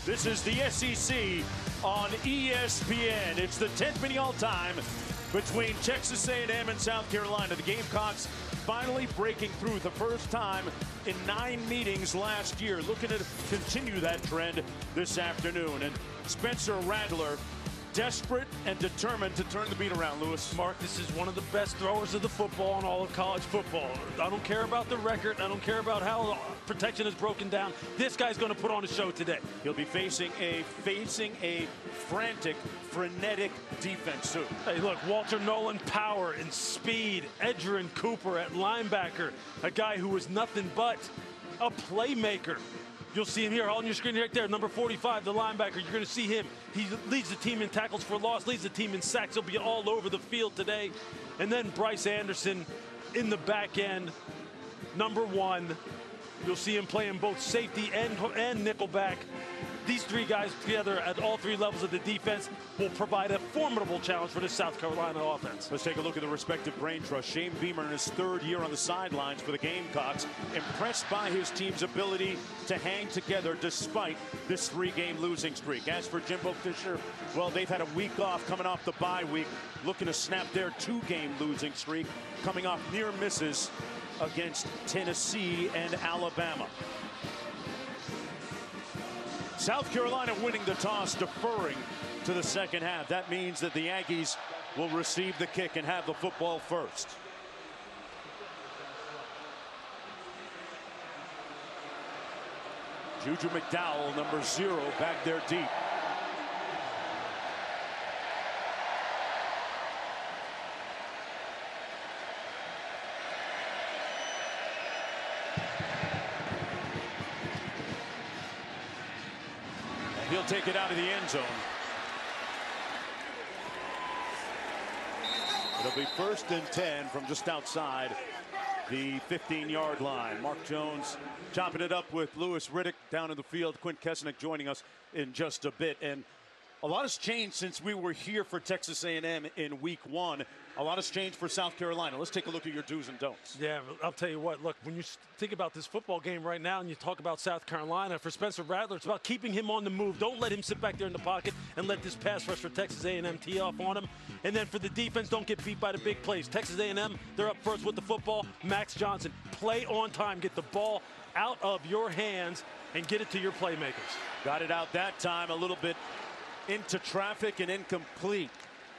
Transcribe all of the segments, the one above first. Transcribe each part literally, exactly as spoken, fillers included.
This is the S E C on E S P N. It's the tenth meeting all-time between Texas A and M and South Carolina. The Gamecocks finally breaking through the first time in nine meetings last year. Looking to continue that trend this afternoon. And Spencer Rattler, desperate and determined to turn the beat around, Lewis. Mark, this is one of the best throwers of the football in all of college football. I don't care about the record. I don't care about how protection is broken down. This guy's going to put on a show today. He'll be facing a facing a frantic, frenetic defense too. Hey, look, Walter Nolan, power and speed. Edgerrin Cooper at linebacker, a guy who was nothing but a playmaker. You'll see him here on your screen right there, number forty-five, the linebacker. You're going to see him. He leads the team in tackles for loss, leads the team in sacks. He'll be all over the field today. And then Bryce Anderson in the back end, number one. You'll see him playing both safety and, and nickelback. These three guys together at all three levels of the defense will provide a formidable challenge for this South Carolina offense. Let's take a look at the respective brain trust. Shane Beamer in his third year on the sidelines for the Gamecocks, impressed by his team's ability to hang together despite this three-game losing streak. As for Jimbo Fisher, well, they've had a week off coming off the bye week, looking to snap their two-game losing streak, coming off near misses against Tennessee and Alabama. South Carolina winning the toss, deferring to the second half. That means that the Aggies will receive the kick and have the football first. Juju McDowell, number zero, back there deep. He'll take it out of the end zone. It'll be first and ten from just outside the fifteen yard line. Mark Jones chopping it up with Louis Riddick down in the field. Quint Kessenich joining us in just a bit. And a lot has changed since we were here for Texas A and M in week one. A lot has changed for South Carolina. Let's take a look at your do's and don'ts. Yeah, I'll tell you what. Look, when you think about this football game right now and you talk about South Carolina, for Spencer Rattler, it's about keeping him on the move. Don't let him sit back there in the pocket and let this pass rush for Texas A and M tee off on him. And then for the defense, don't get beat by the big plays. Texas A and M, they're up first with the football. Max Johnson, play on time. Get the ball out of your hands and get it to your playmakers. Got it out that time, a little bit into traffic and incomplete.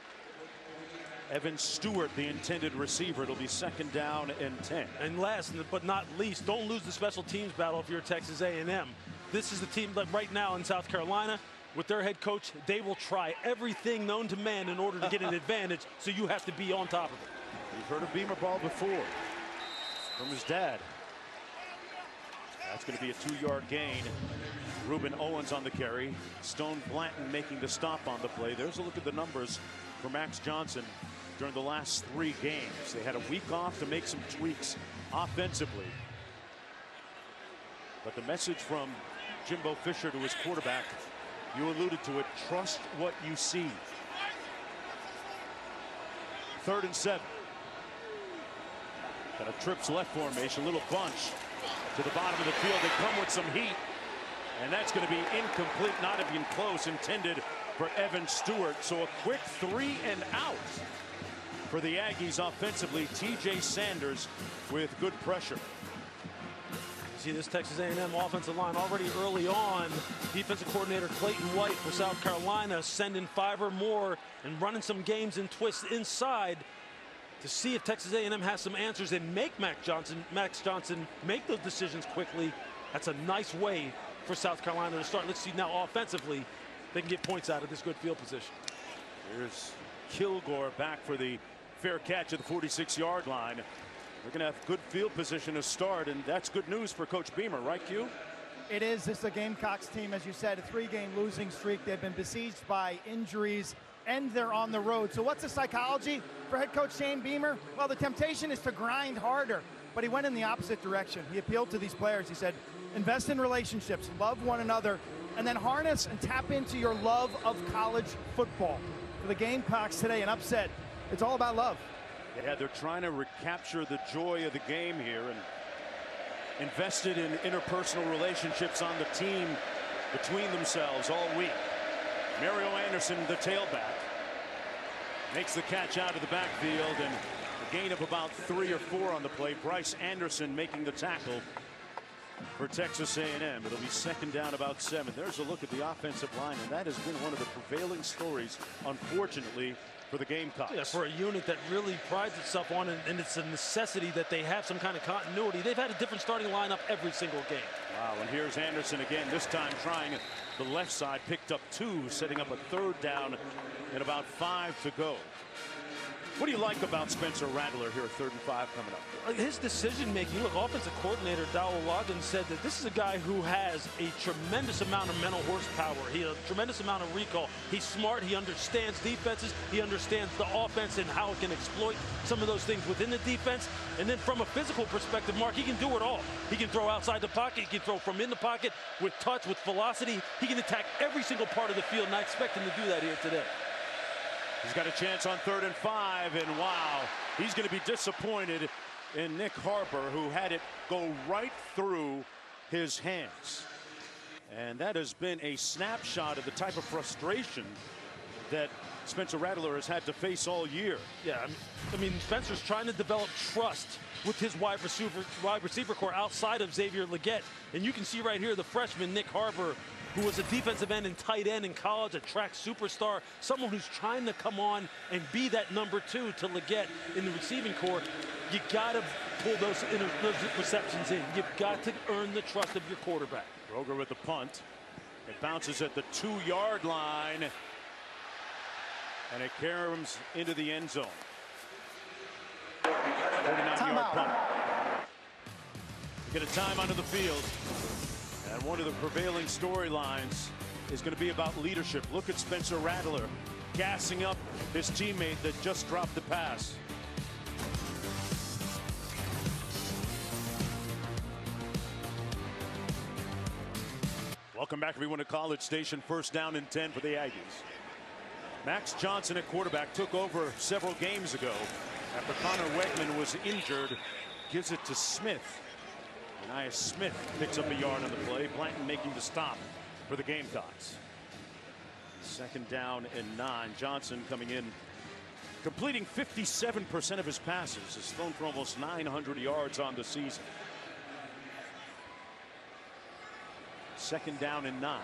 Evan Stewart, the intended receiver. It'll be second down and ten. And last but not least, don't lose the special teams battle if you're Texas A and M. This is the team that right now in South Carolina, with their head coach, they will try everything known to man in order to get an advantage, so you have to be on top of it. You've heard of Beamer ball before from his dad. That's going to be a two-yard gain. Ruben Owens on the carry. Stone Blanton making the stop on the play. There's a look at the numbers for Max Johnson during the last three games. They had a week off to make some tweaks offensively. But the message from Jimbo Fisher to his quarterback, you alluded to it, trust what you see. Third and seven. Got a trips left formation, little bunch to the bottom of the field. They come with some heat. And that's going to be incomplete, not even close, intended for Evan Stewart. So a quick three and out for the Aggies offensively. T J Sanders with good pressure. See this Texas A and M offensive line already early on. Defensive coordinator Clayton White for South Carolina sending five or more and running some games and twists inside to see if Texas A and M has some answers and make Max Johnson, Max Johnson make those decisions quickly. That's a nice way for South Carolina to start. Let's see now offensively they can get points out of this good field position. Here's Kilgore back for the fair catch at the forty-six yard line. We're going to have good field position to start, and that's good news for Coach Beamer, right, Q? It is. This is a Gamecocks team, as you said, a three-game losing streak. They've been besieged by injuries, and they're on the road. So what's the psychology for head coach Shane Beamer? Well, the temptation is to grind harder, but he went in the opposite direction. He appealed to these players. He said, invest in relationships, love one another, and then harness and tap into your love of college football. For the Gamecocks today, an upset. It's all about love. Yeah, they're trying to recapture the joy of the game here and invested in interpersonal relationships on the team between themselves all week. Mario Anderson, the tailback, makes the catch out of the backfield, and a gain of about three or four on the play. Bryce Anderson making the tackle for Texas A and M. It'll be second down, about seven. There's a look at the offensive line, and that has been one of the prevailing stories, unfortunately, for the Gamecocks. Yeah, for a unit that really prides itself on, and, and it's a necessity that they have some kind of continuity. They've had a different starting lineup every single game. Wow, and here's Anderson again, this time trying the left side, picked up two, setting up a third down and about five to go. What do you like about Spencer Rattler here at third and five coming up? His decision making, look, offensive coordinator Dowell Loggins said that this is a guy who has a tremendous amount of mental horsepower. He has a tremendous amount of recall. He's smart. He understands defenses. He understands the offense and how it can exploit some of those things within the defense. And then from a physical perspective, Mark, he can do it all. He can throw outside the pocket. He can throw from in the pocket with touch, with velocity. He can attack every single part of the field, and I expect him to do that here today. He's got a chance on third and five, and wow, he's going to be disappointed in Nick Harper, who had it go right through his hands. And that has been a snapshot of the type of frustration that Spencer Rattler has had to face all year. Yeah, I mean, Spencer's trying to develop trust with his wide receiver, wide receiver core outside of Xavier Legette. And you can see right here the freshman Nick Harper, who was a defensive end and tight end in college, a track superstar, someone who's trying to come on and be that number two to Legette in the receiving core. You got to pull those, inter those receptions in. You've got to earn the trust of your quarterback. Roger with the punt. It bounces at the two-yard line, and it caroms into the end zone. forty-nine yard punt. Get a time onto the field. And one of the prevailing storylines is going to be about leadership. Look at Spencer Rattler gassing up his teammate that just dropped the pass. Welcome back, everyone, to College Station. First down and ten for the Aggies. Max Johnson at quarterback took over several games ago after Connor Wegman was injured. Gives it to Smith. Nia Smith picks up a yard on the play. Blanton making the stop for the Gamecocks. Second down and nine. Johnson coming in, completing fifty-seven percent of his passes. Has thrown for almost nine hundred yards on the season. Second down and nine.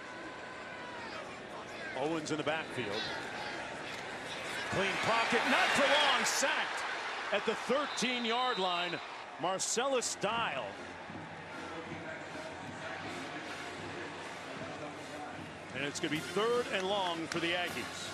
Owens in the backfield. Clean pocket, not for long, sacked at the thirteen yard line. Marcellus Dial. And it's going to be third and long for the Aggies.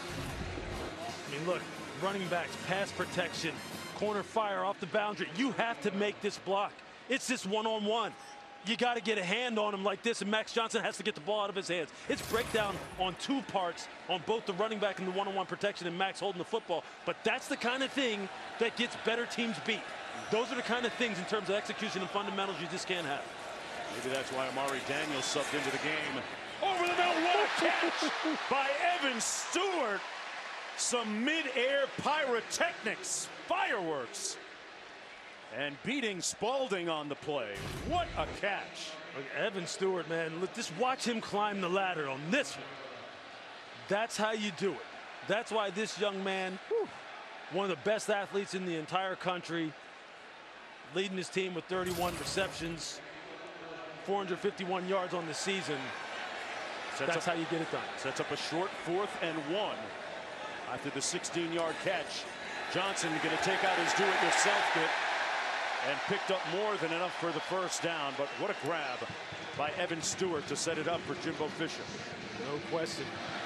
I mean, look, running backs, pass protection, corner fire off the boundary. You have to make this block. It's this one-on-one. You got to get a hand on him like this, and Max Johnson has to get the ball out of his hands. It's breakdown on two parts, on both the running back and the one-on-one protection, and Max holding the football. But that's the kind of thing that gets better teams beat. Those are the kind of things in terms of execution and fundamentals you just can't have. Maybe that's why Amari Daniels subbed into the game. Over the middle, what a catch by Evan Stewart. Some mid-air pyrotechnics, fireworks, and beating Spalding on the play. What a catch. Look, Evan Stewart, man, look, just watch him climb the ladder on this one. That's how you do it. That's why this young man, whew, one of the best athletes in the entire country, leading his team with thirty-one receptions, four hundred fifty-one yards on the season. Sets That's up, how you get it done. Sets up a short fourth and one after the sixteen yard catch. Johnson going to take out his do-it-yourself kit and picked up more than enough for the first down. But what a grab by Evan Stewart to set it up for Jimbo Fisher. No question.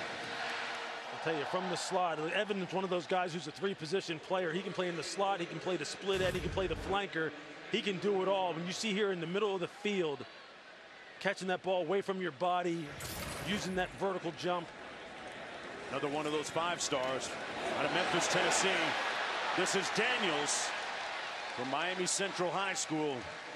I'll tell you, from the slot, Evan is one of those guys who's a three-position player. He can play in the slot, he can play the split end, he can play the flanker. He can do it all. When you see here in the middle of the field, catching that ball away from your body, using that vertical jump. Another one of those five stars out of Memphis, Tennessee. This is Daniels from Miami Central High School.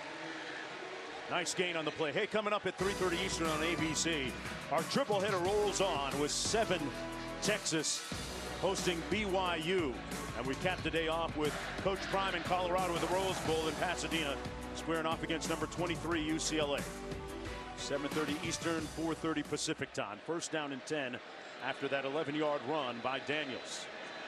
Nice gain on the play. Hey, coming up at three thirty Eastern on A B C, our triple header rolls on with seven Texas hosting B Y U. And we cap the day off with Coach Prime in Colorado with the Rose Bowl in Pasadena, squaring off against number twenty-three U C L A. seven thirty Eastern, four thirty Pacific time. First down and ten after that eleven yard run by Daniels.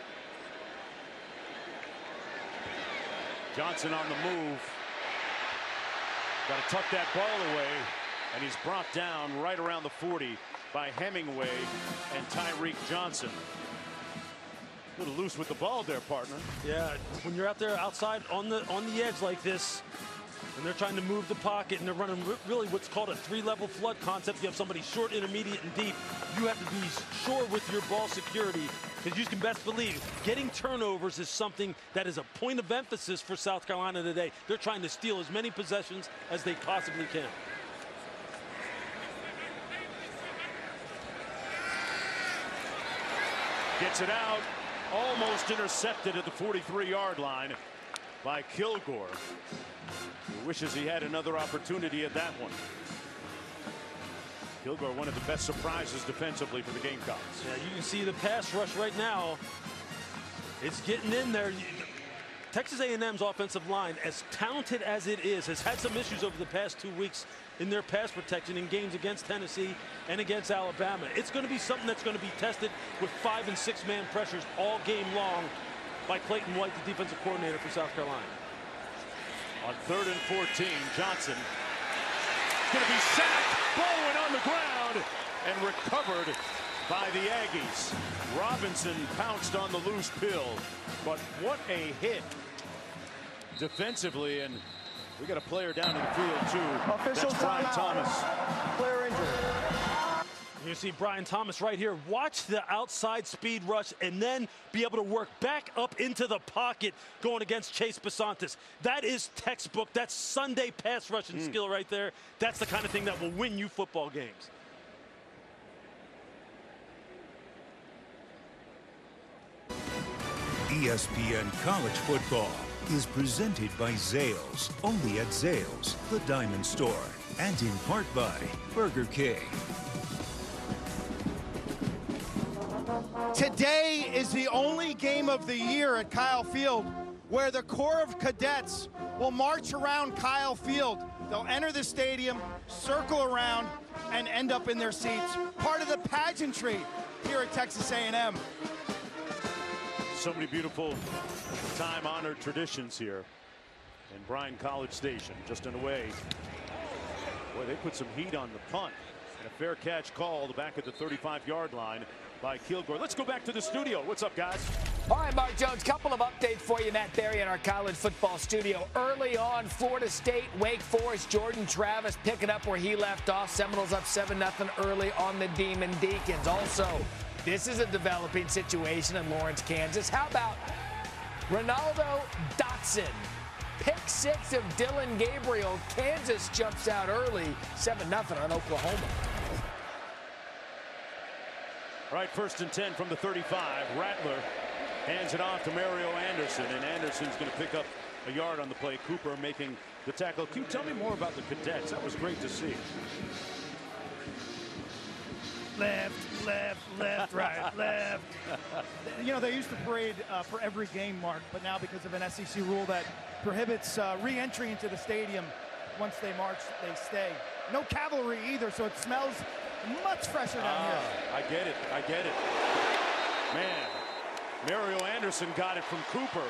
Johnson on the move. Got to tuck that ball away, and he's brought down right around the forty by Hemingway and Tyreek Johnson. A little loose with the ball there, partner. Yeah, when you're out there outside on the on the edge like this, and they're trying to move the pocket, and they're running really what's called a three-level flood concept. You have somebody short, intermediate, and deep. You have to be sure with your ball security, because you can best believe getting turnovers is something that is a point of emphasis for South Carolina today. They're trying to steal as many possessions as they possibly can. Gets it out, almost intercepted at the forty-three yard line by Kilgore. He wishes he had another opportunity at that one. Kilgore, one of the best surprises defensively for the Gamecocks. Yeah, you can see the pass rush right now. It's getting in there. Texas A and M's offensive line, as talented as it is, has had some issues over the past two weeks in their pass protection in games against Tennessee and against Alabama. It's going to be something that's going to be tested with five and six man pressures all game long by Clayton White, the defensive coordinator for South Carolina. On third and fourteen, Johnson going to be sacked. Bowen on the ground and recovered by the Aggies. Robinson pounced on the loose pill, but what a hit defensively, and we got a player down in the field too. Official That's Brian Thomas. Player injured. You see Brian Thomas right here. Watch the outside speed rush and then be able to work back up into the pocket going against Chase Basantis. That is textbook. That's Sunday pass rushing mm. skill right there. That's the kind of thing that will win you football games. E S P N College Football is presented by Zales, only at Zales, the Diamond Store, and in part by Burger King. Today is the only game of the year at Kyle Field where the Corps of Cadets will march around Kyle Field. They'll enter the stadium, circle around, and end up in their seats. Part of the pageantry here at Texas A and M. So many beautiful time-honored traditions here in Bryan College Station. Just in a way, boy, they put some heat on the punt, and a fair catch called back at the thirty-five yard line by Kilgore. Let's go back to the studio. What's up, guys? All right, Mark Jones, couple of updates for you. Matt Berry in our college football studio. Early on, Florida State, Wake Forest, Jordan Travis picking up where he left off. Seminoles up seven nothing early on the Demon Deacons. Also, this is a developing situation in Lawrence, Kansas. How about Ronaldo Dotson? Pick six of Dylan Gabriel. Kansas jumps out early, seven nothing on Oklahoma. All right, first and ten from the thirty-five. Rattler hands it off to Mario Anderson, and Anderson's going to pick up a yard on the play. Cooper making the tackle. Can you tell me more about the Cadets? That was great to see. Left, left, left, right, left. You know, they used to parade uh, for every game, Mark, but now because of an S E C rule that prohibits uh, re-entry into the stadium, once they march, they stay. No cavalry either, so it smells much fresher down ah, here. I get it. I get it. Man, Mario Anderson got it from Cooper.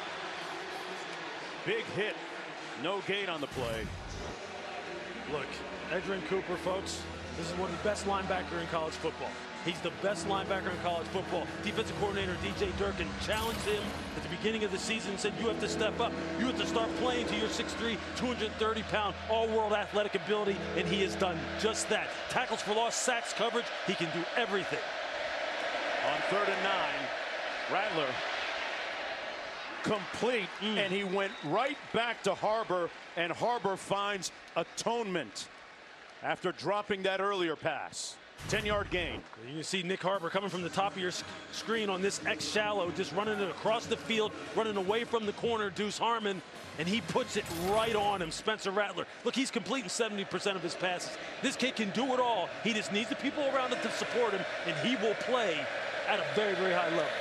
Big hit. No gain on the play. Look, Edgerrin Cooper, folks, this is one of the best linebackers in college football. He's the best linebacker in college football. Defensive coordinator D J Durkin challenged him at the beginning of the season and said, you have to step up. You have to start playing to your six three, two hundred thirty pound, all-world athletic ability, and he has done just that. Tackles for loss, sacks, coverage, he can do everything. On third and nine, Rattler complete, mm. and he went right back to Harbor, and Harbor finds atonement after dropping that earlier pass. ten yard gain. You can see Nick Harbor coming from the top of your screen on this X shallow, just running it across the field, running away from the corner, Deuce Harmon, and he puts it right on him, Spencer Rattler. Look, he's completing seventy percent of his passes. This kid can do it all. He just needs the people around him to support him, and he will play at a very, very high level.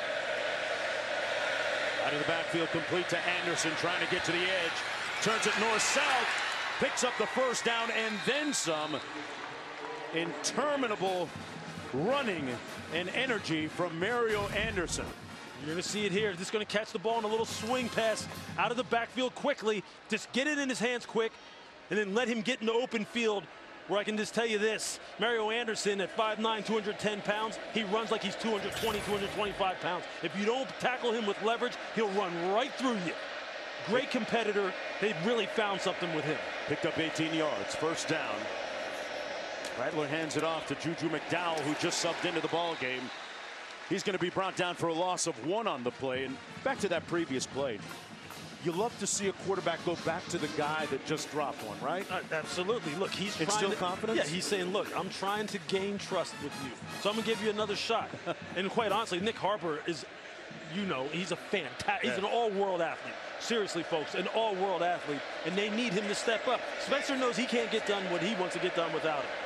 Out of the backfield, complete to Anderson, trying to get to the edge. Turns it north-south, picks up the first down and then some. Interminable running and energy from Mario Anderson. You're going to see it here. Just going to catch the ball in a little swing pass out of the backfield quickly. Just get it in his hands quick, and then let him get in the open field, where I can just tell you this. Mario Anderson at five nine, two hundred ten pounds, he runs like he's two hundred twenty, two hundred twenty-five pounds. If you don't tackle him with leverage, he'll run right through you. Great competitor. They really found something with him. Picked up eighteen yards, first down. Rattler hands it off to Juju McDowell, who just subbed into the ball game. He's going to be brought down for a loss of one on the play. And back to that previous play. You love to see a quarterback go back to the guy that just dropped one, right? Uh, absolutely. Look, he's Instill trying to, confidence? Yeah, he's saying, look, I'm trying to gain trust with you, so I'm going to give you another shot. And quite honestly, Nick Harper is, you know, he's a fantastic, he's yeah. an all-world athlete. Seriously, folks, an all-world athlete, and they need him to step up. Spencer knows he can't get done what he wants to get done without him.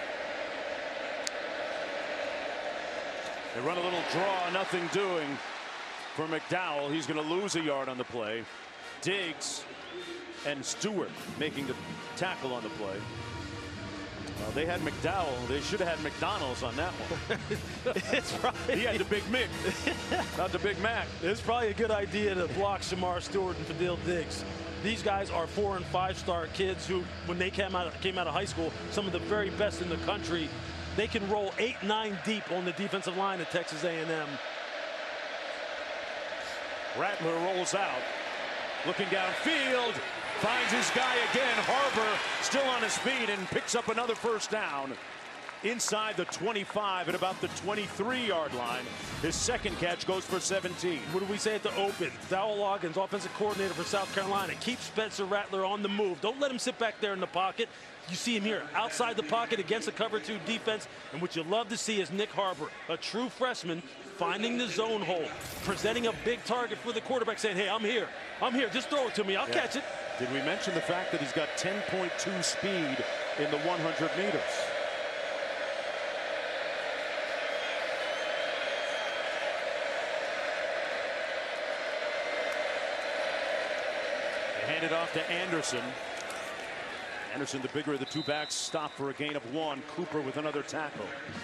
They run a little draw, nothing doing for McDowell. He's going to lose a yard on the play. Diggs and Stewart making the tackle on the play. Well, they had McDowell. They should have had McDonald's on that one. It's probably, he had the Big Mick, not the Big Mac. It's probably a good idea to block Shamar Stewart and Fadil Diggs. These guys are four and five star kids who, when they came out, came out of high school, some of the very best in the country. They can roll eight, nine deep on the defensive line at Texas A and M. Rattler rolls out, looking downfield, finds his guy again. Harper still on his feet and picks up another first down inside the twenty-five at about the twenty-three yard line. His second catch goes for seventeen. What do we say at the open? Dowell Loggins, offensive coordinator for South Carolina. Keep Spencer Rattler on the move. Don't let him sit back there in the pocket. You see him here outside the pocket against the cover two defense. And what you love to see is Nick Harper, a true freshman, finding the zone hole, presenting a big target for the quarterback, saying, hey, I'm here. I'm here. Just throw it to me. I'll yeah. catch it. Did we mention the fact that he's got ten point two speed in the one hundred meters? They hand it off to Anderson. Anderson, the bigger of the two backs, stopped for a gain of one. Cooper with another tackle.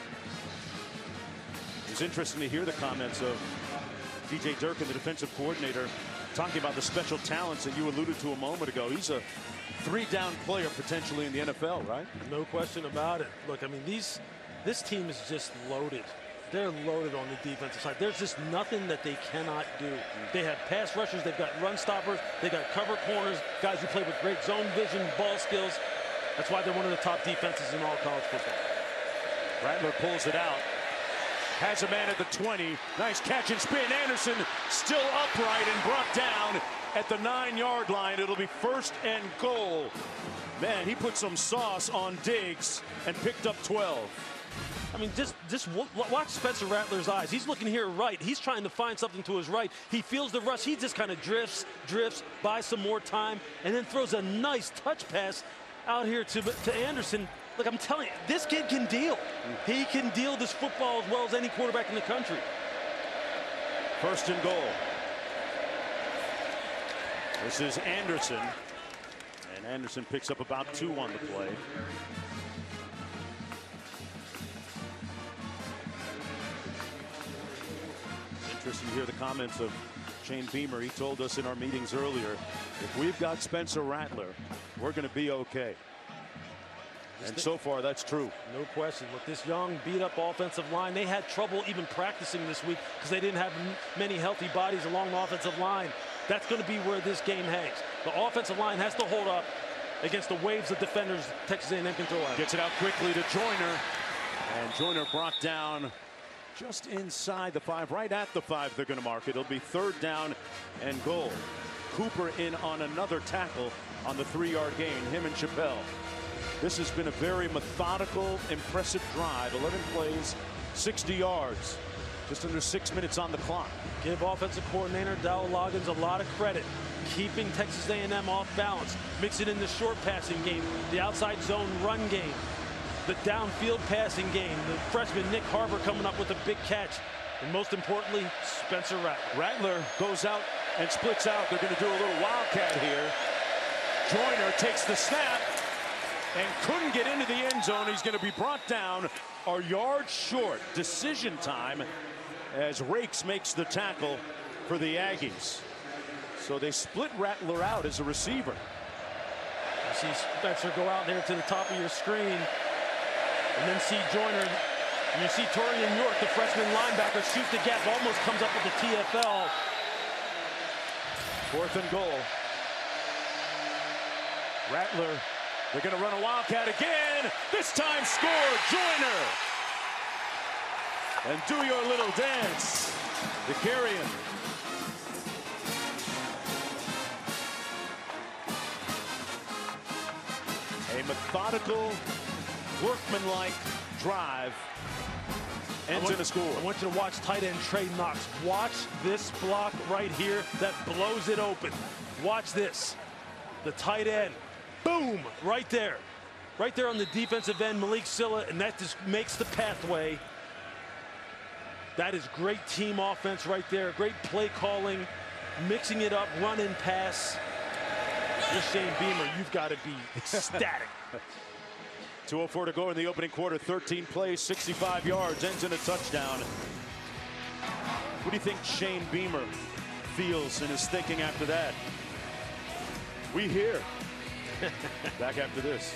It's interesting to hear the comments of D J Durkin, the defensive coordinator, talking about the special talents that you alluded to a moment ago. He's a three-down player potentially in the N F L, right? No question about it. Look, I mean, these this team is just loaded. They're loaded on the defensive side. There's just nothing that they cannot do. They have pass rushers. They've got run stoppers. They got cover corners, guys who play with great zone vision, ball skills. That's why they're one of the top defenses in all college football. Rattler pulls it out. Has a man at the twenty. Nice catch and spin. Anderson still upright and brought down at the nine yard line. It'll be first and goal. Man, he put some sauce on Diggs and picked up twelve. I mean, just, just watch Spencer Rattler's eyes. He's looking here right. He's trying to find something to his right. He feels the rush. He just kind of drifts, drifts, buys some more time, and then throws a nice touch pass out here to, to Anderson. Look, I'm telling you, this kid can deal. He can deal this football as well as any quarterback in the country. First and goal. This is Anderson. And Anderson picks up about two on the play. Interesting to hear the comments of Shane Beamer. He told us in our meetings earlier, if we've got Spencer Rattler, we're going to be okay. And so far, that's true. No question. Look, this young, beat-up offensive line, they had trouble even practicing this week because they didn't have many healthy bodies along the offensive line. That's going to be where this game hangs. The offensive line has to hold up against the waves of defenders Texas A and M can throw out. Gets it out quickly to Joyner. And Joyner brought down just inside the five, right at the five. They're going to mark it. It'll be third down and goal. Cooper in on another tackle on the three-yard gain, him and Chappelle. This has been a very methodical, impressive drive. eleven plays, sixty yards. Just under six minutes on the clock. Give offensive coordinator Dowell Loggins a lot of credit. Keeping Texas A and M off balance. Mix it in the short passing game, the outside zone run game, the downfield passing game. The freshman Nick Harper coming up with a big catch. And most importantly, Spencer Rattler. Rattler goes out and splits out. They're going to do a little wildcat here. Joyner takes the snap and couldn't get into the end zone. He's going to be brought down a yard short. Decision time as Rakes makes the tackle for the Aggies. So they split Rattler out as a receiver. You see Spencer go out there to the top of your screen, and then see Joyner. You see Torian York, the freshman linebacker, shoot the gap, almost comes up with the T F L. Fourth and goal. Rattler, they're going to run a wildcat again. This time score, Joyner. And do your little dance, the carrion. A methodical, workmanlike drive ends in a score. I want you to watch tight end Trey Knox. Watch this block right here that blows it open. Watch this. The tight end. Boom! Right there. Right there on the defensive end, Malik Silla, and that just makes the pathway. That is great team offense right there. Great play calling, mixing it up, run and pass. This Shane Beamer, you've got to be ecstatic. two oh four to go in the opening quarter. thirteen plays, sixty-five yards, ends in a touchdown. What do you think Shane Beamer feels and is thinking after that? We here. Back after this.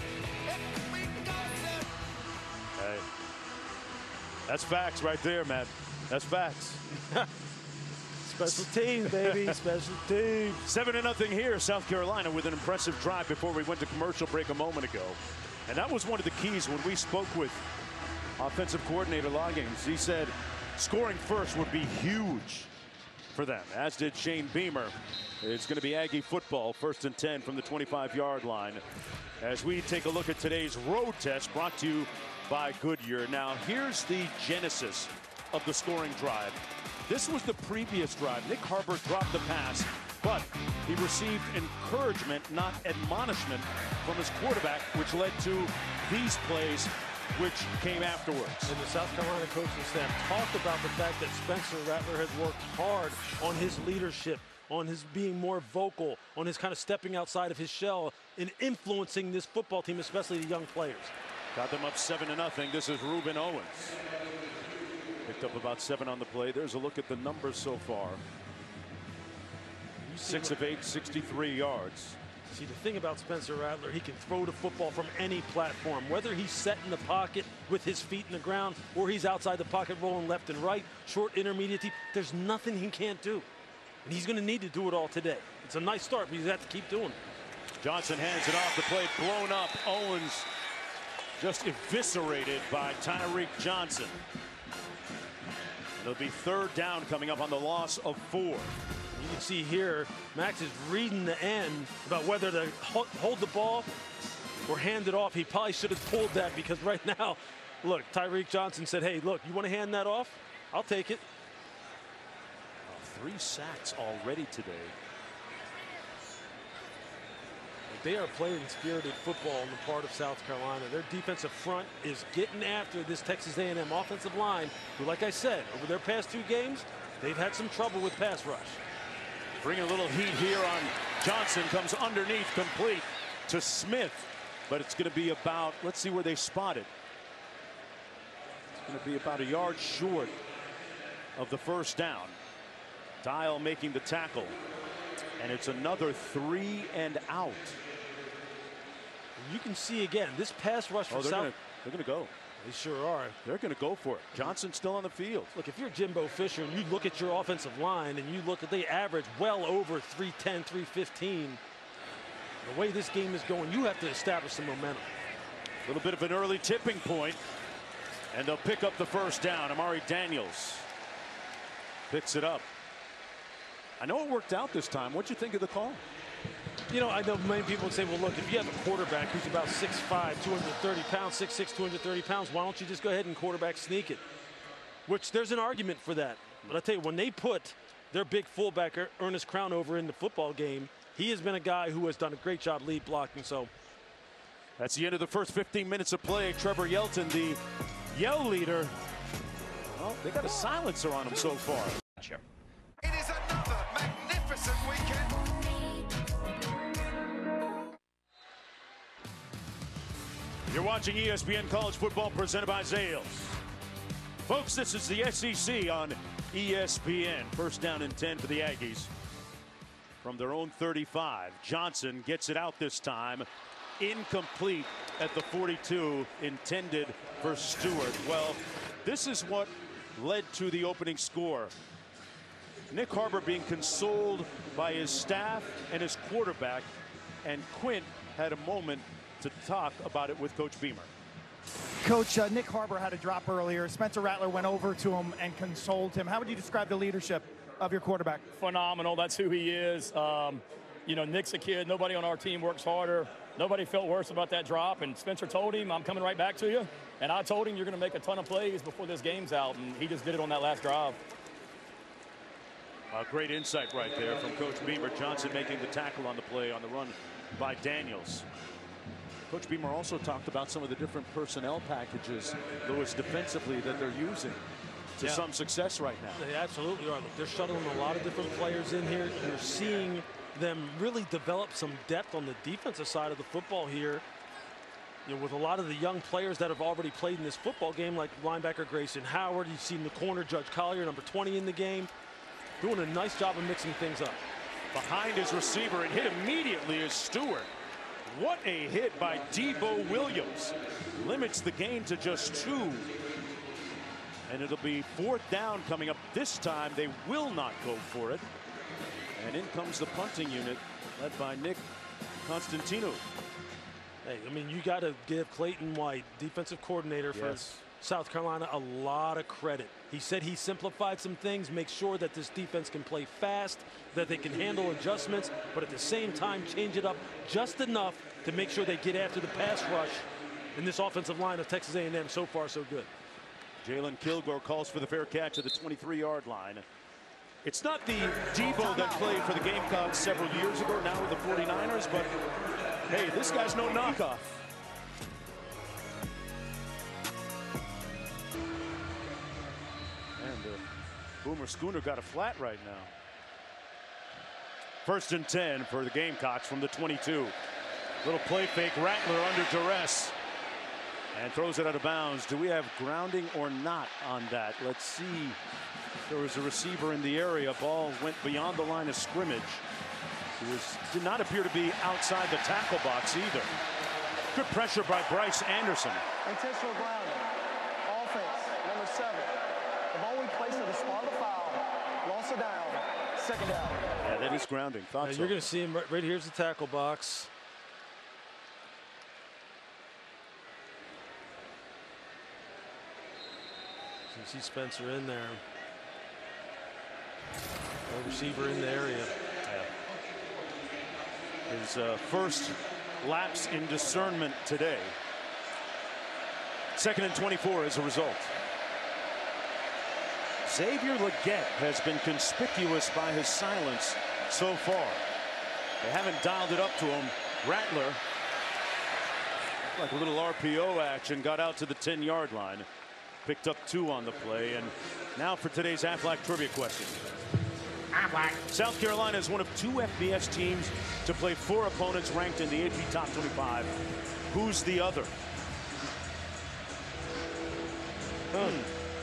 Hey. That's facts right there, man. That's facts. Special teams, baby. Special teams. Seven to nothing here. South Carolina with an impressive drive before we went to commercial break a moment ago. And that was one of the keys when we spoke with offensive coordinator Loggins. He said scoring first would be huge for them, as did Shane Beamer. It's going to be Aggie football, first and ten from the twenty-five yard line. As we take a look at today's road test brought to you by Goodyear. Now, here's the genesis of the scoring drive. This was the previous drive. Nick Harbor dropped the pass, but he received encouragement, not admonishment, from his quarterback, which led to these plays, which came afterwards. And the South Carolina coaching staff talked about the fact that Spencer Rattler has worked hard on his leadership, on his being more vocal, on his kind of stepping outside of his shell and influencing this football team, especially the young players. Got them up seven to nothing. This is Ruben Owens. Picked up about seven on the play. There's a look at the numbers so far. Six of eight, sixty-three yards. See, the thing about Spencer Rattler, he can throw the football from any platform, whether he's set in the pocket with his feet in the ground or he's outside the pocket rolling left and right, short, intermediate. There's nothing he can't do. And he's going to need to do it all today. It's a nice start, but he's got to keep doing it. Johnson hands it off. The play blown up. Owens just eviscerated by Tyreek Johnson. It'll be third down coming up on the loss of four. You can see here, Max is reading the end about whether to hold the ball or hand it off. He probably should have pulled that because right now, look, Tyreek Johnson said, hey, look, you want to hand that off? I'll take it. Three sacks already today. They are playing spirited football on the part of South Carolina. Their defensive front is getting after this Texas A and M offensive line, who, like I said, over their past two games, they've had some trouble with pass rush. Bringing a little heat here on Johnson, comes underneath, complete to Smith. But it's going to be about, let's see where they spot it. It's going to be about a yard short of the first down. Dial making the tackle. And it's another three and out. You can see again, this pass rush for oh, they're South. Gonna, they're going to go. They sure are. They're going to go for it. Johnson's still on the field. Look, if you're Jimbo Fisher and you look at your offensive line and you look at they average well over three ten, three fifteen, the way this game is going, you have to establish some momentum. A little bit of an early tipping point, and they'll pick up the first down. Amari Daniels picks it up. I know it worked out this time. What'd you think of the call? You know, I know many people would say, well, look, if you have a quarterback who's about six five, two hundred thirty pounds, six six, two hundred thirty pounds, why don't you just go ahead and quarterback sneak it? Which there's an argument for that. But I tell you, when they put their big fullback, Ernest Crownover, in the football game, he has been a guy who has done a great job lead blocking. So that's the end of the first fifteen minutes of play. Trevor Yelton, the yell leader. Well, they got a silencer on him so far. It is another magnificent weekend. You're watching E S P N College Football presented by Zales. Folks, this is the S E C on E S P N. First down and ten for the Aggies. From their own thirty-five, Johnson gets it out this time. Incomplete at the forty-two, intended for Stewart. Well, this is what led to the opening score. Nick Harbor being consoled by his staff and his quarterback, and Quint had a moment to talk about it with Coach Beamer. Coach, uh, Nick Harbor had a drop earlier. Spencer Rattler went over to him and consoled him. How would you describe the leadership of your quarterback? Phenomenal. That's who he is. Um, you know, Nick's a kid. Nobody on our team works harder. Nobody felt worse about that drop. And Spencer told him, I'm coming right back to you. And I told him, you're going to make a ton of plays before this game's out. And he just did it on that last drive. A great insight right there from Coach Beamer. Johnson making the tackle on the play on the run by Daniels. Coach Beamer also talked about some of the different personnel packages, Lewis, defensively that they're using to yeah. some success right now. They absolutely are. Look, they're shuttling a lot of different players in here. You're seeing them really develop some depth on the defensive side of the football here. You know, with a lot of the young players that have already played in this football game, like linebacker Grayson Howard. You've seen the corner Judge Collier, number twenty in the game, doing a nice job of mixing things up. Behind his receiver and hit immediately is Stewart. What a hit by Debo Williams. Limits the gain to just two. And it'll be fourth down coming up. This time they will not go for it. And in comes the punting unit led by Nick Constantino. Hey, I mean, you got to give Clayton White, defensive coordinator for Yes. South Carolina, a lot of credit. He said he simplified some things, make sure that this defense can play fast, that they can handle adjustments, but at the same time change it up just enough to make sure they get after the pass rush in this offensive line of Texas A and M. So far, so good. Jalen Kilgore calls for the fair catch at the twenty-three yard line. It's not the Debo that played for the Gamecocks several years ago, now with the forty-niners, but hey, this guy's no knockoff. And uh, Boomer Schooner got a flat right now. First and ten for the Gamecocks from the twenty-two. Little play fake, Rattler under duress. And throws it out of bounds. Do we have grounding or not on that? Let's see. There was a receiver in the area. Ball went beyond the line of scrimmage. It was, did not appear to be outside the tackle box either. Good pressure by Bryce Anderson. Intentional grounding. Offense, number seven. The ball we placed at the spot of the foul. Loss of down. Second down. Yeah, that is grounding. Thought Now, so. you're going to see him right, right here's the tackle box. You see Spencer in there. No receiver in the area. Yeah. His uh, first lapse in discernment today. Second and twenty-four as a result. Xavier Legette has been conspicuous by his silence so far. They haven't dialed it up to him. Rattler, like a little R P O action, got out to the ten yard line. Picked up two on the play. And now for today's Aflac trivia question. Aflac. South Carolina is one of two F B S teams to play four opponents ranked in the A P Top twenty-five. Who's the other? Hmm.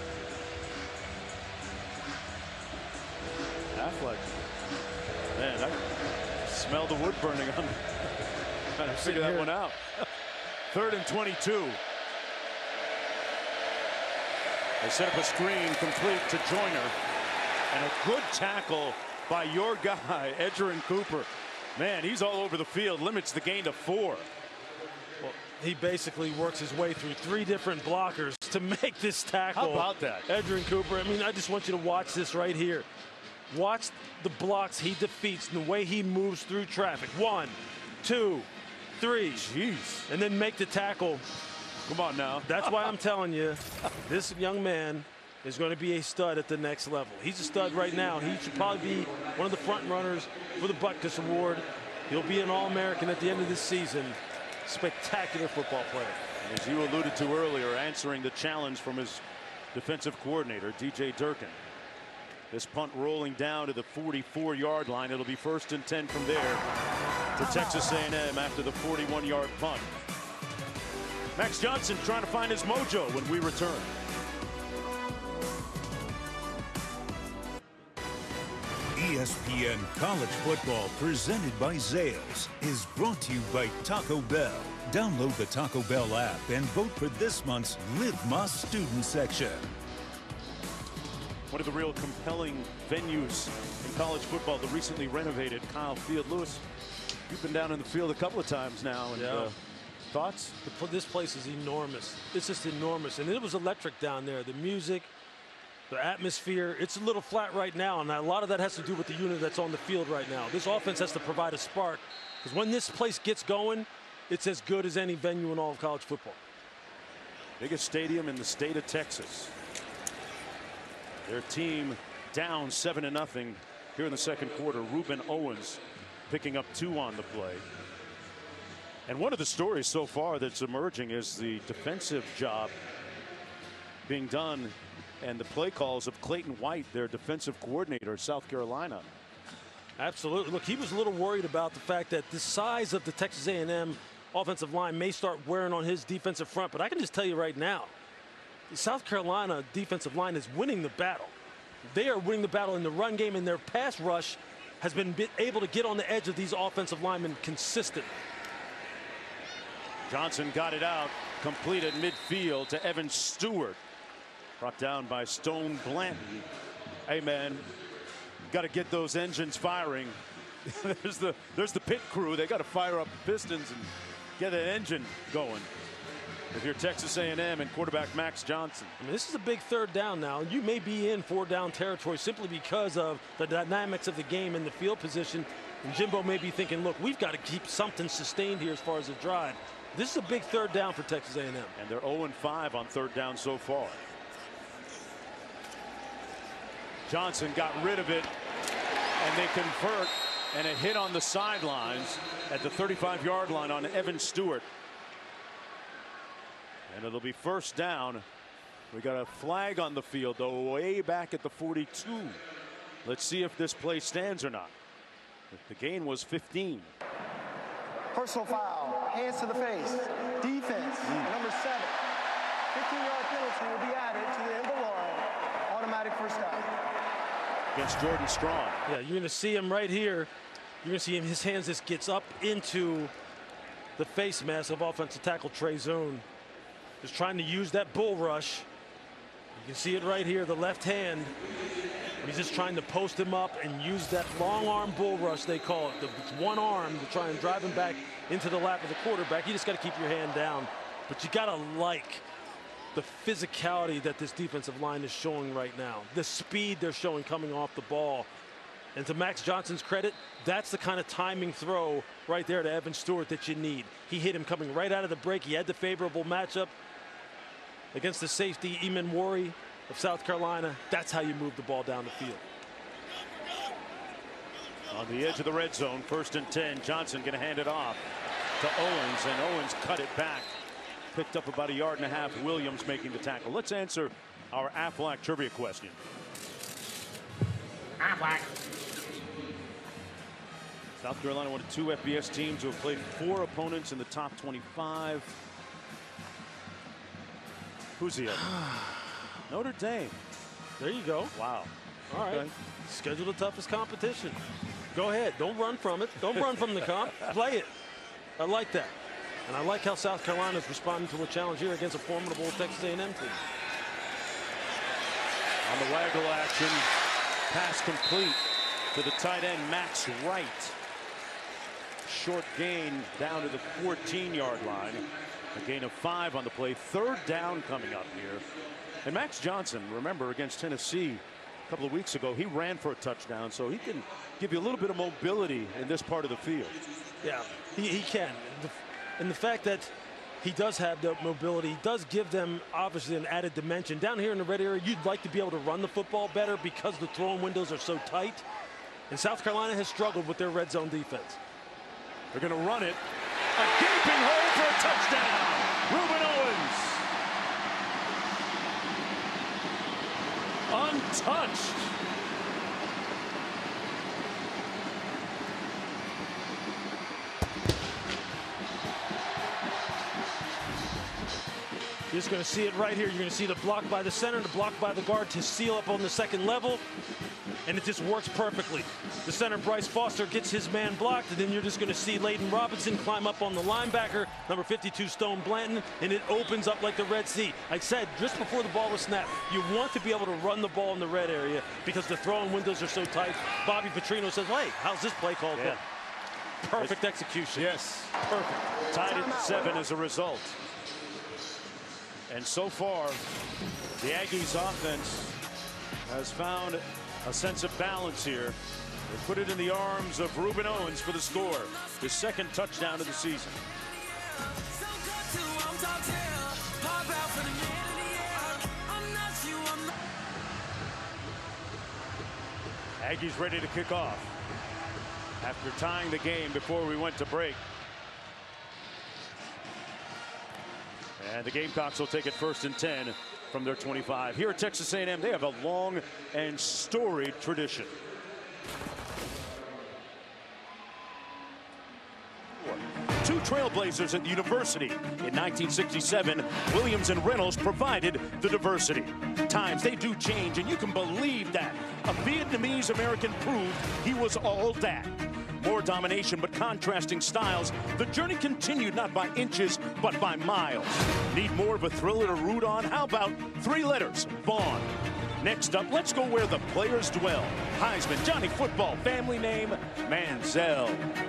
Aflac. Man, I smell the wood burning on. Trying to figure that one out. Third and twenty-two. They set up a screen complete to Joyner. And a good tackle by your guy, Edgerrin Cooper. Man, he's all over the field, limits the gain to four. Well, he basically works his way through three different blockers to make this tackle. How about that? Edgerrin Cooper, I mean, I just want you to watch this right here. Watch the blocks he defeats and the way he moves through traffic. One, two, three. Jeez. And then make the tackle. Come on now. That's why I'm telling you, this young man is going to be a stud at the next level. He's a stud right now. He should probably be one of the front runners for the Butkus Award. He'll be an All-American at the end of this season. Spectacular football player. As you alluded to earlier, answering the challenge from his defensive coordinator, D J Durkin. This punt rolling down to the forty-four yard line. It'll be first and ten from there to Texas A and M after the forty-one yard punt. Max Johnson trying to find his mojo when we return. E S P N College Football, presented by Zales, is brought to you by Taco Bell. Download the Taco Bell app and vote for this month's Live Más Student section. One of the real compelling venues in college football, the recently renovated Kyle Field. Lewis, you've been down in the field a couple of times now. And, yeah. uh, thoughts? This place is enormous. It's just enormous. And it was electric down there. The music, the atmosphere, it's a little flat right now. And a lot of that has to do with the unit that's on the field right now. This offense has to provide a spark. Because when this place gets going, it's as good as any venue in all of college football. Biggest stadium in the state of Texas. Their team down seven to nothing here in the second quarter. Ruben Owens picking up two on the play. And one of the stories so far that's emerging is the defensive job being done and the play calls of Clayton White, their defensive coordinator at South Carolina. Absolutely. Look, he was a little worried about the fact that the size of the Texas A and M offensive line may start wearing on his defensive front. But I can just tell you right now, the South Carolina defensive line is winning the battle. They are winning the battle in the run game, and their pass rush has been able to get on the edge of these offensive linemen consistently. Johnson got it out, completed midfield to Evan Stewart. Brought down by Stone Blanton. Hey, man, got to get those engines firing. there's the there's the pit crew. They got to fire up the pistons and get an engine going. If you're Texas A and M and quarterback Max Johnson. I mean, this is a big third down now. You may be in four down territory simply because of the dynamics of the game and the field position. And Jimbo may be thinking, look, we've got to keep something sustained here as far as the drive. This is a big third down for Texas A and M. And they're oh and five on third down so far. Johnson got rid of it, and they convert, and a hit on the sidelines at the thirty-five yard line on Evan Stewart. And it'll be first down. We got a flag on the field, though, way back at the forty-two. Let's see if this play stands or not. The gain was fifteen. Personal foul, hands to the face, defense, mm. number seven. fifteen yard penalty will be added to the end of the line. Automatic first down. Against Jordan Strong. Yeah, you're going to see him right here. You're going to see him, his hands just gets up into the face mask of offensive tackle Trey Zone. Just trying to use that bull rush. You can see it right here, the left hand. He's just trying to post him up and use that long arm bull rush, they call it. The one arm to try and drive him back into the lap of the quarterback. You just got to keep your hand down. But you got to like the physicality that this defensive line is showing right now. The speed they're showing coming off the ball. And to Max Johnson's credit, that's the kind of timing throw right there to Evan Stewart that you need. He hit him coming right out of the break. He had the favorable matchup against the safety, Eamon Worry of South Carolina. That's how you move the ball down the field. On the edge of the red zone, first and ten. Johnson going to hand it off to Owens, and Owens cut it back. Picked up about a yard and a half. Williams making the tackle. Let's answer our Aflac trivia question. Aflac. South Carolina, one of two F B S teams who have played four opponents in the top twenty-five. Who's the other? Notre Dame. There you go. Wow. All right. Okay. Schedule the toughest competition. Go ahead. Don't run from it. Don't run from the comp. Play it. I like that. And I like how South Carolina is responding to a challenge here against a formidable Texas A and M team. On the waggle action, pass complete to the tight end, Max Wright. Short gain down to the fourteen yard line. A gain of five on the play. Third down coming up here. And Max Johnson, remember, against Tennessee a couple of weeks ago, he ran for a touchdown, so he can give you a little bit of mobility in this part of the field. Yeah, he, he can. The, and the fact that he does have the mobility does give them obviously an added dimension. Down here in the red area, you'd like to be able to run the football better because the throwing windows are so tight. And South Carolina has struggled with their red zone defense. They're going to run it. A gaping hole for a touchdown. Ruben Owens. Untouched. just going to see it right here. You're going to see the block by the center, the block by the guard to seal up on the second level, and it just works perfectly. The center, Bryce Foster, gets his man blocked, and then you're just going to see Layden Robinson climb up on the linebacker, number fifty-two, Stone Blanton, and it opens up like the Red Sea. I said just before the ball was snapped, you want to be able to run the ball in the red area because the throwing windows are so tight. Bobby Petrino says, hey, how's this play called? Yeah. Perfect execution. Yes. Perfect. Tied at seven as a result. And so far, the Aggies offense has found a sense of balance here. They put it in the arms of Ruben Owens for the score, his second touchdown of the season. Aggies ready to kick off after tying the game before we went to break. And the Gamecocks will take it first and ten from their twenty-five. Here at Texas A and M, they have a long and storied tradition. Two trailblazers at the university. In nineteen sixty-seven, Williams and Reynolds provided the diversity. Times they do change, and you can believe that. A Vietnamese American proved he was all that. More domination, but contrasting styles. The journey continued not by inches, but by miles. Need more of a thriller to root on? How about three letters, Vaughn? Next up, let's go where the players dwell. Heisman, Johnny Football, family name, Manziel.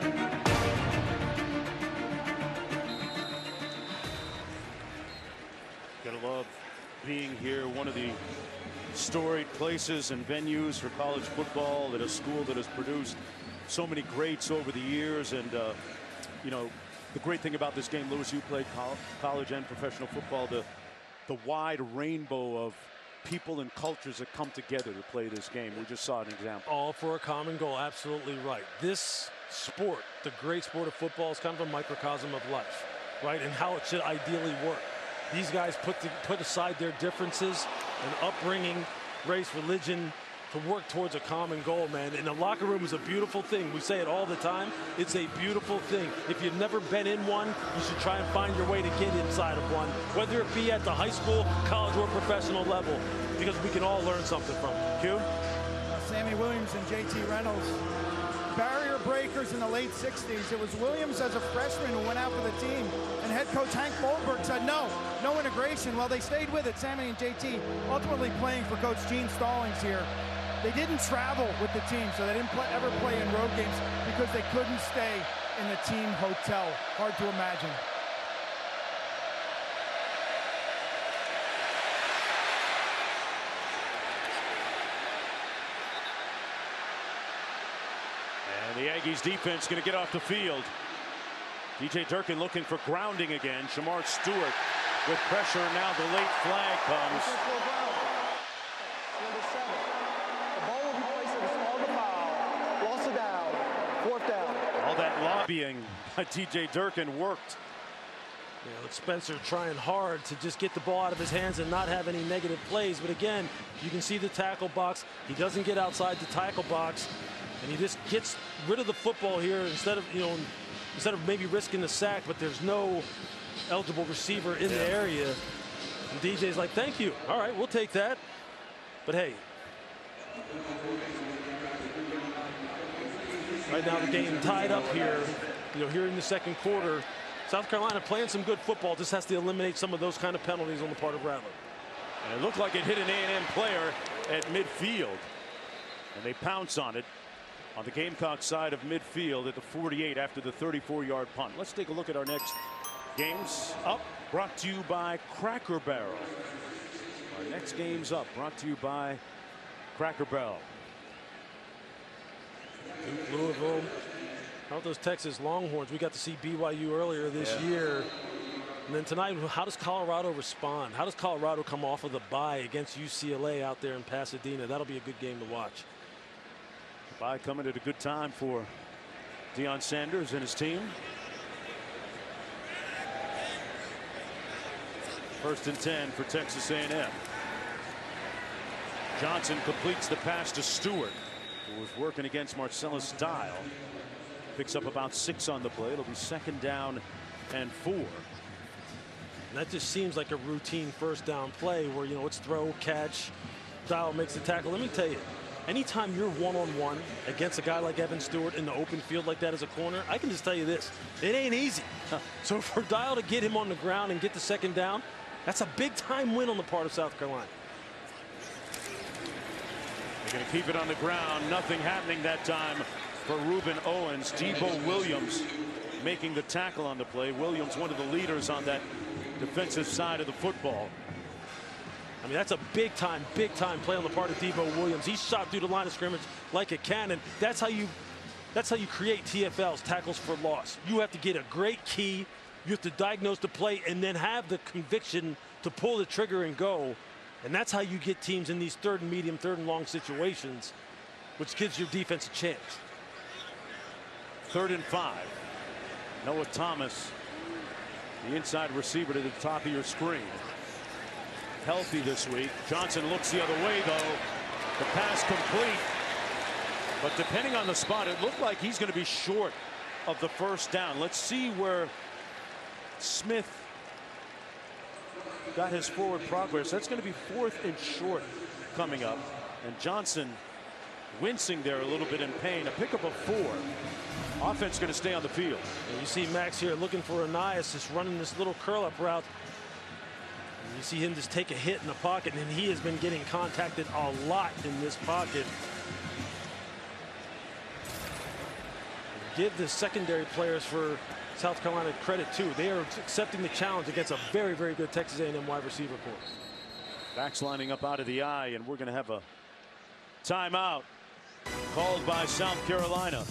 Gotta love being here, one of the storied places and venues for college football at a school that has produced so many greats over the years. And uh, you know, the great thing about this game, Lewis, you played co college and professional football, the the wide rainbow of people and cultures that come together to play this game. We just saw an example. All for a common goal. Absolutely right. This sport, the great sport of football, is kind of a microcosm of life, right? And how it should ideally work. These guys put the, put aside their differences and upbringing, race, religion, to work towards a common goal, man. And the locker room is a beautiful thing. We say it all the time. It's a beautiful thing. If you've never been in one, you should try and find your way to get inside of one, whether it be at the high school, college, or professional level, because we can all learn something from it. Q? Sammy Williams and J T Reynolds, barrier breakers in the late sixties. It was Williams as a freshman who went out for the team, and head coach Hank Goldberg said no, no integration. Well, they stayed with it, Sammy and J T, ultimately playing for Coach Gene Stallings here. They didn't travel with the team, so they didn't play, ever play in road games because they couldn't stay in the team hotel. Hard to imagine. And the Aggies defense going to get off the field. D J Durkin looking for grounding again. Shamar Stewart with pressure. Now the late flag comes. All that lobbying by D J Durkin worked. You know, it's Spencer trying hard to just get the ball out of his hands and not have any negative plays. But again, you can see the tackle box. He doesn't get outside the tackle box, and he just gets rid of the football here instead of, you know, instead of maybe risking the sack. But there's no eligible receiver in yeah. the area. And D J's like, thank you. All right, we'll take that. But hey, right now the game tied up here, you know, here in the second quarter. South Carolina playing some good football, just has to eliminate some of those kind of penalties on the part of Rattler. And it looked like it hit an A and M player at midfield, and they pounce on it on the Gamecock side of midfield at the forty-eight after the thirty-four yard punt. Let's take a look at our next games up, brought to you by Cracker Barrel. Our next game's up, brought to you by Cracker Barrel. Duke, Louisville. How about those Texas Longhorns? We got to see B Y U earlier this yeah. year. And then tonight, how does Colorado respond? How does Colorado come off of the bye against U C L A out there in Pasadena? That'll be a good game to watch. The bye coming at a good time for Deion Sanders and his team. First and ten for Texas A and M. Johnson completes the pass to Stewart, who was working against Marcellus Dial. Picks up about six on the play. It'll be second down and four. And that just seems like a routine first down play where, you know, it's throw, catch, Dial makes the tackle. Let me tell you, anytime you're one-on-one against a guy like Evan Stewart in the open field like that as a corner, I can just tell you this, it ain't easy. So for Dial to get him on the ground and get the second down, that's a big-time win on the part of South Carolina. They're going to keep it on the ground. Nothing happening that time for Reuben Owens. Debo Williams making the tackle on the play. Williams, one of the leaders on that defensive side of the football. I mean, that's a big time, big time play on the part of Debo Williams. He shot through the line of scrimmage like a cannon. That's how you, that's how you create T F Ls, tackles for loss. You have to get a great key. You have to diagnose the play and then have the conviction to pull the trigger and go. And that's how you get teams in these third and medium, third and long situations, which gives your defense a chance. Third and five. Noah Thomas, the inside receiver to the top of your screen. Healthy this week. Johnson looks the other way, though. The pass complete. But depending on the spot, it looked like he's going to be short of the first down. Let's see where Smith got his forward progress. That's going to be fourth and short coming up. And Johnson wincing there a little bit in pain. A pickup of four. Offense going to stay on the field. And you see Max here looking for Anias, just running this little curl-up route. And you see him just take a hit in the pocket, and he has been getting contacted a lot in this pocket. Give the secondary players for South Carolina credit too. They are accepting the challenge against a very, very good Texas A and M wide receiver corps. Backs lining up out of the eye, and we're going to have a timeout called by South Carolina.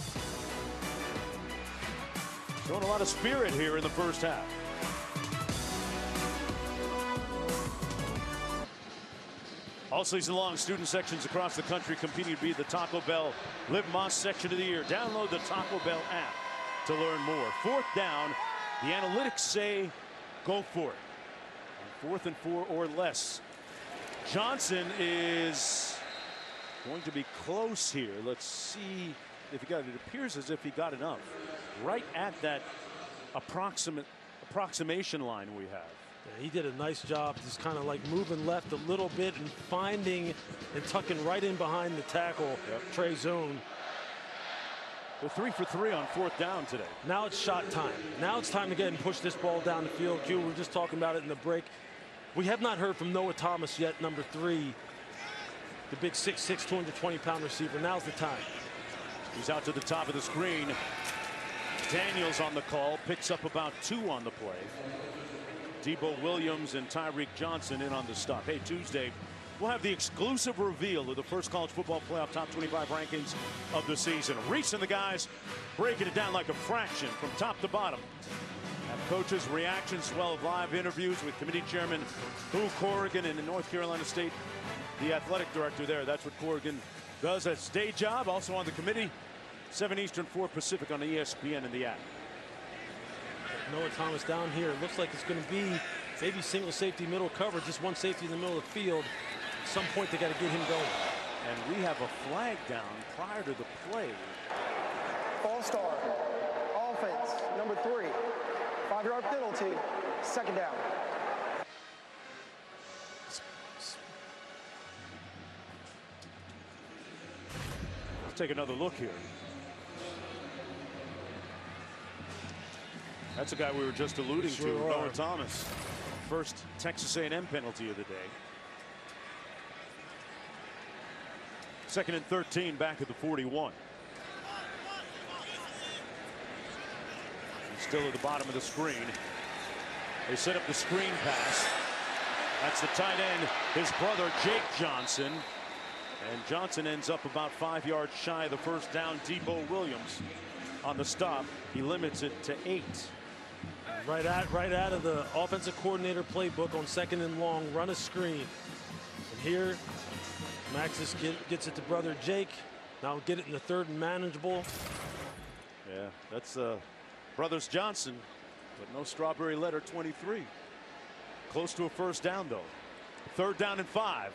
Showing a lot of spirit here in the first half. All season long, student sections across the country competing to be the Taco Bell Live Más section of the year. Download the Taco Bell app to learn more. Fourth down, the analytics say go for it. On fourth and four or less. Johnson is going to be close here. Let's see if he got it. It appears as if he got enough. Right at that approximate approximation line we have. Yeah, he did a nice job just kind of like moving left a little bit and finding and tucking right in behind the tackle. Yep. Trey Zone. They're three for three on fourth down today. Now it's shot time. Now it's time to get and push this ball down the field. Q, we were just talking about it in the break. We have not heard from Noah Thomas yet, number three. The big six six, two hundred twenty pound receiver. Now's the time. He's out to the top of the screen. Daniels on the call, picks up about two on the play. Debo Williams and Tyreek Johnson in on the stop. Hey, Tuesday, we'll have the exclusive reveal of the first college football playoff top twenty-five rankings of the season. Reese and the guys breaking it down like a fraction from top to bottom. Have coaches' reactions, well as live interviews with committee chairman Boo Corrigan and in North Carolina State, the athletic director there. That's what Corrigan does as day job. Also on the committee, seven Eastern, four Pacific on E S P N and the app. Noah Thomas down here. It looks like it's going to be maybe single safety middle cover, just one safety in the middle of the field. At some point, they got to get him going. And we have a flag down prior to the play. All-star, offense, number three. Five-yard penalty, second down. Let's take another look here. That's a guy we were just alluding sure to, are. Noah Thomas. First Texas A and M penalty of the day. Second and thirteen back at the forty-one. He's still at the bottom of the screen. They set up the screen pass. That's the tight end, his brother Jake Johnson. And Johnson ends up about five yards shy of the first down. Debo Williams on the stop. He limits it to eight. Right out, right out of the offensive coordinator playbook on second and long, run a screen. And here, Maxis get, gets it to brother Jake. Now get it in the third and manageable. Yeah, that's uh, Brothers Johnson, but no strawberry letter twenty-three. Close to a first down, though. Third down and five.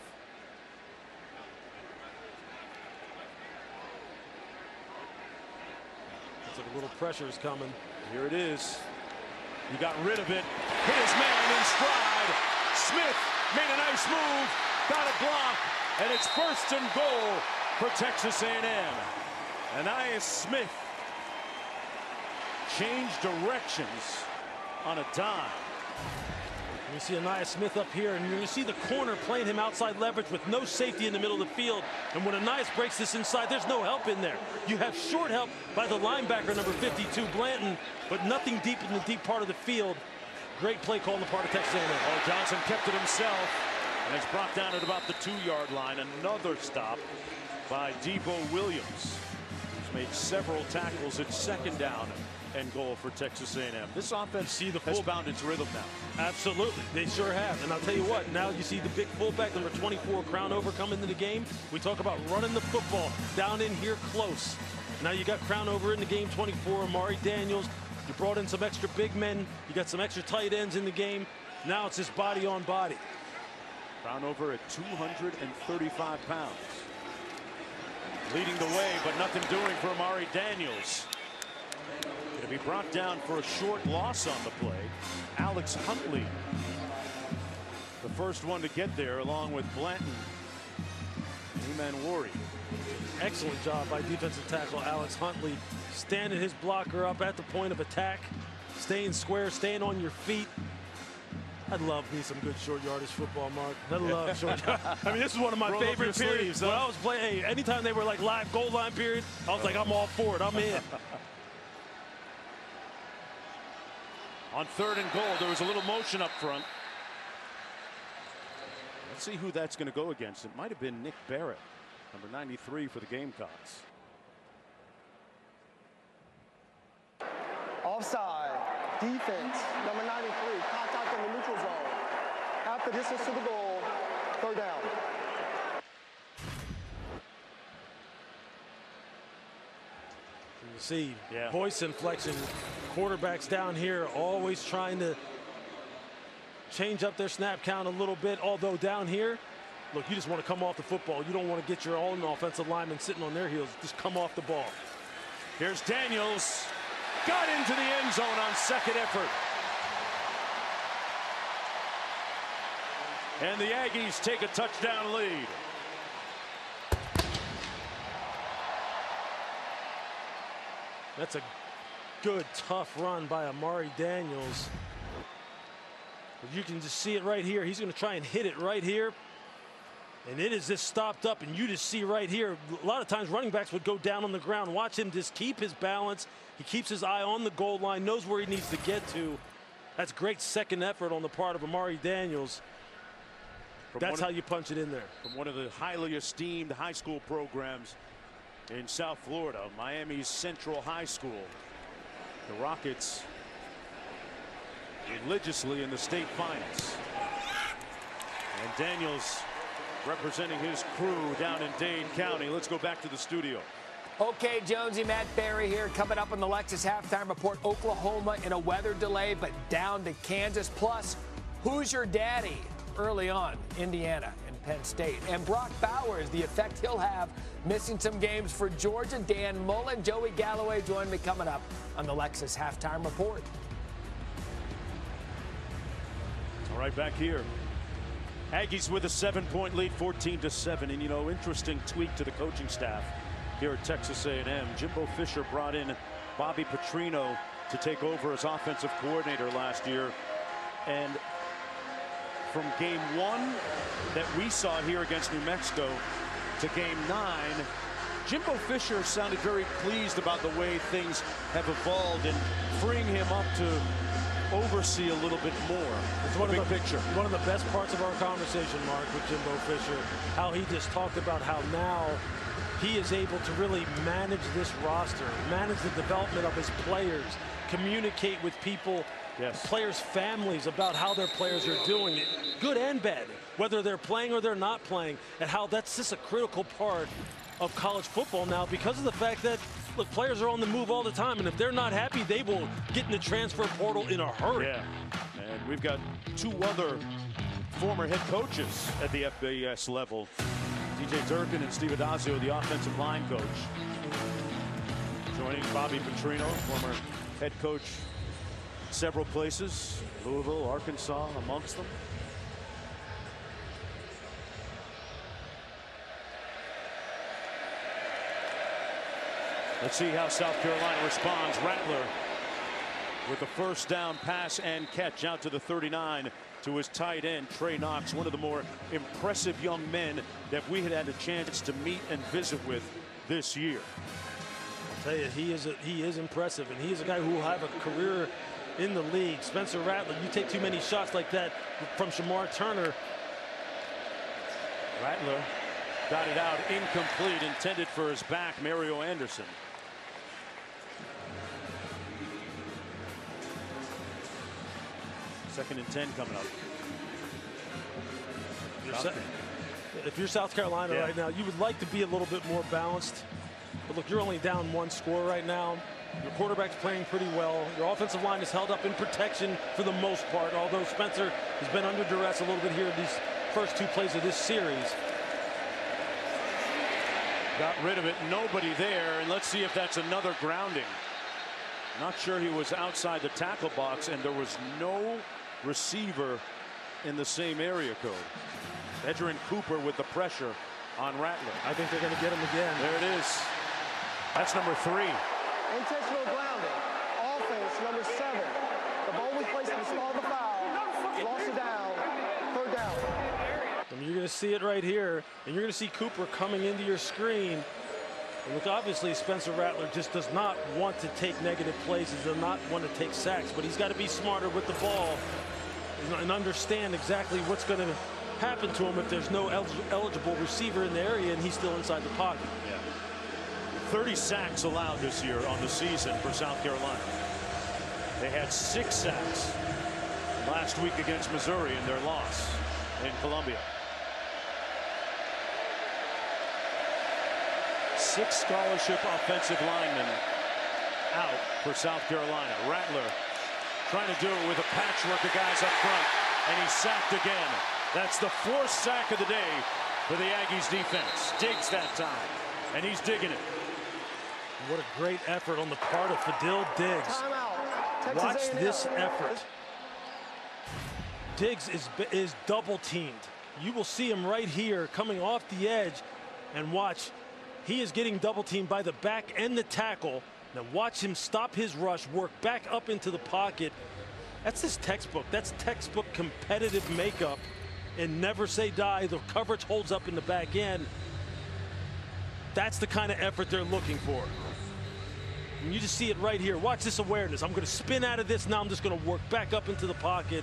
Looks like a little pressure is coming. Here it is. He got rid of it. hit his man in stride. Smith made a nice move, got a block, and it's first and goal for Texas A and M. Ainias Smith changed directions on a dime. You see Ainias Smith up here, and you see the corner playing him outside leverage with no safety in the middle of the field. And when Ainias breaks this inside, there's no help in there. You have short help by the linebacker, number fifty-two, Blanton, but nothing deep in the deep part of the field. Great play call on the part of Texas A and M. Oh, Johnson kept it himself, and it's brought down at about the two-yard line. Another stop by Debo Williams. He's made several tackles at second down and goal for Texas A and M. This offense see the has found its rhythm now. Absolutely, they sure have. And I'll tell you what, now you see the big fullback, number twenty-four, Crownover, come into the game. We talk about running the football down in here close. Now you got Crownover in the game, twenty-four, Amari Daniels. You brought in some extra big men. You got some extra tight ends in the game. Now it's just body on body. Crownover at two hundred thirty-five pounds. Leading the way, but nothing doing for Amari Daniels. Going to be brought down for a short loss on the play. Alex Huntley, the first one to get there, along with Blanton. Eman Wari. Excellent job by defensive tackle Alex Huntley, standing his blocker up at the point of attack, staying square, staying on your feet. I'd love me some good short yardage football, Mark. I love short yardage. I mean, this is one of my Roll favorite up your periods. sleeves, When huh? I was playing, hey, anytime they were like live goal line period, I was like, I'm all for it. I'm in. On third and goal, there was a little motion up front. Let's see who that's going to go against. It might have been Nick Barrett, number ninety-three for the Gamecocks. Offside. Defense. Number ninety-three. Contact in the neutral zone. Half the distance to the goal. Third down. You see Yeah. voice inflection. Quarterbacks down here always trying to change up their snap count a little bit. Although down here, look, you just want to come off the football. You don't want to get your own offensive linemen sitting on their heels. Just come off the ball. Here's Daniels. Got into the end zone on second effort. And the Aggies take a touchdown lead. That's a good, tough run by Amari Daniels. But you can just see it right here. He's going to try and hit it right here. And it is just stopped up, and you just see right here, a lot of times running backs would go down on the ground. Watch him just keep his balance. He keeps his eye on the goal line, knows where he needs to get to. That's great second effort on the part of Amari Daniels. From That's one how of, you punch it in there. From one of the highly esteemed high school programs in South Florida, Miami's Central High School. The Rockets religiously in the state finals. And Daniels representing his crew down in Dane County. Let's go back to the studio. Okay, Jonesy, Matt Barry here. Coming up on the Lexus Halftime Report, Oklahoma in a weather delay, but down to Kansas. Plus, who's your daddy? Early on, Indiana and Penn State. And Brock Bowers, the effect he'll have missing some games for Georgia. Dan Mullen, Joey Galloway join me coming up on the Lexus Halftime Report. All right, back here. Aggies with a seven-point lead, fourteen to seven. And, you know, interesting tweak to the coaching staff here at Texas A and M. Jimbo Fisher brought in Bobby Petrino to take over as offensive coordinator last year. And from game one that we saw here against New Mexico to game nine, Jimbo Fisher sounded very pleased about the way things have evolved and freeing him up to oversee a little bit more. It's one big of the picture. One of the best parts of our conversation, Mark, with Jimbo Fisher, how he just talked about how now he is able to really manage this roster, manage the development of his players, communicate with people, yes. players' families about how their players are doing, good and bad, whether they're playing or they're not playing, and how that's just a critical part of college football now because of the fact that, look, players are on the move all the time, and if they're not happy, they will get in the transfer portal in a hurry. Yeah, and we've got two other former head coaches at the F B S level. D J Durkin and Steve Adazio, the offensive line coach. Joining Bobby Petrino, former head coach several places, Louisville, Arkansas amongst them. Let's see how South Carolina responds. Rattler with the first down pass and catch out to the thirty-nine to his tight end, Trey Knox, one of the more impressive young men that we had had a chance to meet and visit with this year. I'll tell you, he is a, he is impressive, and he is a guy who will have a career in the league. Spencer Rattler, you take too many shots like that from Shamar Turner. Rattler got it out incomplete, intended for his back, Mario Anderson. Second and ten coming up. If you're South Carolina yeah. right now, you would like to be a little bit more balanced. But look, you're only down one score right now. Your quarterback's playing pretty well. Your offensive line is held up in protection for the most part, although Spencer has been under duress a little bit here in these first two plays of this series. Got rid of it, nobody there, and let's see if that's another grounding. Not sure he was outside the tackle box, and there was no receiver in the same area code. Edgerrin Cooper with the pressure on Rattler. I think they're going to get him again. There it is. That's number three. Intentional grounding. Offense, number seven. The ball was placed in the spot of the foul. Lost it down. Third down. I mean, you're going to see it right here, and you're going to see Cooper coming into your screen. And look, obviously, Spencer Rattler just does not want to take negative plays. He does not want to take sacks, but he's got to be smarter with the ball and understand exactly what's going to happen to him if there's no el eligible receiver in the area and he's still inside the pocket. Yeah. thirty sacks allowed this year on the season for South Carolina. They had six sacks last week against Missouri in their loss in Columbia. Six scholarship offensive linemen out for South Carolina. Rattler trying to do it with a patchwork of guys up front, and he's sacked again. That's the fourth sack of the day for the Aggies defense. Diggs that time, and he's digging it. What a great effort on the part of Fadil Diggs. Watch this effort. Diggs is, is double teamed. You will see him right here coming off the edge, and watch. He is getting double teamed by the back and the tackle. Now watch him stop his rush, work back up into the pocket. That's his textbook. That's textbook competitive makeup and never say die. The coverage holds up in the back end. That's the kind of effort they're looking for. And you just see it right here. Watch this awareness. I'm going to spin out of this. Now I'm just going to work back up into the pocket.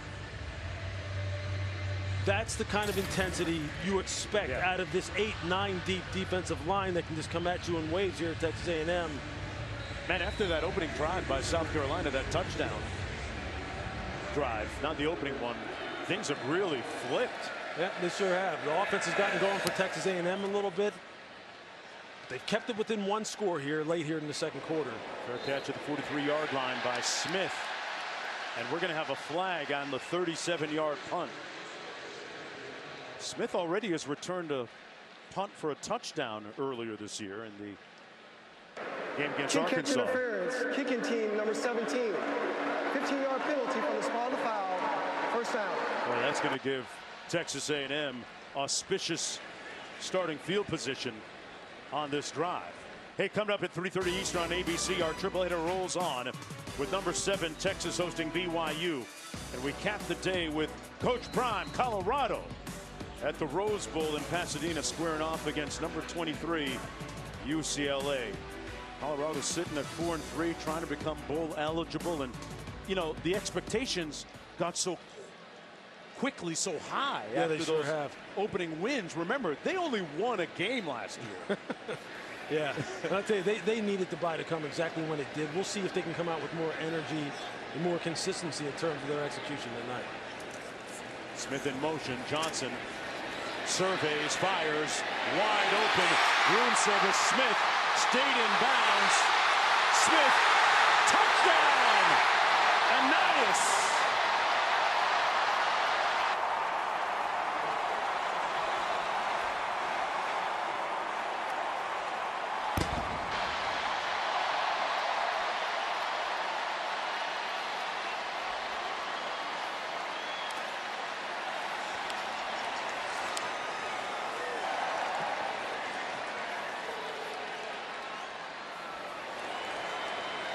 That's the kind of intensity you expect yeah. out of this eight, nine deep defensive line that can just come at you in waves here at Texas A and M. Man, after that opening drive by South Carolina, that touchdown drive, not the opening one, things have really flipped. Yeah, they sure have. The offense has gotten going for Texas A and M a little bit. They've kept it within one score here late here in the second quarter. Fair catch at the forty-three yard line by Smith. And we're going to have a flag on the thirty-seven yard punt. Smith already has returned a punt for a touchdown earlier this year in the game against Kick Arkansas. Interference, kicking team number seventeen. fifteen yard penalty from the spot of the foul. First down. Well, that's going to give Texas A and M auspicious starting field position on this drive. Hey, coming up at three thirty Eastern on A B C, our triple header rolls on with number seven Texas hosting B Y U, and we cap the day with Coach Prime, Colorado, at the Rose Bowl in Pasadena, squaring off against number twenty-three U C L A. Colorado sitting at four and three, trying to become bowl eligible, and you know the expectations got so quickly so high yeah, after they sure those have. opening wins. Remember, they only won a game last year. Yeah, and I'll tell you, they, they needed the bye to come exactly when it did. We'll see if they can come out with more energy and more consistency in terms of their execution tonight. Smith in motion. Johnson surveys, fires, wide open. Room service. Smith stayed in bounds. Smith, touchdown! Ananias.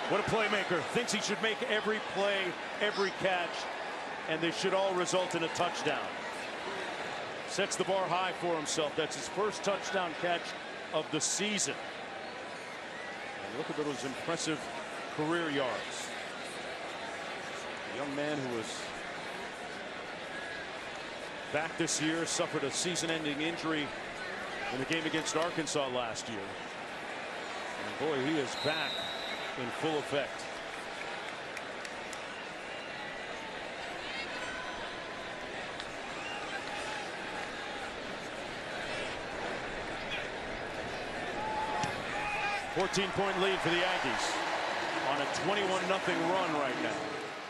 What a playmaker. Thinks he should make every play, every catch, and they should all result in a touchdown. Sets the bar high for himself. That's his first touchdown catch of the season. And look at those impressive career yards. A young man who was back this year, suffered a season-ending injury in the game against Arkansas last year. And boy, he is back in full effect. fourteen point lead for the Yankees on a twenty-one nothing run right now.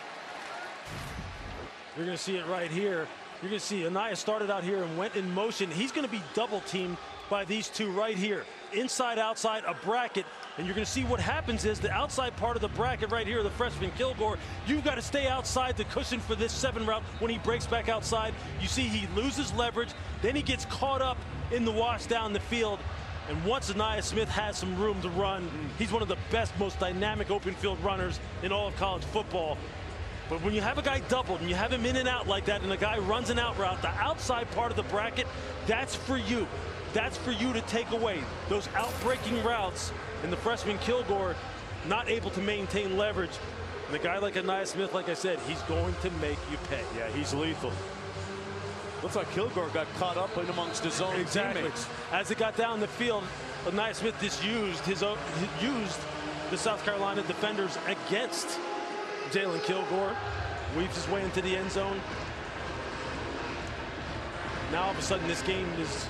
You're going to see it right here. You're going to see Anaya started out here and went in motion. He's going to be double teamed by these two right here. Inside, outside, a bracket. And you're going to see what happens is the outside part of the bracket right here, the freshman Kilgore, you've got to stay outside the cushion for this seven route. When he breaks back outside, you see he loses leverage. Then he gets caught up in the wash down the field. And once Anaya Smith has some room to run, he's one of the best, most dynamic open field runners in all of college football. But when you have a guy doubled and you have him in and out like that, and the guy runs an out route, the outside part of the bracket, that's for you. That's for you to take away. Those out-breaking routes, and the freshman Kilgore not able to maintain leverage. And a guy like Anaya Smith, like I said, he's going to make you pay. Yeah, he's lethal. Looks like Kilgore got caught up in amongst his own exactly. teammates. As it got down the field, Anaya Smith just used his own, used the South Carolina defenders against Jalen Kilgore. Weaves his way into the end zone. Now all of a sudden this game is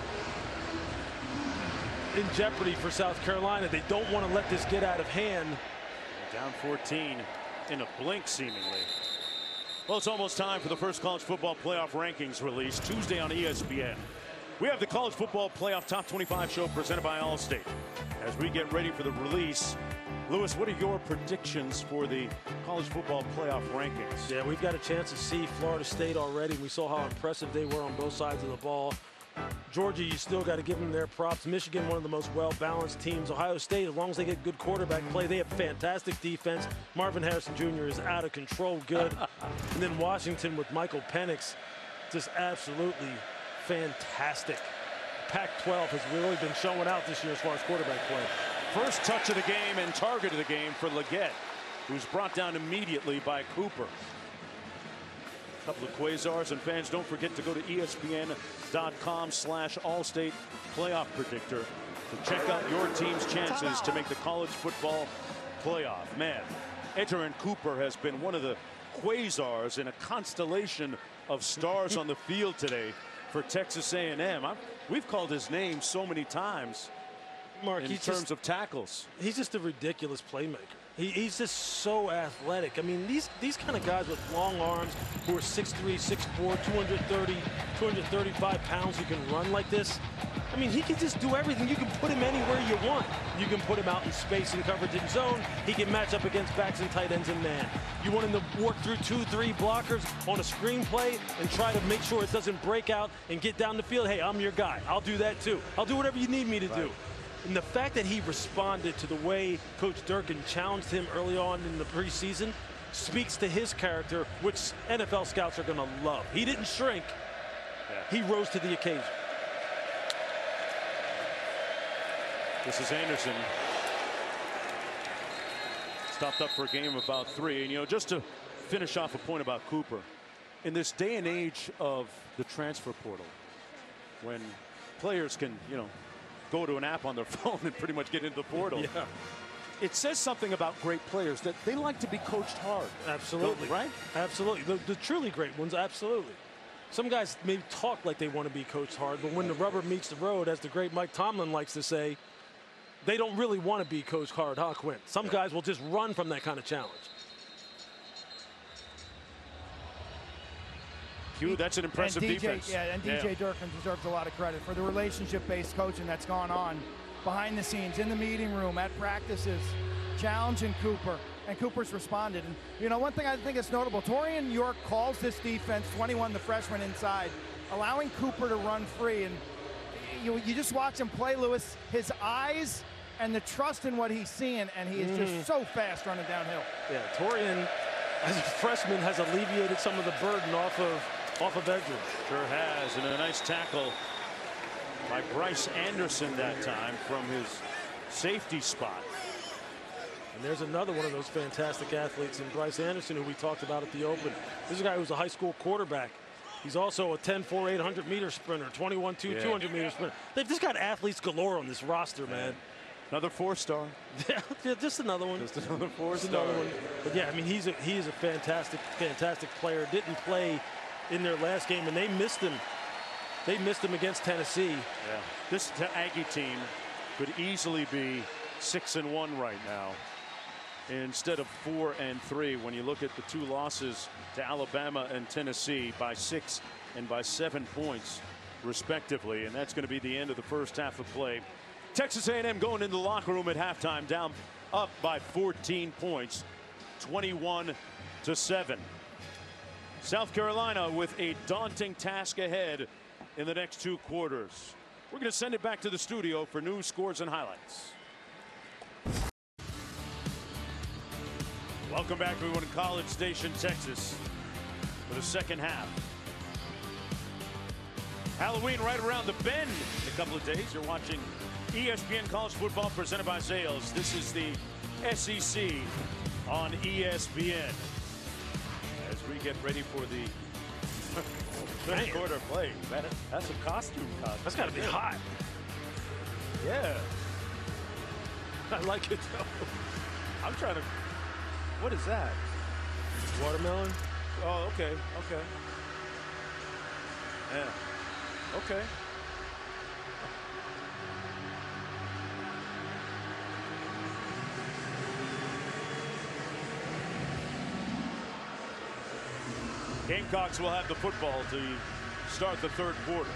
in jeopardy for South Carolina. They don't want to let this get out of hand. Down fourteen in a blink seemingly. Well, it's almost time for the first college football playoff rankings release Tuesday on E S P N. We have the college football playoff top twenty-five show presented by Allstate. As we get ready for the release, Lewis, what are your predictions for the college football playoff rankings? Yeah, we've got a chance to see Florida State already. We saw how impressive they were on both sides of the ball. Georgia, you still got to give them their props. Michigan, one of the most well-balanced teams. Ohio State, as long as they get good quarterback play, they have fantastic defense. Marvin Harrison Junior is out of control good. And then Washington with Michael Penix, just absolutely fantastic. Pac twelve has really been showing out this year as far as quarterback play. First touch of the game and target of the game for Leggett, who's brought down immediately by Cooper. A couple of quasars, and fans, don't forget to go to E S P N dot com slash Allstate playoff predictor to check out your team's chances to make the college football playoff. Man, Edgerrin Cooper has been one of the quasars in a constellation of stars on the field today for Texas A and M. I'm, we've called his name so many times. Mark, in he's terms just, of tackles. He's just a ridiculous playmaker. He, he's just so athletic. I mean, these these kind of guys with long arms who are six three, six four, two thirty, two thirty-five pounds who can run like this. I mean, he can just do everything. You can put him anywhere you want. You can put him out in space and coverage in zone. He can match up against backs and tight ends and man. You want him to work through two, three blockers on a screen play and try to make sure it doesn't break out and get down the field. Hey, I'm your guy. I'll do that too. I'll do whatever you need me to Right. do. And the fact that he responded to the way Coach Durkin challenged him early on in the preseason speaks to his character, which N F L scouts are going to love. He didn't shrink. Yeah. He rose to the occasion. This is Anderson. Stopped up for a game of about three. And, you know, just to finish off a point about Cooper, in this day and age of the transfer portal, when players can, you know, go to an app on their phone and pretty much get into the portal. Yeah. It says something about great players that they like to be coached hard. Absolutely. Right? Absolutely. The, the truly great ones, absolutely. Some guys may talk like they want to be coached hard, but when the rubber meets the road, as the great Mike Tomlin likes to say, they don't really want to be coached hard, huh, Quinn? Some Yeah. guys will just run from that kind of challenge. Q, that's an impressive and D J, defense. Yeah, and D J Yeah. Durkin deserves a lot of credit for the relationship-based coaching that's gone on behind the scenes, in the meeting room, at practices, challenging Cooper, and Cooper's responded. And, you know, one thing I think is notable, Torian York calls this defense, twenty-one, the freshman inside, allowing Cooper to run free. And you, you just watch him play, Lewis. His eyes and the trust in what he's seeing, and he is Mm. just so fast running downhill. Yeah, Torian, as a freshman, has alleviated some of the burden off of off of Edgerrin. Sure has, and a nice tackle by Bryce Anderson that time from his safety spot. And there's another one of those fantastic athletes in Bryce Anderson, who we talked about at the Open. This is a guy who's a high school quarterback. He's also a ten four eight hundred meter sprinter, twenty-one two Yeah. two hundred meter sprinter. They've just got athletes galore on this roster, man. Another four-star. Yeah, just another one. Just another four-star. Just another one. But yeah, I mean, he's a he is a fantastic, fantastic player. Didn't play in their last game, and they missed him. They missed him against Tennessee. Yeah. This Aggie team could easily be six and one right now, instead of four and three. When you look at the two losses to Alabama and Tennessee by six and by seven points, respectively, and that's going to be the end of the first half of play. Texas A and M going into the locker room at halftime, down up by fourteen points, twenty-one to seven. South Carolina with a daunting task ahead in the next two quarters. We're going to send it back to the studio for news, scores, and highlights. Welcome back, everyone, in College Station, Texas, for the second half. Halloween right around the bend in a couple of days. You're watching E S P N College Football presented by Zales. This is the S E C on E S P N. As we get ready for the third quarter play. That, that's a costume costume. That's got to be hot. Yeah. I like it though. I'm trying to. What is that? Watermelon. Oh, okay. Okay. Yeah. Okay. Gamecocks will have the football to start the third quarter.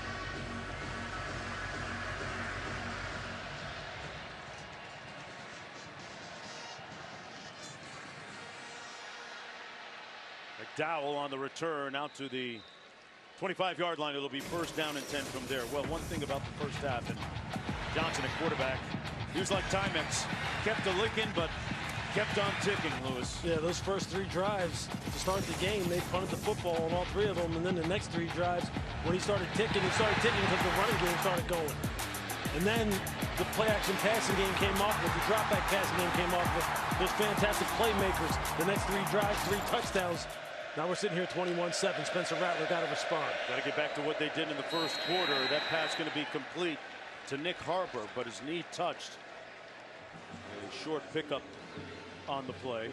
McDowell on the return out to the twenty-five yard line. It'll be first down and ten from there. Well, one thing about the first half, and Johnson at quarterback, he was like Timex, kept a licking, but kept on ticking, Lewis. Yeah, those first three drives to start the game, they punted the football on all three of them, and then the next three drives, when he started ticking, he started ticking because the running game started going. And then the play-action passing game came off with the drop-back passing game came off with those fantastic playmakers. The next three drives, three touchdowns. Now we're sitting here twenty-one seven. Spencer Rattler got to respond. Got to get back to what they did in the first quarter. That pass going to be complete to Nick Harper, but his knee touched. A short pickup on the play.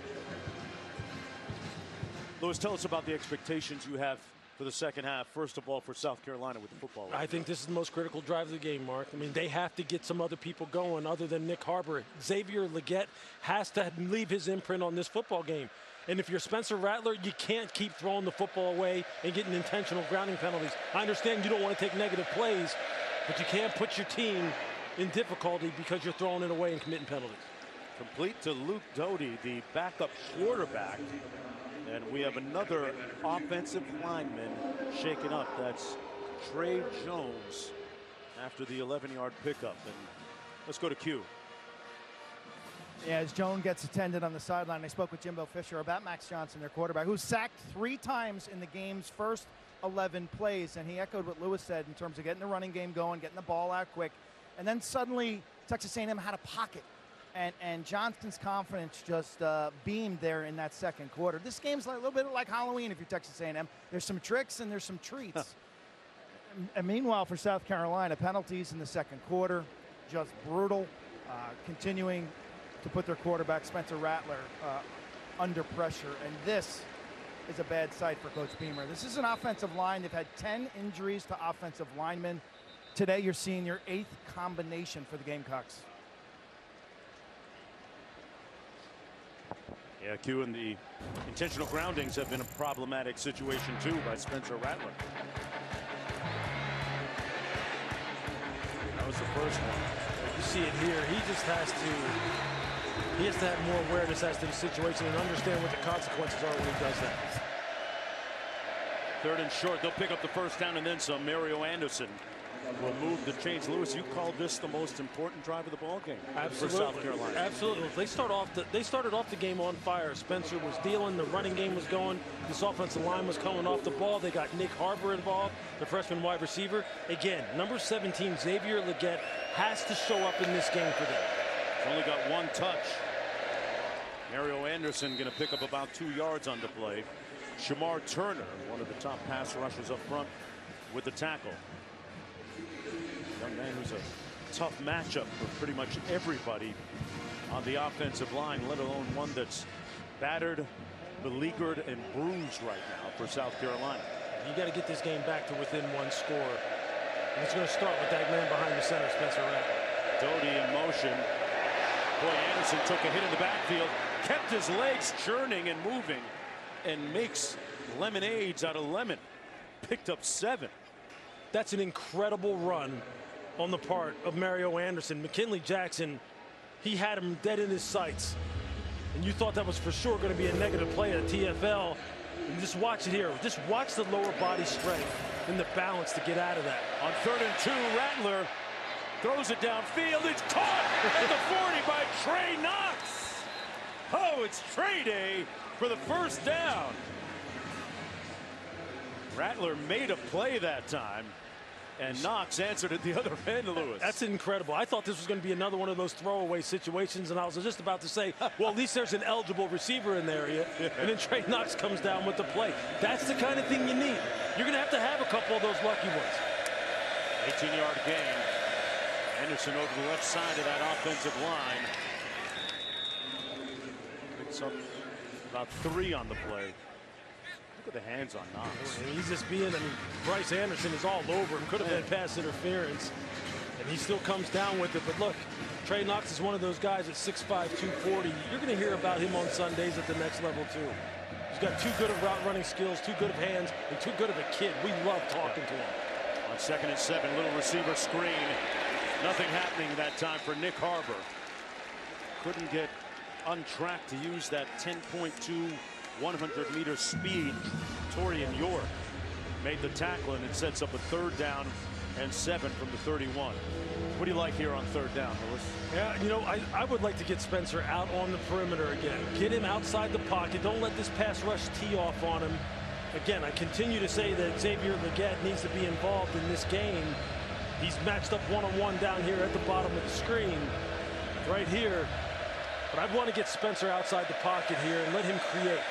Lewis, tell us about the expectations you have for the second half. First of all, for South Carolina with the football. I think this is the most critical drive of the game, Mark. I mean, they have to get some other people going other than Nick Harper. Xavier Legette has to leave his imprint on this football game. And if you're Spencer Rattler, you can't keep throwing the football away and getting intentional grounding penalties. I understand you don't want to take negative plays, but you can't put your team in difficulty because you're throwing it away and committing penalties. Complete to Luke Doty, the backup quarterback. And we have another offensive lineman shaken up. That's Trey Jones after the eleven yard pickup. And let's go to Q. Yeah, as Jones gets attended on the sideline, I spoke with Jimbo Fisher about Max Johnson, their quarterback, who's sacked three times in the game's first eleven plays. And he echoed what Lewis said in terms of getting the running game going, getting the ball out quick. And then suddenly Texas A and M had a pocket. And, and Johnston's confidence just uh, beamed there in that second quarter. This game's like, a little bit like Halloween if you're Texas A and M. There's some tricks and there's some treats. And meanwhile, for South Carolina, penalties in the second quarter, just brutal, uh, continuing to put their quarterback, Spencer Rattler, uh, under pressure. And this is a bad sight for Coach Beamer. This is an offensive line. They've had ten injuries to offensive linemen. Today, you're seeing your eighth combination for the Gamecocks. Yeah, Q, and the intentional groundings have been a problematic situation too by Spencer Rattler. That was the first one. You see it here. He just has to, he has to have more awareness as to the situation and understand what the consequences are when he does that. Third and short. They'll pick up the first down and then some. Mario Anderson will move the chains. Lewis, you called this the most important drive of the ball game Absolutely. for South Carolina. Absolutely. They start off the, they started off the game on fire. Spencer was dealing. The running game was going. This offensive line was coming off the ball. They got Nick Harbor involved, the freshman wide receiver. Again, number seventeen, Xavier Legette, has to show up in this game for them. He's only got one touch. Mario Anderson going to pick up about two yards on the play. Shamar Turner, one of the top pass rushers up front with the tackle. Young man who's a tough matchup for pretty much everybody on the offensive line, let alone one that's battered, beleaguered, and bruised right now for South Carolina. You got to get this game back to within one score. And it's going to start with that man behind the center, Spencer Rattler. Doty in motion. Boy, Anderson took a hit in the backfield, kept his legs churning and moving, and makes lemonades out of lemon. Picked up seven. That's an incredible run on the part of Mario Anderson. McKinley Jackson, he had him dead in his sights. And you thought that was for sure going to be a negative play at T F L. And just watch it here. Just watch the lower body strength and the balance to get out of that. On third and two, Rattler throws it downfield. It's caught at the forty by Trey Knox. Oh, it's Trey Day for the first down. Rattler made a play that time, and Knox answered at the other end, Lewis. That's incredible. I thought this was going to be another one of those throwaway situations, and I was just about to say, well, at least there's an eligible receiver in the area, and then Trey Knox comes down with the play. That's the kind of thing you need. You're going to have to have a couple of those lucky ones. eighteen yard gain. Anderson over the left side of that offensive line. Picks up about three on the play. Look at the hands on Knox. And he's just being, I mean, Bryce Anderson is all over him. Could have been pass interference. And he still comes down with it. But look, Trey Knox is one of those guys at six five, two forty. You're going to hear about him on Sundays at the next level, too. He's got too good of route running skills, too good of hands, and too good of a kid. We love talking to him. On second and seven, little receiver screen. Nothing happening that time for Nick Harbor. Couldn't get untracked to use that ten point two one hundred meter speed. Torian York made the tackle, and it sets up a third down and seven from the thirty-one. What do you like here on third down, Lewis? Yeah, you know, I, I would like to get Spencer out on the perimeter again. Get him outside the pocket. Don't let this pass rush tee off on him. Again, I continue to say that Xavier Legette needs to be involved in this game. He's matched up one-on-one down here at the bottom of the screen, right here. But I want to get Spencer outside the pocket here and let him create.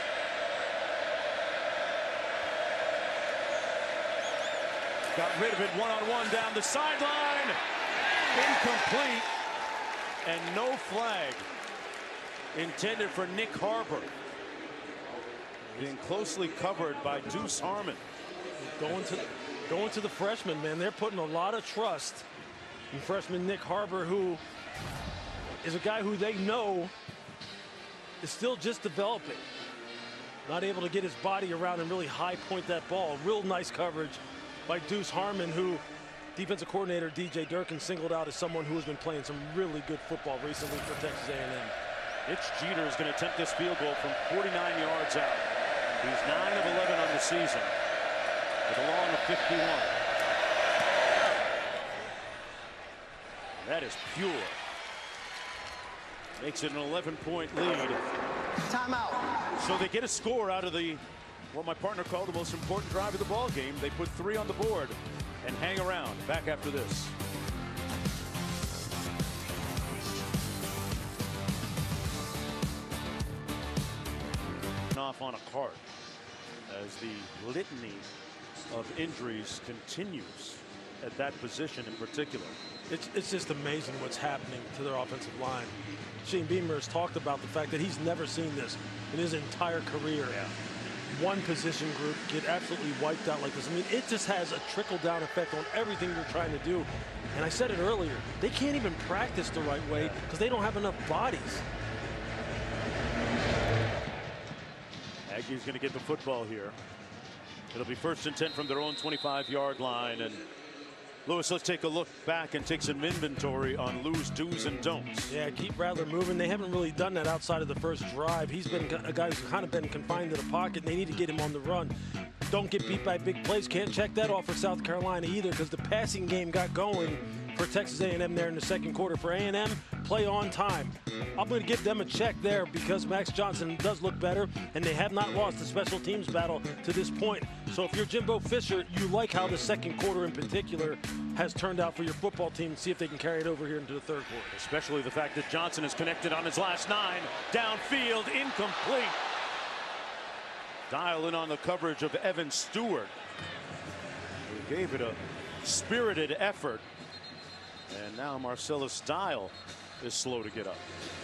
Got rid of it one-on-one down the sideline. Incomplete. And no flag intended for Nick Harbor. Being closely covered by Deuce Harmon. Going to, going to the freshman, man. They're putting a lot of trust in freshman Nick Harbor, who is a guy who they know is still just developing. Not able to get his body around and really high point that ball. Real nice coverage by Deuce Harmon, who defensive coordinator D J Durkin singled out as someone who has been playing some really good football recently for Texas A and M. Mitch Jeter is going to attempt this field goal from forty-nine yards out. He's nine of eleven on the season with a long of fifty-one. That is pure. Makes it an eleven point lead. Timeout. So they get a score out of the, what my partner called the most important drive of the ball game. They put three on the board and hang around. Back after this. Off on a cart as the litany of injuries continues at that position in particular. It's, it's just amazing what's happening to their offensive line. Shane Beamer has talked about the fact that he's never seen this in his entire career. Yeah. One position group get absolutely wiped out like this. I mean, it just has a trickle-down effect on everything you're trying to do. And I said it earlier, they can't even practice the right way because they don't have enough bodies. Aggie's going to get the football here. It'll be first and ten from their own twenty-five yard line. And Lewis, let's take a look back and take some inventory on Lou's do's and don'ts. Yeah, keep Rattler moving. They haven't really done that outside of the first drive. He's been a guy who's kind of been confined to the pocket. They need to get him on the run. don't get beat by big plays. Can't check that off for South Carolina either, because the passing game got going for Texas A and M there in the second quarter. For A and M, play on time. I'm going to give them a check there because Max Johnson does look better, and they have not lost the special teams battle to this point. So if you're Jimbo Fisher, you like how the second quarter in particular has turned out for your football team. See if they can carry it over here into the third quarter. Especially the fact that Johnson is connected on his last nine. Downfield, incomplete. Dial in on the coverage of Evan Stewart, who gave it a spirited effort. And now Marcellus Dial is slow to get up.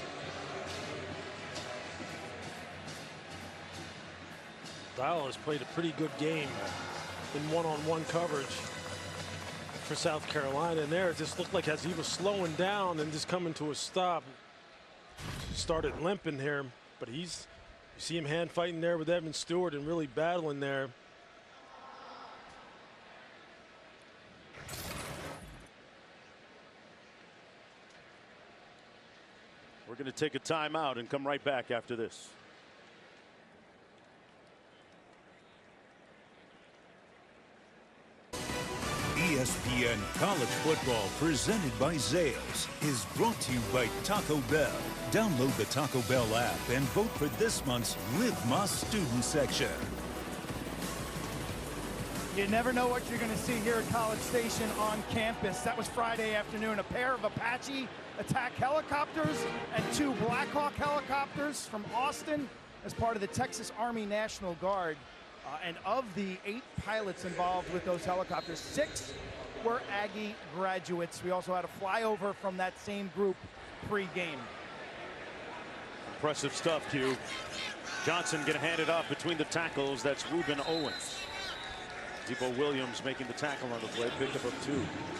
Dial has played a pretty good game in one-on-one coverage for South Carolina. And there it just looked like as he was slowing down and just coming to a stop, started limping here. But he's, you see him hand fighting there with Evan Stewart and really battling there. We're going to take a timeout and come right back after this. E S P N College Football, presented by Zales, is brought to you by Taco Bell. Download the Taco Bell app and vote for this month's Live Más Student section. You never know what you're going to see here at College Station on campus. That was Friday afternoon. A pair of Apache attack helicopters and two Black Hawk helicopters from Austin as part of the Texas Army National Guard. Uh, and of the eight pilots involved with those helicopters, six were Aggie graduates. We also had a flyover from that same group pre-game. Impressive stuff, Q. Johnson going to hand it off between the tackles. That's Ruben Owens. Debo Williams making the tackle on the play, picked up of two.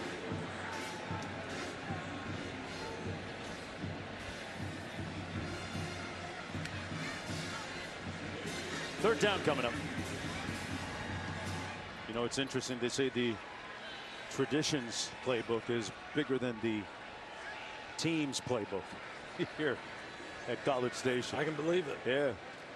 Third down coming up. You know, it's interesting. They say the traditions playbook is bigger than the team's playbook here at College Station. I can believe it. Yeah.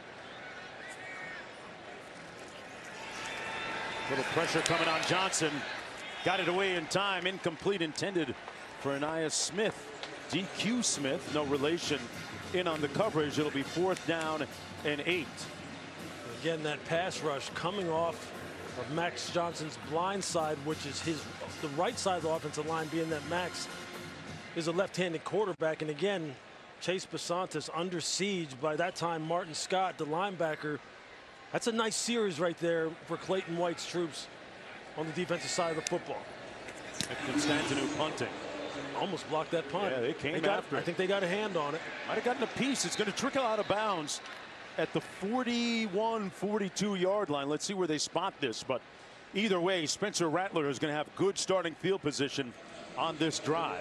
Little pressure coming on Johnson. Got it away in time. Incomplete, intended for Aniyah Smith. D Q Smith, no relation, in on the coverage. It'll be fourth down and eight. Again, that pass rush coming off of Max Johnson's blind side, which is his the right side of the offensive line, being that Max is a left-handed quarterback. And again, Chase Basantis under siege. By that time, Martin Scott, the linebacker. That's a nice series right there for Clayton White's troops on the defensive side of the football. Constantinu punting. Almost blocked that punt. Yeah, they came they got, after it. I think they got a hand on it. Might have gotten a piece. It's going to trickle out of bounds at the forty-one forty-two yard line. Let's see where they spot this. But either way, Spencer Rattler is going to have good starting field position on this drive.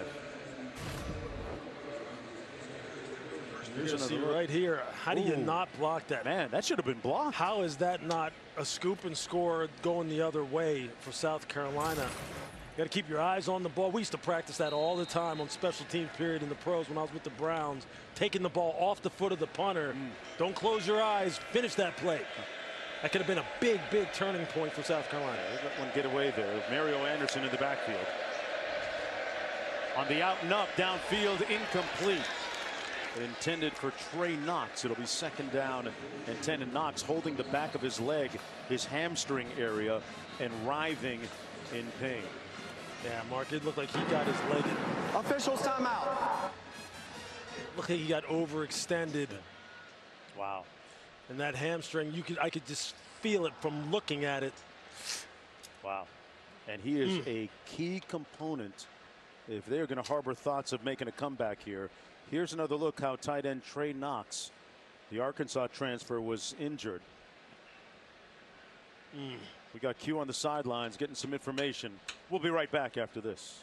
You're going to see right here. How do you Ooh. not block that? Man, that should have been blocked. How is that not a scoop and score going the other way for South Carolina? You got to keep your eyes on the ball. We used to practice that all the time on special teams period in the pros when I was with the Browns. Taking the ball off the foot of the punter. Mm. Don't close your eyes. Finish that play. That could have been a big, big turning point for South Carolina. They let one get away there. Mario Anderson in the backfield. On the out and up, downfield, incomplete. Intended for Trey Knox. It'll be second down and ten. And Knox holding the back of his leg, his hamstring area, and writhing in pain. Yeah, Mark, it looked like he got his leg. Officials timeout. Looked like he got overextended. Wow. And that hamstring, you could I could just feel it from looking at it. Wow. And he is mm. a key component if they're going to harbor thoughts of making a comeback here. Here's another look how tight end Trey Knox, the Arkansas transfer, was injured. Mm. We got Q on the sidelines getting some information. We'll be right back after this.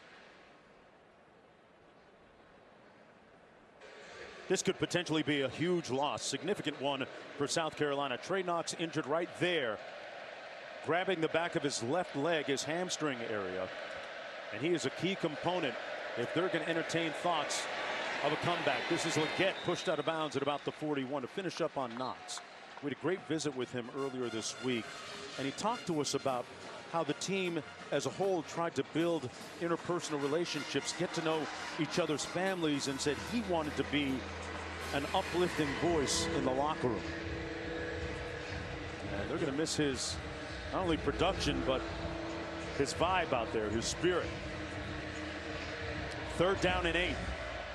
This could potentially be a huge loss, significant one for South Carolina. Trey Knox injured right there, grabbing the back of his left leg, his hamstring area. And he is a key component if they're going to entertain thoughts of a comeback. This is Leggett pushed out of bounds at about the forty-one to finish up on Knox. We had a great visit with him earlier this week. and he talked to us about how the team as a whole tried to build interpersonal relationships, get to know each other's families, and said he wanted to be an uplifting voice in the locker room. And they're going to miss his not only production, but his vibe out there, his spirit. Third down and eight.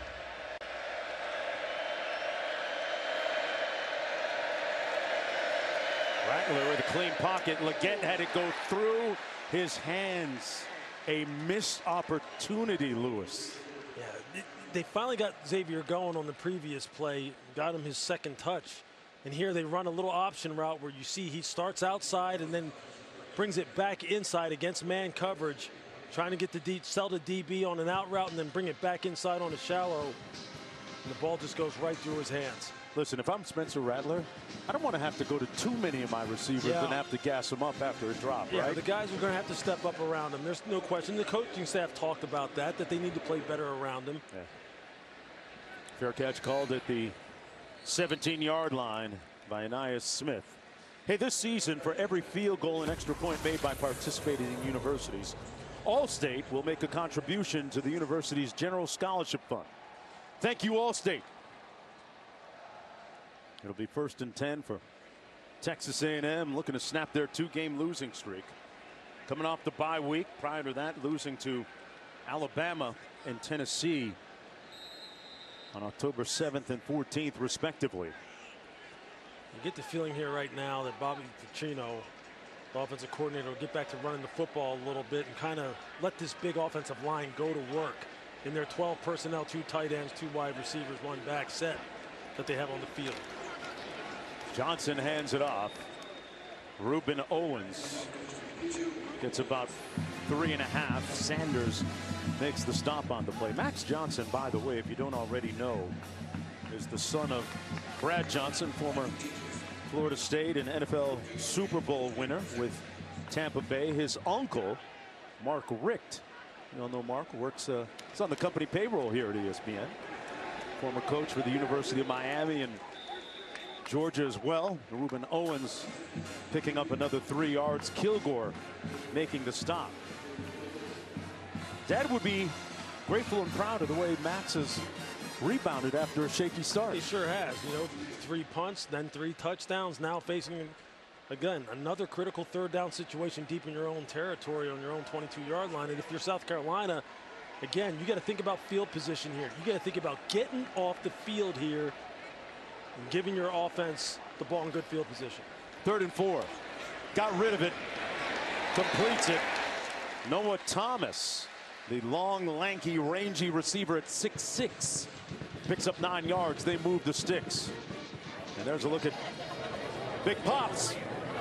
Rattler with a clean pocket. Leggett had it go through his hands. A missed opportunity, Lewis. Yeah, they finally got Xavier going on the previous play, got him his second touch. And here they run a little option route where you see he starts outside and then brings it back inside against man coverage, trying to get the D, sell the D B on an out route and then bring it back inside on a shallow. And the ball just goes right through his hands. Listen, if I'm Spencer Rattler, I don't want to have to go to too many of my receivers Yeah. and have to gas them up after a drop, Yeah, right? the guys are going to have to step up around him. There's no question. The coaching staff talked about that, that they need to play better around him. Yeah. Fair catch called at the seventeen yard line by Ainias Smith. Hey, this season, for every field goal and extra point made by participating universities, Allstate will make a contribution to the university's general scholarship fund. Thank you, Allstate. It'll be first and ten for Texas A and M, looking to snap their two-game losing streak. Coming off the bye week, prior to that, losing to Alabama and Tennessee on October seventh and fourteenth, respectively. You get the feeling here right now that Bobby Petrino, the offensive coordinator, will get back to running the football a little bit and kind of let this big offensive line go to work in their twelve personnel, two tight ends, two wide receivers, one back set that they have on the field. Johnson hands it off. Ruben Owens gets about three and a half. Sanders makes the stop on the play. Max Johnson, by the way, if you don't already know, is the son of Brad Johnson, former Florida State and N F L Super Bowl winner with Tampa Bay. His uncle, Mark Richt, you all know Mark, works uh, he's on the company payroll here at E S P N. Former coach for the University of Miami and Georgia as well. Ruben Owens picking up another three yards. Kilgore making the stop. Dad would be grateful and proud of the way Max has rebounded after a shaky start. He sure has. You know, three punts, then three touchdowns. Now facing, again, another critical third down situation deep in your own territory on your own twenty-two yard line. And if you're South Carolina, again, you got to think about field position here. You got to think about getting off the field here and giving your offense the ball in good field position. Third and four. Got rid of it. Completes it. Noah Thomas, the long, lanky, rangy receiver at six six, picks up nine yards. They move the sticks. And there's a look at Big Pops.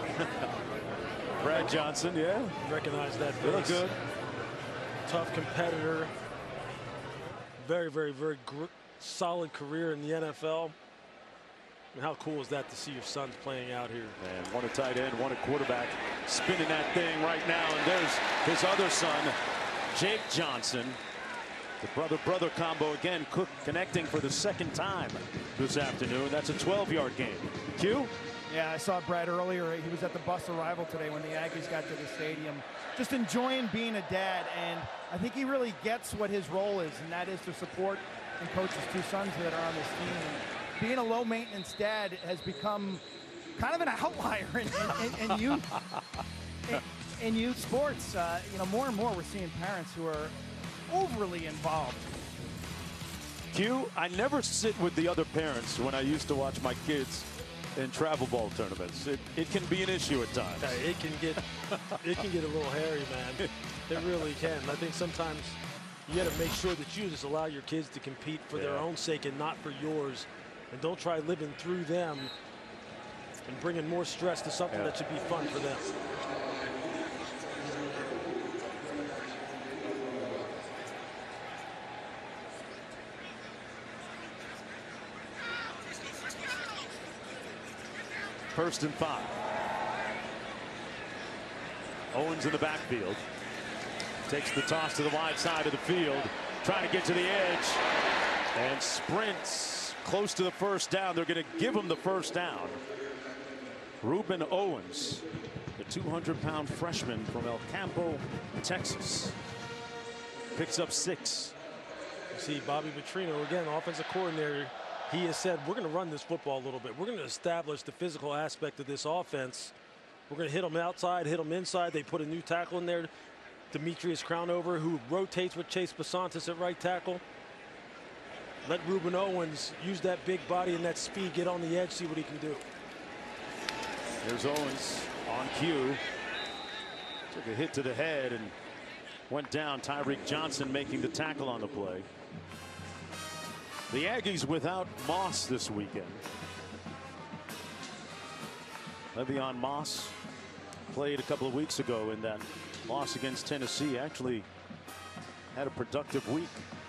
Brad Johnson, yeah. Recognize that face. Really good. Tough competitor. Very, very, very gr solid career in the N F L. And how cool is that to see your sons playing out here? And one at tight end, one at quarterback, spinning that thing right now. And there's his other son, Jake Johnson. The brother-brother combo again, Cook connecting for the second time this afternoon. That's a twelve yard game. Q? Yeah, I saw Brad earlier. He was at the bus arrival today when the Aggies got to the stadium. Just enjoying being a dad, and I think he really gets what his role is, and that is to support and coach his two sons that are on this team. And being a low-maintenance dad has become kind of an outlier in, in, in, in youth in, in youth sports. Uh, you know, more and more we're seeing parents who are overly involved. Q, I never sit with the other parents when I used to watch my kids in travel ball tournaments. It, it can be an issue at times. Yeah, it can get it can get a little hairy, man. It really can. I think sometimes you got to make sure that you just allow your kids to compete for Yeah. their own sake and not for yours. And don't try living through them and bringing more stress to something Yeah. that should be fun for them. First and five. Owens in the backfield. Takes the toss to the wide side of the field. Trying to get to the edge. And sprints close to the first down. They're going to give him the first down. Ruben Owens The two hundred pound freshman from El Campo, Texas. Picks up six. You see Bobby Petrino, again, offensive coordinator. He has said, we're going to run this football a little bit. We're going to establish the physical aspect of this offense. We're going to hit them outside, hit them inside. They put a new tackle in there, Demetrius Crownover, who rotates with Chase Basantis at right tackle. Let Ruben Owens use that big body and that speed, get on the edge, see what he can do. Here's Owens on cue. Took a hit to the head and went down. Tyreek Johnson making the tackle on the play. The Aggies without Moss this weekend. Le'Veon Moss played a couple of weeks ago in that loss against Tennessee. Actually had a productive week.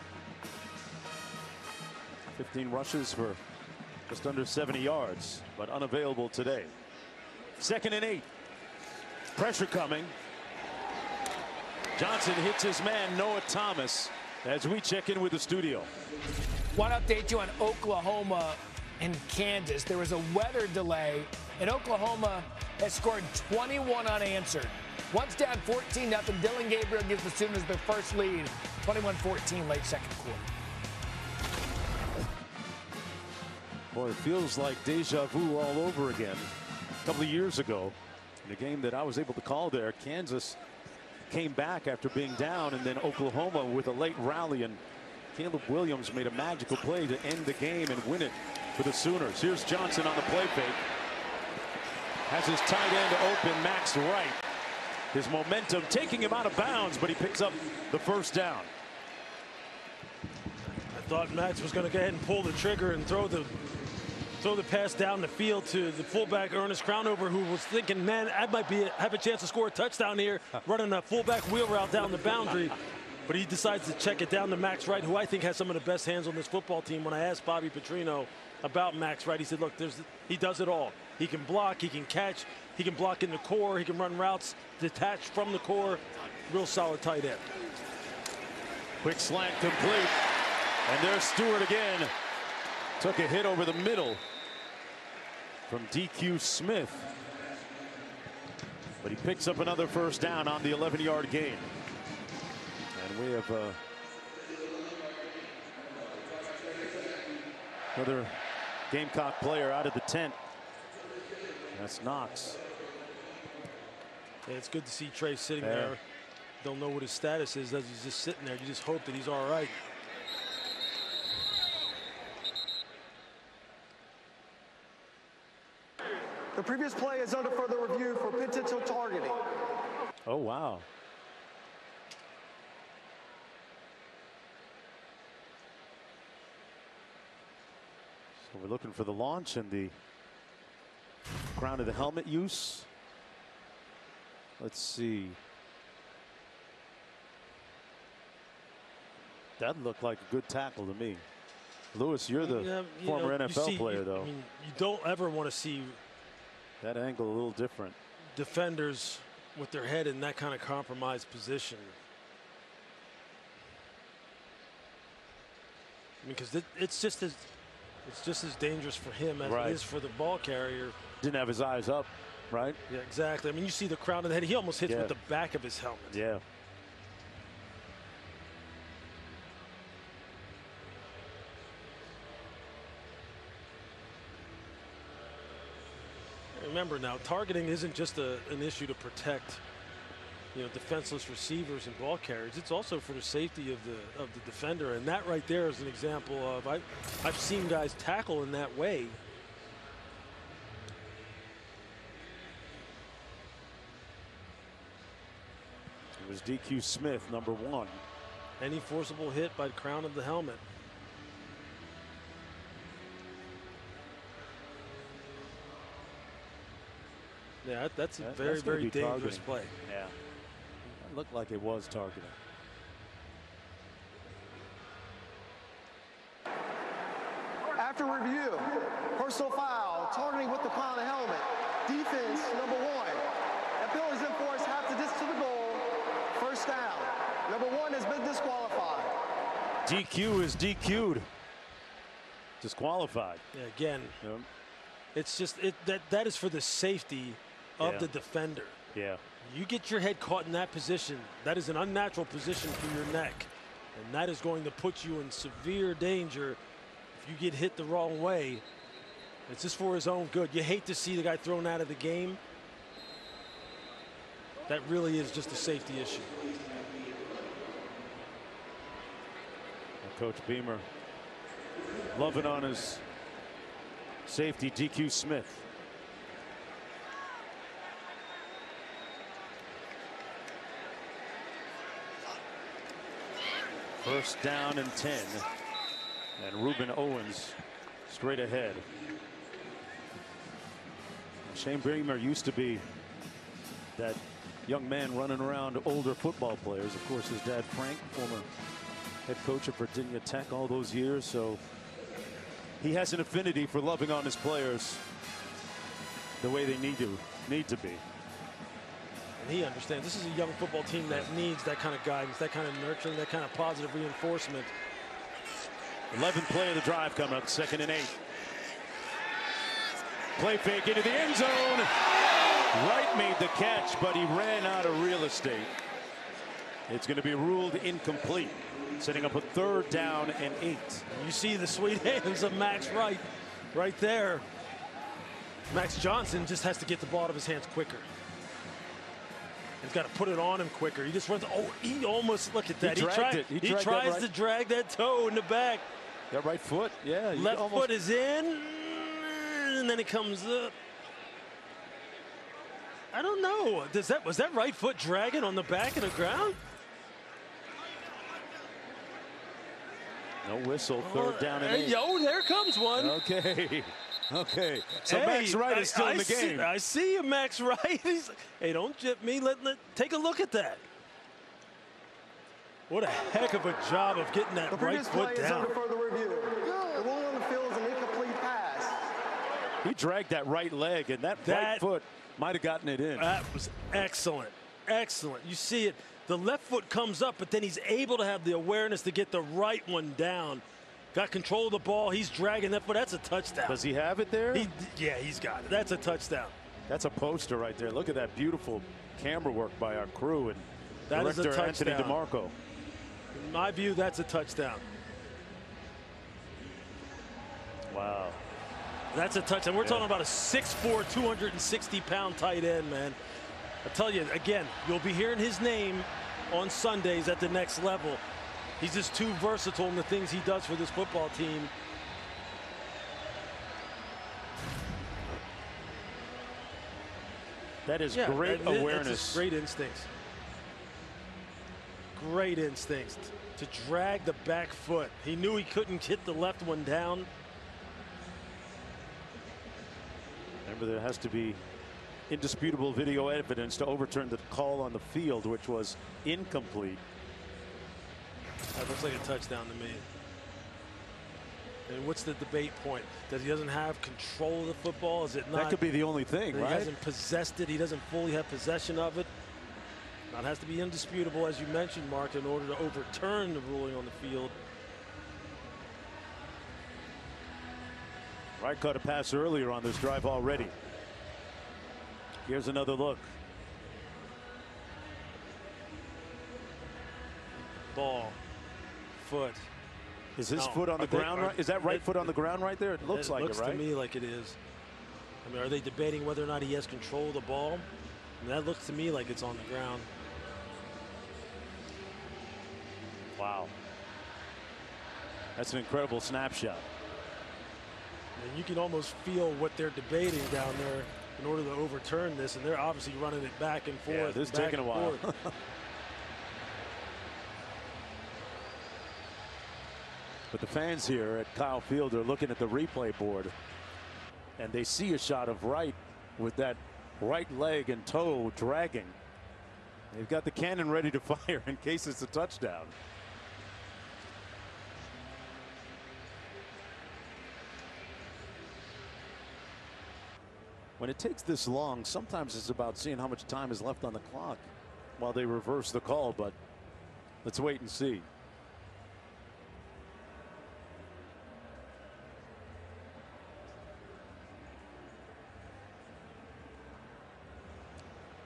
fifteen rushes for just under seventy yards, but unavailable today. Second and eight. Pressure coming. Johnson hits his man Noah Thomas as we check in with the studio. Want to update you on Oklahoma and Kansas. There was a weather delay, and Oklahoma has scored twenty-one unanswered. Once down fourteen nothing, Dylan Gabriel gives the Sooners their first lead, twenty-one fourteen late second quarter. Boy, it feels like deja vu all over again. A couple of years ago, in a game that I was able to call there, Kansas came back after being down, and then Oklahoma with a late rally, and Caleb Williams made a magical play to end the game and win it for the Sooners. Here's Johnson on the play fake. Has his tight end open, Max Wright. His momentum taking him out of bounds, but he picks up the first down. I thought Max was going to go ahead and pull the trigger and throw the throw the pass down the field to the fullback Ernest Crownover, who was thinking, man, I might be have a chance to score a touchdown here, running a fullback wheel route down the boundary. But he decides to check it down to Max Wright, who I think has some of the best hands on this football team. When I asked Bobby Petrino about Max Wright, he said, look, there's, he does it all. He can block, he can catch, he can block in the core, he can run routes detached from the core. Real solid tight end. Quick slant complete. And there's Stewart again. Took a hit over the middle from D Q Smith. But he picks up another first down on the eleven yard gain. And we have uh, another Gamecock player out of the tent. That's Knox. Yeah, it's good to see Trey sitting yeah. there. Don't know what his status is as he's just sitting there. You just hope that he's all right. The previous play is under further review for potential targeting. Oh, wow. So we're looking for the launch and the crown of the helmet use. Let's see. That looked like a good tackle to me. Lewis, you're the yeah, you former know, N F L see, player, you, though. I mean, you don't ever want to see that angle a little different. Defenders with their head in that kind of compromised position. I mean, because it, it's just as it's just as dangerous for him as right. it is for the ball carrier. Didn't have his eyes up, right? Yeah, exactly. I mean, you see the crown of the head. He almost hits yeah. with the back of his helmet. Yeah. Remember now, targeting isn't just a, an issue to protect, you know, defenseless receivers and ball carriers. It's also for the safety of the of the defender, and that right there is an example of I I've seen guys tackle in that way. It was D Q Smith, number one. Any forcible hit by the crown of the helmet. Yeah, that's a that, very, that's very dangerous targeting. play. Yeah. It looked like it was targeting. After review, personal foul, targeting with the crown of the helmet. Defense, number one. That penalty's enforced half the distance to the goal. First down. Number one has been disqualified. D Q is D Q'd. Disqualified. Yeah, again, Yep. it's just it that that is for the safety of Yeah. the defender. Yeah. You get your head caught in that position, that is an unnatural position for your neck. And that is going to put you in severe danger if you get hit the wrong way. It's just for his own good. You hate to see the guy thrown out of the game. That really is just a safety issue. Coach Beamer loving on his safety, D Q Smith. First down and ten. And Ruben Owens straight ahead. Shane Beamer used to be that young man running around older football players. Of course, his dad, Frank, former head coach of Virginia Tech all those years. So he has an affinity for loving on his players the way they need to need to be. And he understands this is a young football team that needs that kind of guidance, that kind of nurturing, that kind of positive reinforcement. eleventh play of the drive coming up, second and eight. Play fake into the end zone. Wright made the catch, but he ran out of real estate. It's going to be ruled incomplete, setting up a third down and eight. You see the sweet hands of Max Wright right there. Max Johnson just has to get the ball out of his hands quicker. He's got to put it on him quicker. He just runs. Oh, he almost, look at that. He, he, dragged tried, it. he, he dragged tries right. to drag that toe in the back. That right foot, yeah. Left almost... foot is in, and then it comes up. I don't know. Does that was that right foot dragging on the back of the ground? No whistle. Third Oh, down and hey, eight. Yo, there comes one. Okay. Okay. So hey, Max Wright is still I, in the I see, game. I see you, Max Wright. He's like, hey, don't jip me. Let, let take a look at that. What a heck of a job of getting that The right previous play foot is down. under further review. The ruling on the field is an incomplete pass. He dragged that right leg, and that, That- right foot might have gotten it in. That was excellent. Excellent. You see it. The left foot comes up, but then he's able to have the awareness to get the right one down. Got control of the ball. He's dragging that foot. That's a touchdown. Does he have it there? He, yeah, he's got it. That's a touchdown. That's a poster right there. Look at that beautiful camera work by our crew and That is a director Anthony touchdown. DeMarco. In my view, that's a touchdown. Wow. That's a touchdown. We're Yeah. talking about a six four, two hundred sixty pound tight end, man. I tell you, again, you'll be hearing his name on Sundays at the next level. He's just too versatile in the things he does for this football team. That is Yeah, great that- awareness. That's just great instincts. Great instincts to drag the back foot. He knew he couldn't hit the left one down. Remember, there has to be indisputable video evidence to overturn the call on the field, which was incomplete. That looks like a touchdown to me. And what's the debate point? That he doesn't have control of the football? Is it not? That could be the only thing, He right? hasn't possessed it. He doesn't fully have possession of it. That has to be indisputable, as you mentioned, Mark, in order to overturn the ruling on the field. Wright caught a pass earlier on this drive already. Here's another look. Ball, foot. Is his No. foot on the Are they- ground? are- right? Is that right it- foot on the ground right there? It looks like looks it, right? to me like it is. I mean, are they debating whether or not he has control of the ball? I mean, that looks to me like it's on the ground. Wow. That's an incredible snapshot. And you can almost feel what they're debating down there in order to overturn this, and they're obviously running it back and forth. Yeah, this is back taking a and while. forth. But the fans here at Kyle Field are looking at the replay board, and they see a shot of Wright with that right leg and toe dragging. They've got the cannon ready to fire in case it's a touchdown. When it takes this long, sometimes it's about seeing how much time is left on the clock while they reverse the call, but let's wait and see.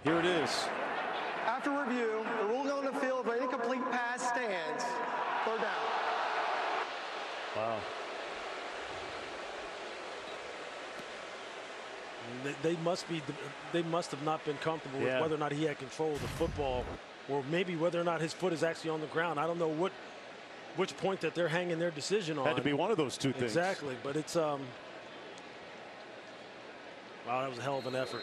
Here it is. After review, the ruling on the field for incomplete pass stands. Third down. Wow. They, they must be. They must have not been comfortable Yeah. with whether or not he had control of the football, or maybe whether or not his foot is actually on the ground. I don't know what, which point that they're hanging their decision on. Had to be one of those two things. Exactly, but it's um. Wow, that was a hell of an effort.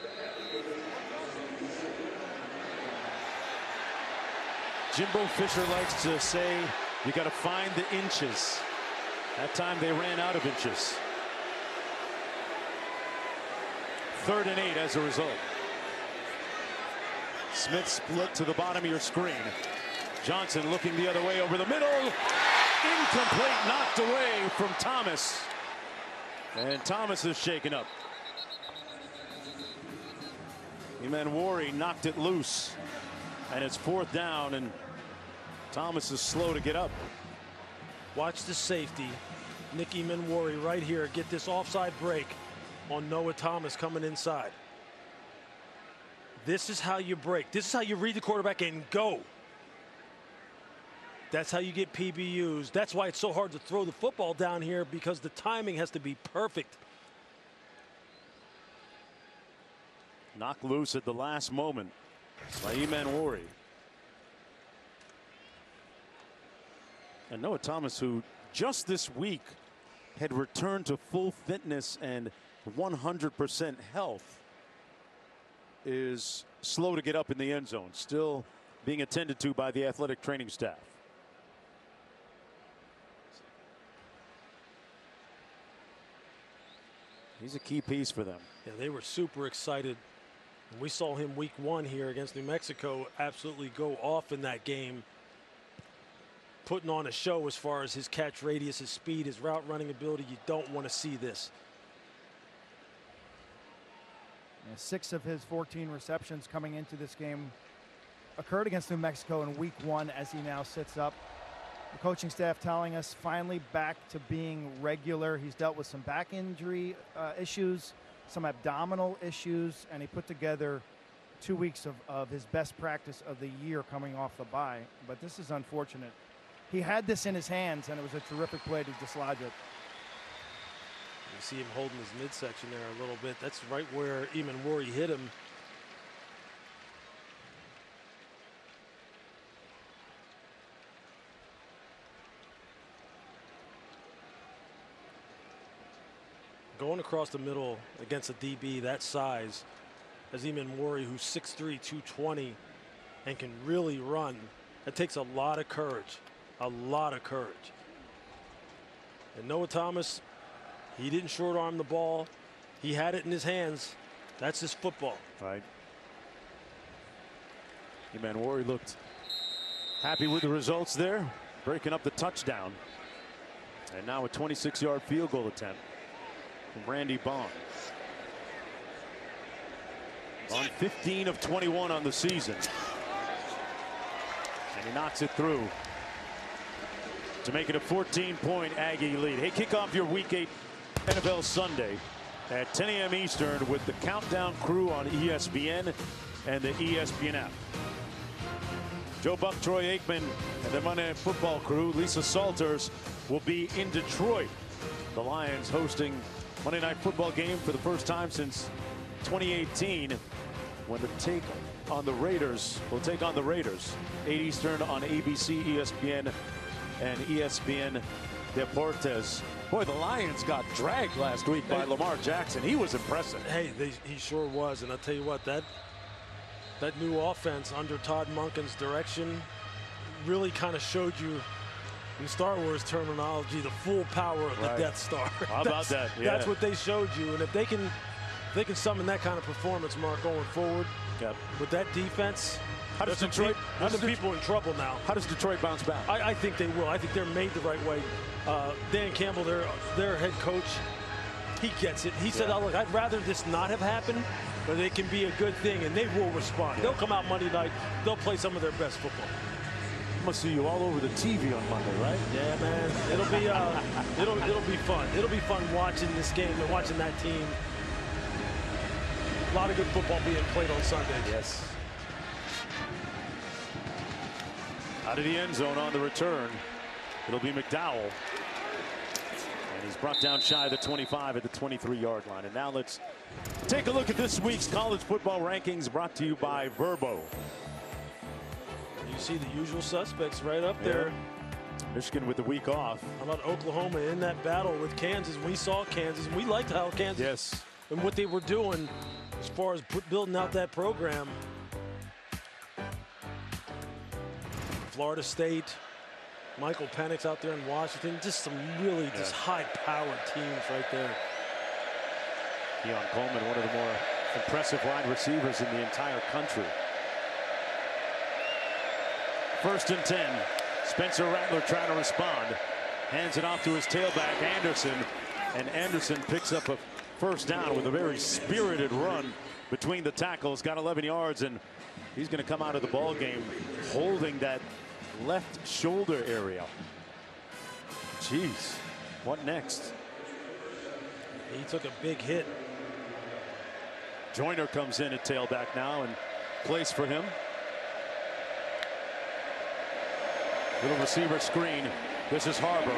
Jimbo Fisher likes to say you got to find the inches. That time they ran out of inches. Third and eight as a result. Smith split to the bottom of your screen. Johnson looking the other way over the middle. Incomplete, knocked away from Thomas. And Thomas is shaken up. Emmanwori knocked it loose. And it's fourth down, and Thomas is slow to get up. Watch the safety, Nick Emmanwori right here, get this offside break on Noah Thomas coming inside. This is how you break. This is how you read the quarterback and go. That's how you get P B Us. That's why it's so hard to throw the football down here, because the timing has to be perfect. Knocked loose at the last moment by Emmanwori. And Noah Thomas, who just this week had returned to full fitness and one hundred percent health, is slow to get up in the end zone, still being attended to by the athletic training staff. He's a key piece for them. Yeah, they were super excited. We saw him week one here against New Mexico absolutely go off in that game, putting on a show as far as his catch radius, his speed, his route running ability. You don't want to see this. Yeah, six of his fourteen receptions coming into this game occurred against New Mexico in week one, as he now sits up. The coaching staff telling us finally back to being regular. He's dealt with some back injury uh, issues, some abdominal issues, and he put together two weeks of, of his best practice of the year coming off the bye. But this is unfortunate. He had this in his hands, and it was a terrific play to dislodge it. You see him holding his midsection there a little bit. That's right where Emmanwori hit him. Going across the middle against a D B that size, as Emmanwori, who's six three, two twenty, and can really run, that takes a lot of courage. A lot of courage. And Noah Thomas, he didn't short arm the ball. He had it in his hands. That's his football. Right. Emmanwori looked happy with the results there, breaking up the touchdown. And now a twenty-six yard field goal attempt from Randy Bond. Bond fifteen of twenty-one on the season. And he knocks it through to make it a fourteen point Aggie lead. Hey, kick off your week eight N F L Sunday at ten A M Eastern with the Countdown Crew on E S P N and the E S P N app. Joe Buck, Troy Aikman, and the Monday Night Football crew, Lisa Salters, will be in Detroit. The Lions hosting Monday Night Football game for the first time since twenty eighteen, when the take on the Raiders will take on the Raiders. eight Eastern on A B C, E S P N, and E S P N Deportes. Boy, the Lions got dragged last week by Lamar Jackson. He was impressive. Hey, they, he sure was. And I'll tell you what, that that new offense under Todd Monken's direction really kind of showed you, in Star Wars terminology, the full power of Right. the Death Star. How about that? Yeah. That's what they showed you. And if they can, if they can summon that kind of performance, Mark, going forward, Yep. with that defense, How does there's some Detroit? peop- How there's does some Det- people in trouble now. How does Detroit bounce back? I, I think they will. I think they're made the right way. Uh, Dan Campbell, their their head coach, he gets it. He said, Yeah. "Oh, look, I'd rather this not have happened, but it can be a good thing," and they will respond. They'll come out Monday night. They'll play some of their best football. Must see you all over the T V on Monday, right? Yeah, man. It'll be uh, it'll it'll be fun. It'll be fun watching this game and watching that team. A lot of good football being played on Sundays. Yes. Out of the end zone on the return, it'll be McDowell. And he's brought down shy of the twenty-five at the twenty-three yard line. And now let's take a look at this week's college football rankings, brought to you by Verbo. You see the usual suspects right up there. Yeah. Michigan with the week off. How about Oklahoma in that battle with Kansas? We saw Kansas, and we liked how Kansas yes. and what they were doing as far as building out that program. Florida State, Michael Penix out there in Washington. Just some really yeah. just high-powered teams right there. Keon Coleman, one of the more impressive wide receivers in the entire country. First and ten. Spencer Rattler trying to respond. Hands it off to his tailback, Anderson. And Anderson picks up a first down with a very spirited run between the tackles. Got eleven yards, and he's going to come out of the ball game holding that left shoulder area. Jeez, what next? He took a big hit. Joyner comes in at tailback now and plays for him. Little receiver screen. This is Harbor.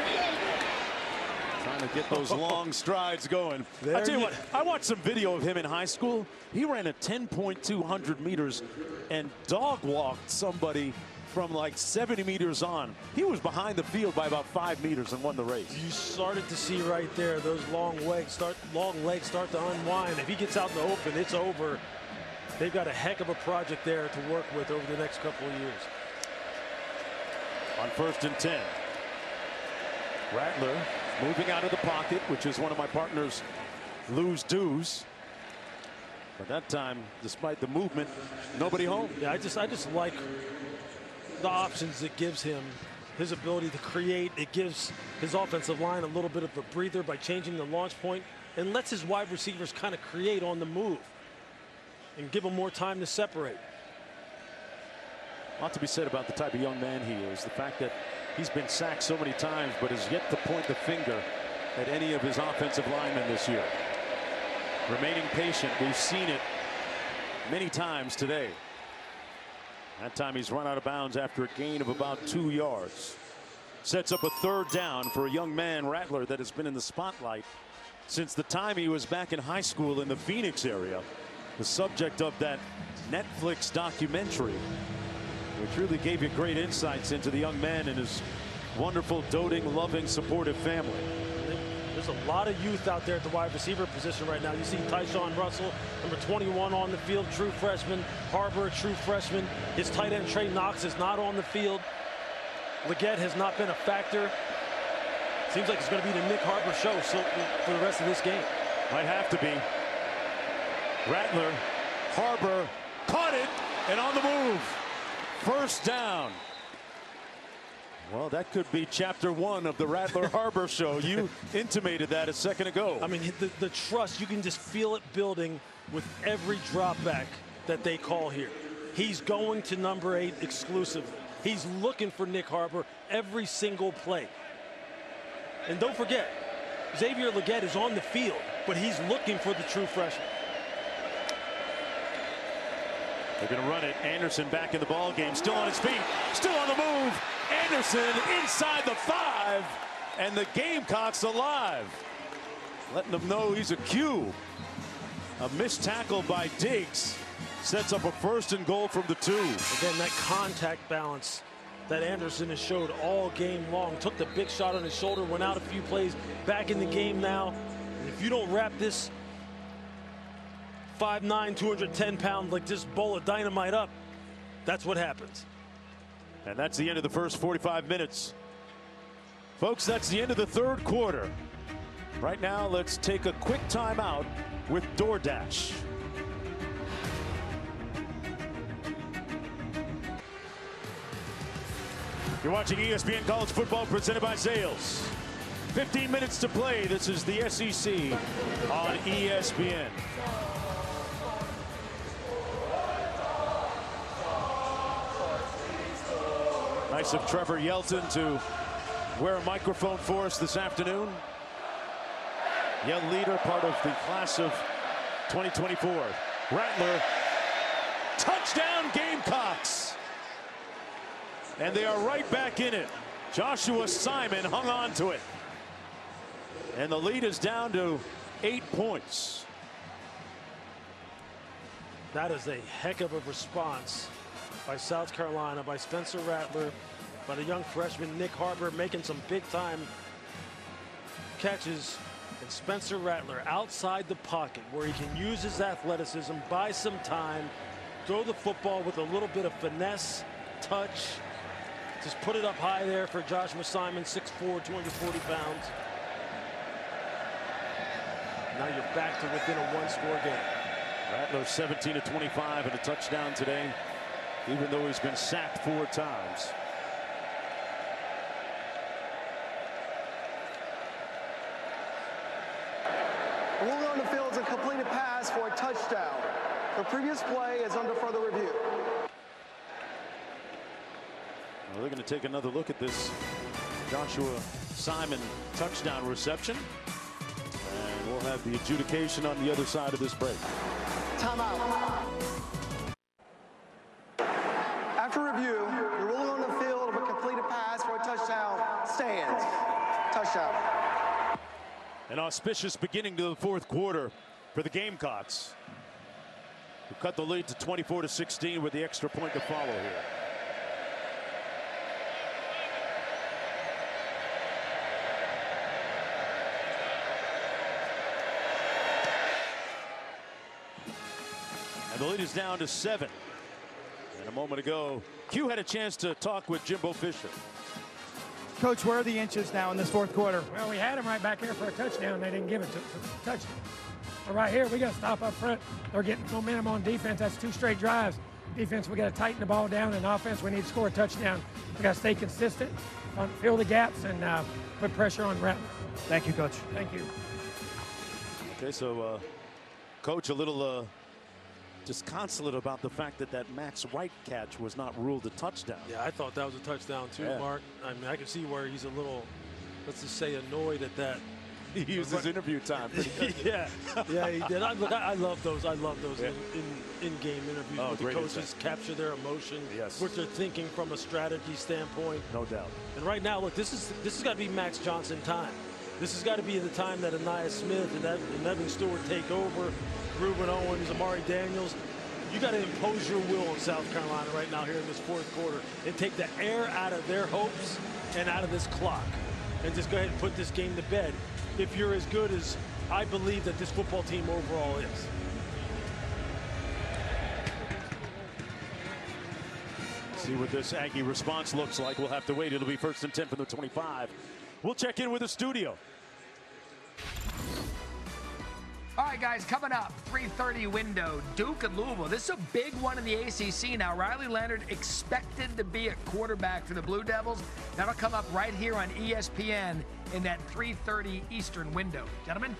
Trying to get those long strides going. I'll tell you what, I watched some video of him in high school. He ran a ten point two hundred meters and dog walked somebody from like seventy meters on. He was behind the field by about five meters and won the race. You started to see right there those long legs start long legs start to unwind. If he gets out in the open, it's over. They've got a heck of a project there to work with over the next couple of years. On first and ten, Rattler moving out of the pocket, which is one of my partners' lose do's. But that time, despite the movement, nobody home. Yeah, I just I just like the options it gives him, his ability to create. It gives his offensive line a little bit of a breather by changing the launch point, and lets his wide receivers kind of create on the move and give them more time to separate. A lot to be said about the type of young man he is. The fact that he's been sacked so many times but has yet to point the finger at any of his offensive linemen this year. Remaining patient. We've seen it many times today. That time he's run out of bounds after a gain of about two yards. Sets up a third down for a young man, Rattler, that has been in the spotlight since the time he was back in high school in the Phoenix area. The subject of that Netflix documentary, which really gave you great insights into the young man and his wonderful, doting, loving, supportive family. There's a lot of youth out there at the wide receiver position right now. You see Tyshawn Russell, number twenty-one, on the field, true freshman. Harbor, true freshman. His tight end, Trey Knox, is not on the field. Legette has not been a factor. Seems like it's going to be the Nick Harbor show so, for the rest of this game. Might have to be. Rattler, Harbor, caught it, and on the move. First down. Well, that could be chapter one of the Rattler Harbor show. You intimated that a second ago. I mean, the, the trust, you can just feel it building with every drop back that they call here. He's going to number eight exclusively. He's looking for Nick Harbor every single play. And don't forget, Xavier Legette is on the field, but he's looking for the true freshman. They're going to run it. Anderson back in the ball game, still on his feet, still on the move. Anderson inside the five, and the Gamecocks alive. Letting them know he's a Q. A missed tackle by Diggs sets up a first and goal from the two. Again, that contact balance that Anderson has showed all game long. Took the big shot on his shoulder, went out a few plays, back in the game now. And if you don't wrap this five nine, two hundred ten pound like this bowl of dynamite up, that's what happens. And that's the end of the first forty-five minutes. Folks, that's the end of the third quarter. Right now, let's take a quick timeout with DoorDash. You're watching E S P N College Football presented by Zales. fifteen minutes to play. This is the S E C on E S P N. Nice of Trevor Yelton to wear a microphone for us this afternoon. Young leader, part of the class of twenty twenty-four. Rattler, touchdown Gamecocks. And they are right back in it. Joshua Simon hung on to it. And the lead is down to eight points. That is a heck of a response by South Carolina, by Spencer Rattler, by the young freshman Nick Harbor, making some big-time catches. And Spencer Rattler outside the pocket where he can use his athleticism, buy some time, throw the football with a little bit of finesse, touch. Just put it up high there for Joshua Simon, six four, two hundred forty pounds. Now you're back to within a one-score game. Rattler seventeen to twenty-five and a touchdown today, even though he's been sacked four times. Rolling on the field is a completed pass for a touchdown. The previous play is under further review. Well, they're going to take another look at this Joshua Simon touchdown reception. And we'll have the adjudication on the other side of this break. Timeout. After review, the ruling on the field of a completed pass for a touchdown stands. Touchdown. An auspicious beginning to the fourth quarter for the Gamecocks, who cut the lead to twenty-four to sixteen with the extra point to follow here. And the lead is down to seven. And a moment ago, Q had a chance to talk with Jimbo Fisher. Coach, where are the inches now in this fourth quarter? Well, we had them right back here for a touchdown. They didn't give it to us a touchdown. But right here, we got to stop up front. They're getting momentum on defense. That's two straight drives. Defense, we got to tighten the ball down. And offense, we need to score a touchdown. We got to stay consistent, fill the gaps, and uh, put pressure on Rattler. Thank you, Coach. Thank you. Okay, so, uh, Coach, a little uh, disconsolate about the fact that that Max Wright catch was not ruled a touchdown. Yeah, I thought that was a touchdown too, Yeah. Mark. I mean, I can see where he's a little, let's just say, annoyed at that. He used his interview time. Pretty good. yeah, yeah, he did. I, look, I, I love those. I love those Yeah. in, in, in-game interviews Oh, with the great coaches insight. capture their emotion, Yes. what they're thinking from a strategy standpoint. No doubt. And right now, look, this is this has got to be Max Johnson time. This has got to be the time that Aniyah Smith and, Ev and Evan Stewart take over. Ruben Owens, Amari Daniels. You got to impose your will on South Carolina right now here in this fourth quarter and take the air out of their hopes and out of this clock and just go ahead and put this game to bed if you're as good as I believe that this football team overall is. See what this Aggie response looks like. We'll have to wait. It'll be first and ten from the twenty-five. We'll check in with the studio. All right, guys, coming up, three thirty window, Duke and Louisville. This is a big one in the A C C now. Riley Leonard expected to be at quarterback for the Blue Devils. That'll come up right here on E S P N in that three thirty Eastern window. Gentlemen?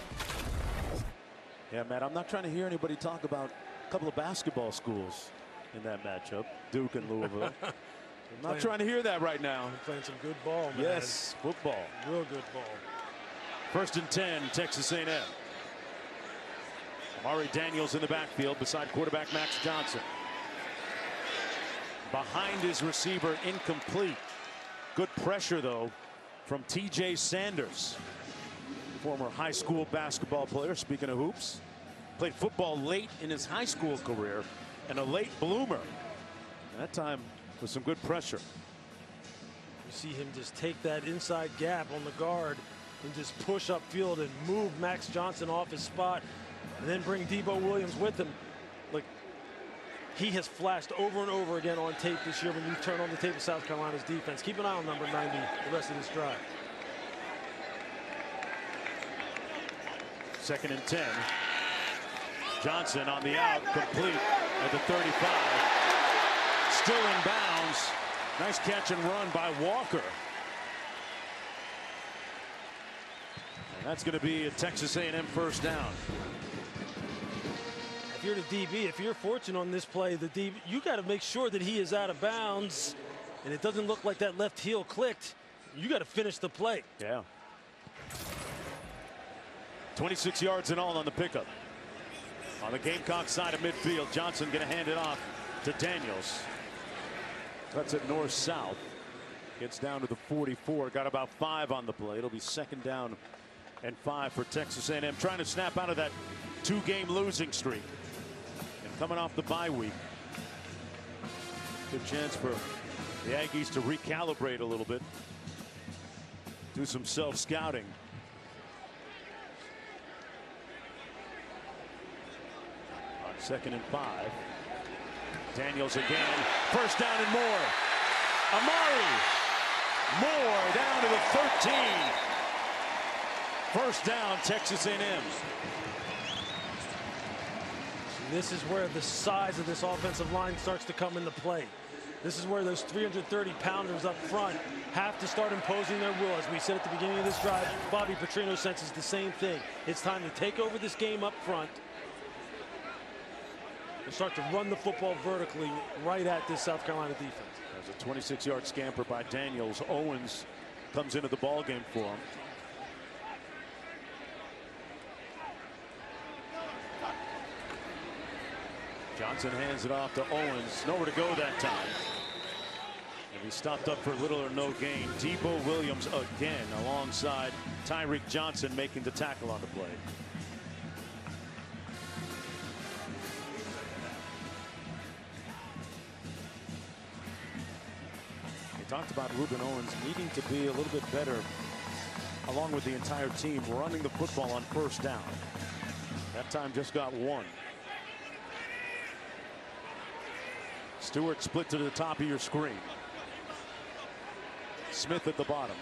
Yeah, Matt, I'm not trying to hear anybody talk about a couple of basketball schools in that matchup, Duke and Louisville. I'm not Playing- trying to hear that right now. Playing some good ball, man. Yes, football. Real good ball. First and ten, Texas A and M. Amari Daniels in the backfield beside quarterback Max Johnson. Behind his receiver, incomplete. Good pressure, though, from T J Sanders. Former high school basketball player, speaking of hoops. Played football late in his high school career and a late bloomer. And that time with some good pressure. You see him just take that inside gap on the guard and just push upfield and move Max Johnson off his spot and then bring Debo Williams with him. Like, he has flashed over and over again on tape this year when you turn on the tape of South Carolina's defense. Keep an eye on number ninety the rest of this drive. Second and ten. Johnson on the out, complete at the thirty-five. Still in bounds. Nice catch and run by Walker. And that's going to be a Texas A and M first down. If you're the D B, if you're fortunate on this play, the D B, you got to make sure that he is out of bounds and it doesn't look like that left heel clicked. You got to finish the play. Yeah. twenty-six yards in all on the pickup. On the Gamecock side of midfield, Johnson going to hand it off to Daniels. Cuts it north-south. Gets down to the forty-four. Got about five on the play. It'll be second down and five for Texas A and M. Trying to snap out of that two-game losing streak. And coming off the bye week. Good chance for the Aggies to recalibrate a little bit. Do some self-scouting. On second and five. Daniels again. First down and more. Amari. Moore down to the thirteen. First down, Texas A and M. This is where the size of this offensive line starts to come into play. This is where those three hundred thirty pounders up front have to start imposing their will. As we said at the beginning of this drive, Bobby Petrino senses the same thing. It's time to take over this game up front and start to run the football vertically right at this South Carolina defense. There's a twenty-six yard scamper by Daniels. Owens comes into the ball game for him. Johnson hands it off to Owens. Nowhere to go that time. And he stopped up for little or no gain. Debo Williams again alongside Tyreek Johnson making the tackle on the play. We talked about Rueben Owens needing to be a little bit better along with the entire team running the football on first down. That time just got one. Stewart split to the top of your screen. Smith at the bottom.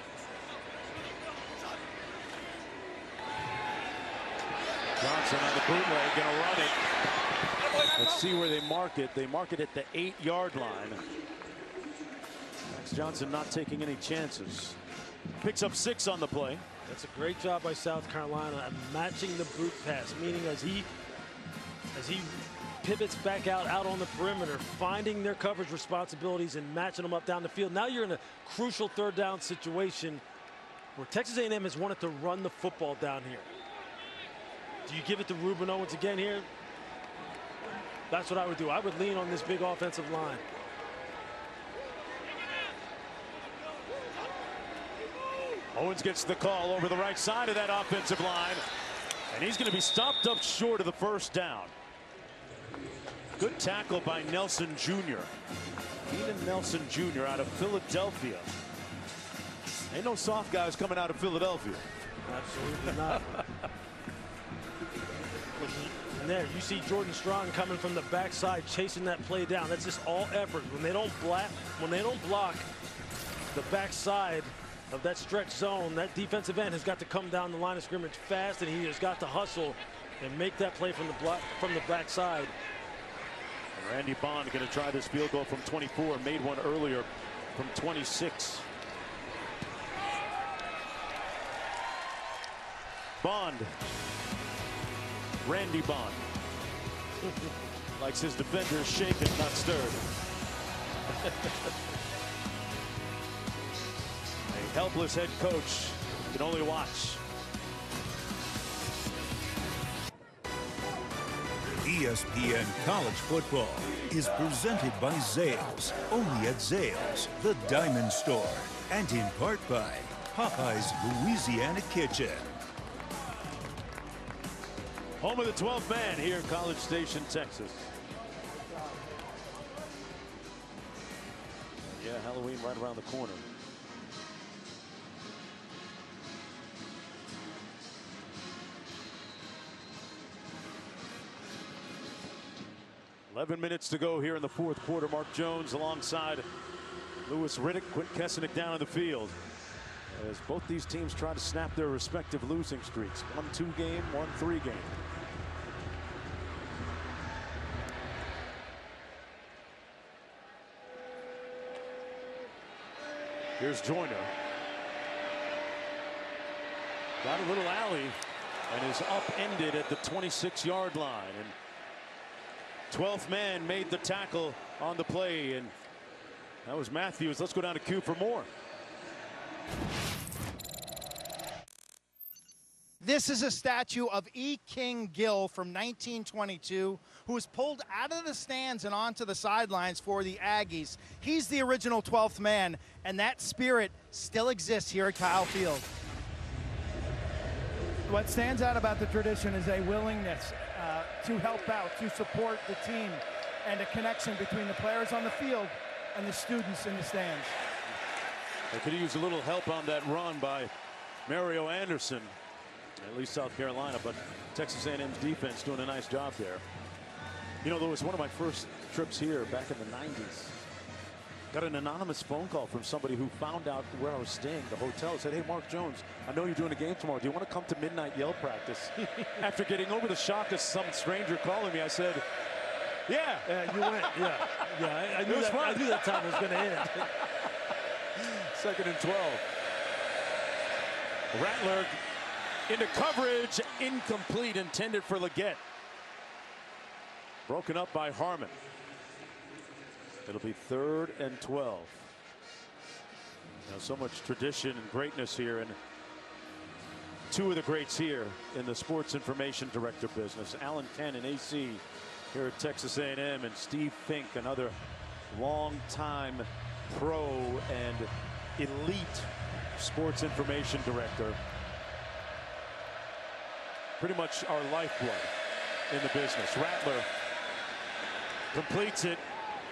Johnson on the bootleg, gonna run it. Let's see where they mark it. They mark it at the eight yard line. Max Johnson not taking any chances. Picks up six on the play. That's a great job by South Carolina at matching the boot pass, meaning as he as he pivots back out out on the perimeter, finding their coverage responsibilities and matching them up down the field. Now you're in a crucial third down situation where Texas A and M has wanted to run the football down here. Do you give it to Rueben Owens again here? That's what I would do. I would lean on this big offensive line. Owens gets the call over the right side of that offensive line, and he's going to be stopped up short of the first down. Good tackle by Nelson Junior Keenan Nelson Junior out of Philadelphia. Ain't no soft guys coming out of Philadelphia. Absolutely not. And there you see Jordan Strong coming from the backside, chasing that play down. That's just all effort. When they don't block, when they don't block the backside of that stretch zone, that defensive end has got to come down the line of scrimmage fast, and he has got to hustle and make that play from the block from the backside. Randy Bond going to try this field goal from twenty-four. Made one earlier from twenty-six. Bond. Randy Bond. Likes his defenders shaken, not stirred. A helpless head coach can only watch. E S P N College Football is presented by Zales, only at Zales, the Diamond Store, and in part by Popeye's Louisiana Kitchen. Home of the twelfth man here in College Station, Texas. Yeah, Halloween right around the corner. eleven minutes to go here in the fourth quarter. Mark Jones alongside Lewis Riddick, Quint Kessenich down in the field as both these teams try to snap their respective losing streaks. One two game, one three game. Here's Joyner. Got a little alley and is upended at the twenty-six yard line. And twelfth man made the tackle on the play, and that was Matthews. Let's go down to Q for more. This is a statue of E. King Gill from nineteen twenty-two, who was pulled out of the stands and onto the sidelines for the Aggies. He's the original twelfth man, and that spirit still exists here at Kyle Field. What stands out about the tradition is a willingness uh, to help out, to support the team, and a connection between the players on the field and the students in the stands. They could use a little help on that run by Mario Anderson, at least South Carolina, but Texas A and M's defense doing a nice job there. You know, there was one of my first trips here back in the nineties. Got an anonymous phone call from somebody who found out where I was staying, the hotel. Said, hey, Mark Jones, I know you're doing a game tomorrow. Do you want to come to midnight yell practice? After getting over the shock of some stranger calling me, I said, yeah. Yeah, you went. Yeah, yeah. I, I, knew, that, I knew that time was going to end. Second and twelve. Rattler into coverage, incomplete, intended for Leggett. Broken up by Harmon. It'll be third and twelve. Now, so much tradition and greatness here, and two of the greats here in the sports information director business. Alan Ken and A C here at Texas A and M, and Steve Fink, another long-time pro and elite sports information director. Pretty much our lifeblood in the business. Rattler completes it.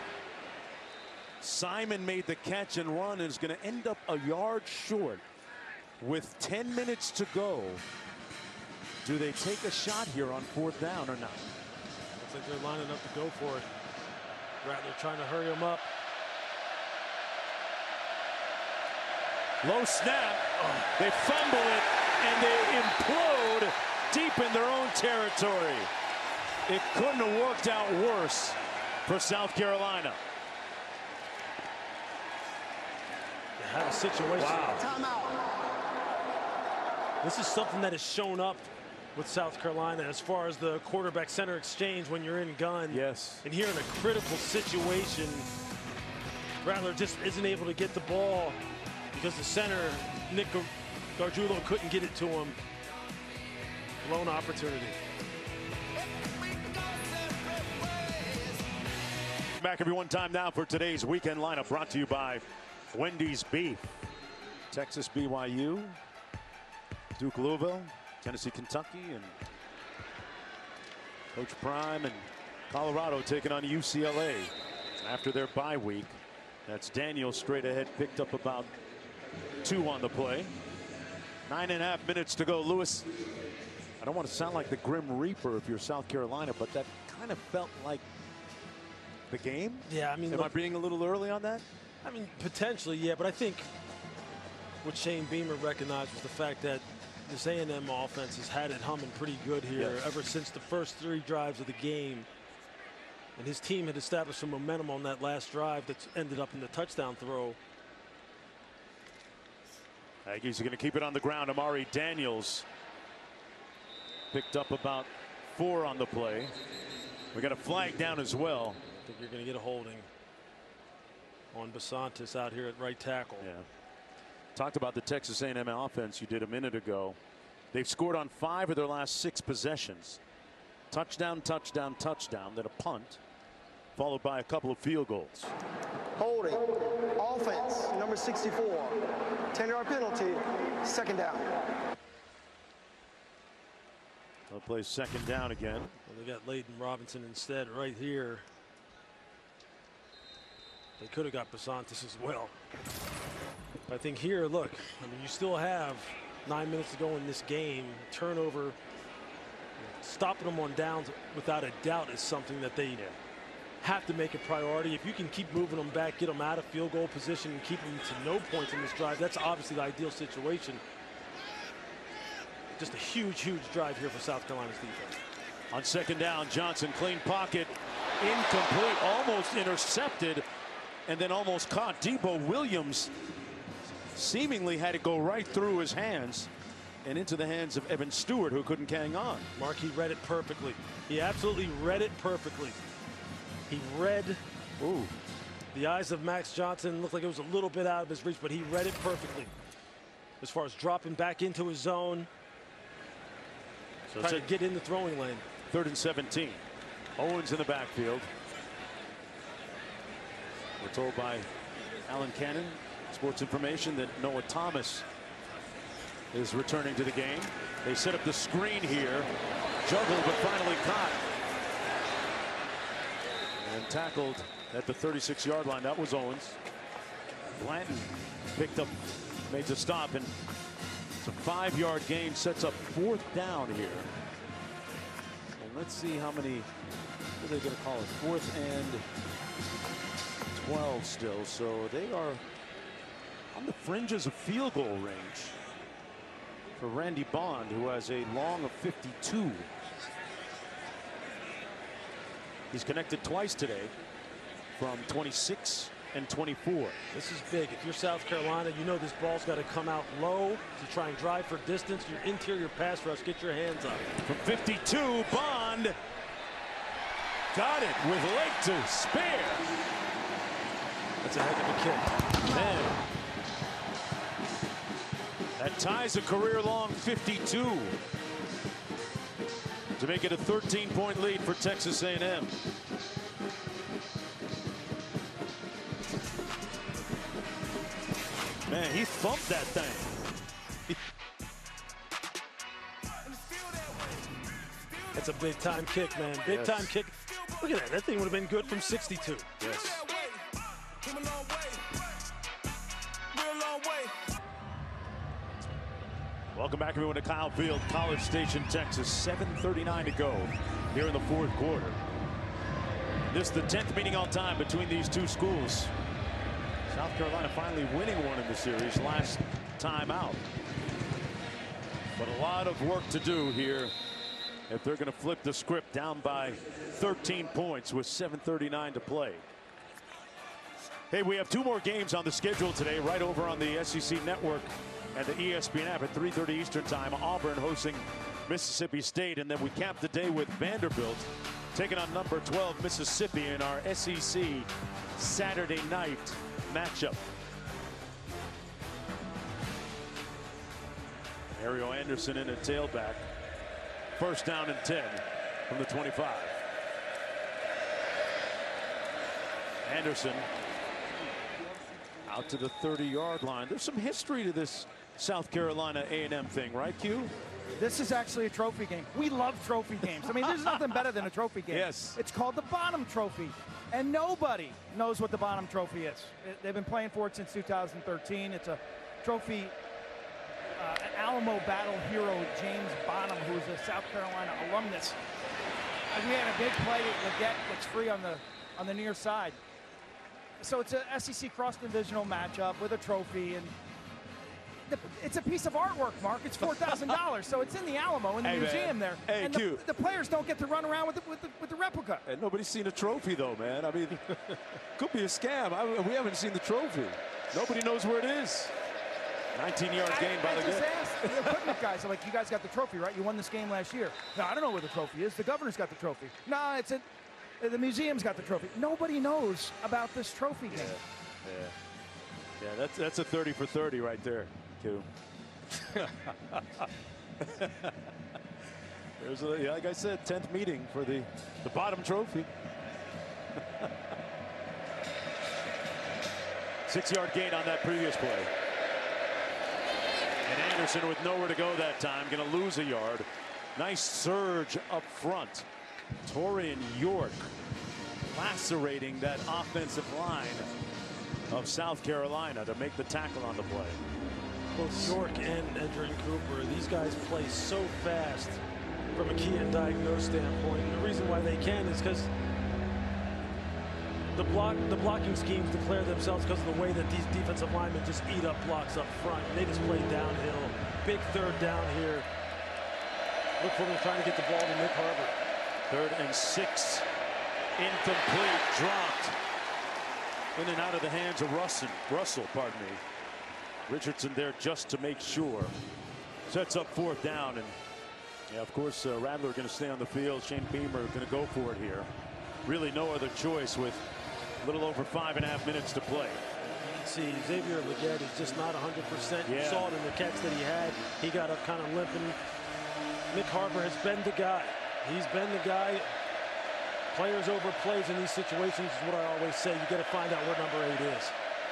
Simon made the catch and run and is going to end up a yard short with ten minutes to go. Do they take a shot here on fourth down or not? Looks like they're lining up to go for it. Rattler trying to hurry him up. Low snap. Oh, they fumble it and they implode deep in their own territory. It couldn't have worked out worse for South Carolina. They have a situation. Wow. Timeout. This is something that has shown up with South Carolina as far as the quarterback center exchange when you're in gun. Yes. And here in a critical situation, Rattler just isn't able to get the ball because the center, Nick Gargiulo, couldn't get it to him. Blown opportunity. Back everyone, time now for today's weekend lineup, brought to you by Wendy's Beef. Texas B Y U, Duke Louisville, Tennessee Kentucky, and Coach Prime and Colorado taking on U C L A after their bye week. That's Daniel straight ahead, picked up about two on the play. Nine and a half minutes to go. Lewis, I don't want to sound like the Grim Reaper if you're South Carolina, but that kind of felt like the game. Yeah, I mean, am look, I being a little early on that? I mean, potentially, yeah, but I think what Shane Beamer recognized was the fact that this A and M offense has had it humming pretty good here yes. ever since the first three drives of the game. And his team had established some momentum on that last drive that ended up in the touchdown throw. Aggies are going to keep it on the ground. Amari Daniels picked up about four on the play. We got a flag down as well. I think you're going to get a holding on Basantis out here at right tackle. Yeah. Talked about the Texas A and M offense you did a minute ago. They've scored on five of their last six possessions. Touchdown, touchdown, touchdown, then a punt, followed by a couple of field goals. Holding. Offense, number sixty-four. ten-yard penalty, second down. They'll play second down again. Well, they got Layden Robinson instead right here. They could have got Basantis as well. But I think here, look, I mean, you still have nine minutes to go in this game. Turnover, stopping them on downs without a doubt is something that they yeah. have to make a priority. If you can keep moving them back, get them out of field goal position, and keep them to no points in this drive, that's obviously the ideal situation. Just a huge, huge drive here for South Carolina's defense. On second down, Johnson, clean pocket, incomplete, almost intercepted, and then almost caught. Debo Williams seemingly had it go right through his hands and into the hands of Evan Stewart, who couldn't hang on. Mark, he read it perfectly. He absolutely read it perfectly. He read Ooh. the eyes of Max Johnson. Looked like it was a little bit out of his reach, but he read it perfectly. As far as dropping back into his zone, So trying to get in the throwing lane. Third and seventeen. Owens in the backfield. We're told by Alan Cannon, Sports Information, that Noah Thomas is returning to the game. They set up the screen here. Juggled, but finally caught. And tackled at the thirty-six yard line. That was Owens. Blanton picked up, made the stop, and it's a five yard gain. Sets up fourth down here. And let's see how many, what are they going to call it? Fourth and twelve still. So they are on the fringes of field goal range for Randy Bond, who has a long of fifty-two. He's connected twice today from twenty-six and twenty-four. This is big. If you're South Carolina, you know this ball's got to come out low to try and drive for distance. Your interior pass rush, get your hands up. From fifty-two, Bond got it with leg to spare. That's a heck of a kick. Man. That ties a career-long fifty-two to make it a thirteen point lead for Texas A and M. Man, he thumped that thing. That's a big time kick, man. Big yes. time kick. Look at that. That thing would have been good from sixty-two. Yes. Welcome back, everyone, to Kyle Field, College Station, Texas. seven thirty-nine to go here in the fourth quarter. This is the tenth meeting all time between these two schools. South Carolina finally winning one in the series last time out. But a lot of work to do here if they're going to flip the script, down by thirteen points with seven thirty-nine to play. Hey, we have two more games on the schedule today, right over on the S E C Network and the E S P N app at three thirty Eastern Time. Auburn hosting Mississippi State, and then we cap the day with Vanderbilt taking on number twelve Mississippi in our S E C Saturday night matchup. Ariel Anderson in a tailback. First down and ten from the twenty-five. Anderson out to the thirty yard line. There's some history to this South Carolina A and M thing, right, Q? This is actually a trophy game. We love trophy games. I mean, there's nothing better than a trophy game. Yes. It's called the Bonham Trophy, and nobody knows what the Bonham Trophy is. It, they've been playing for it since two thousand thirteen. It's a trophy, uh, an Alamo Battle hero, James Bonham, who's a South Carolina alumnus. And we had a big play at Leggett that's free on the on the near side. So it's a S E C cross-divisional matchup with a trophy, and the, it's a piece of artwork, Mark. It's four thousand dollars, so it's in the Alamo, in the hey, museum man. there. Hey, and Q. the, the players don't get to run around with the, with the, with the replica. And nobody's seen a trophy, though, man. I mean, could be a scam. I, we haven't seen the trophy. Nobody knows where it is. nineteen yard gain by the I just asked the equipment guys. I'm like, you guys got the trophy, right? You won this game last year. No, I don't know where the trophy is. The governor's got the trophy. No, it's in, the museum's got the trophy. Nobody knows about this trophy game. Yeah, yeah, yeah. That's that's a thirty for thirty right there, Q. There's a, yeah, like I said, tenth meeting for the the bottom trophy. Six yard gain on that previous play. And Anderson with nowhere to go that time, going to lose a yard. Nice surge up front. Torian York lacerating that offensive line of South Carolina to make the tackle on the play. Both York and Edgerrin Cooper, these guys play so fast from a key and diagnose standpoint. And the reason why they can is because the block, the blocking schemes declare themselves because of the way that these defensive linemen just eat up blocks up front. And they just play downhill. Big third down here. Look for them trying to get the ball to Nick Harbor. Third and six. Incomplete. Dropped. In and out of the hands of Russell. Russell, pardon me. Richardson there just to make sure. Sets up fourth down. And, yeah, of course, uh, Rattler going to stay on the field. Shane Beamer going to go for it here. Really no other choice with a little over five and a half minutes to play. You can see Xavier Leggett is just not one hundred percent. Yeah. You saw it in the catch that he had. He got up kind of limping. Mick Harbor has been the guy. He's been the guy. Players over plays in these situations is what I always say. You got to find out where number eight is.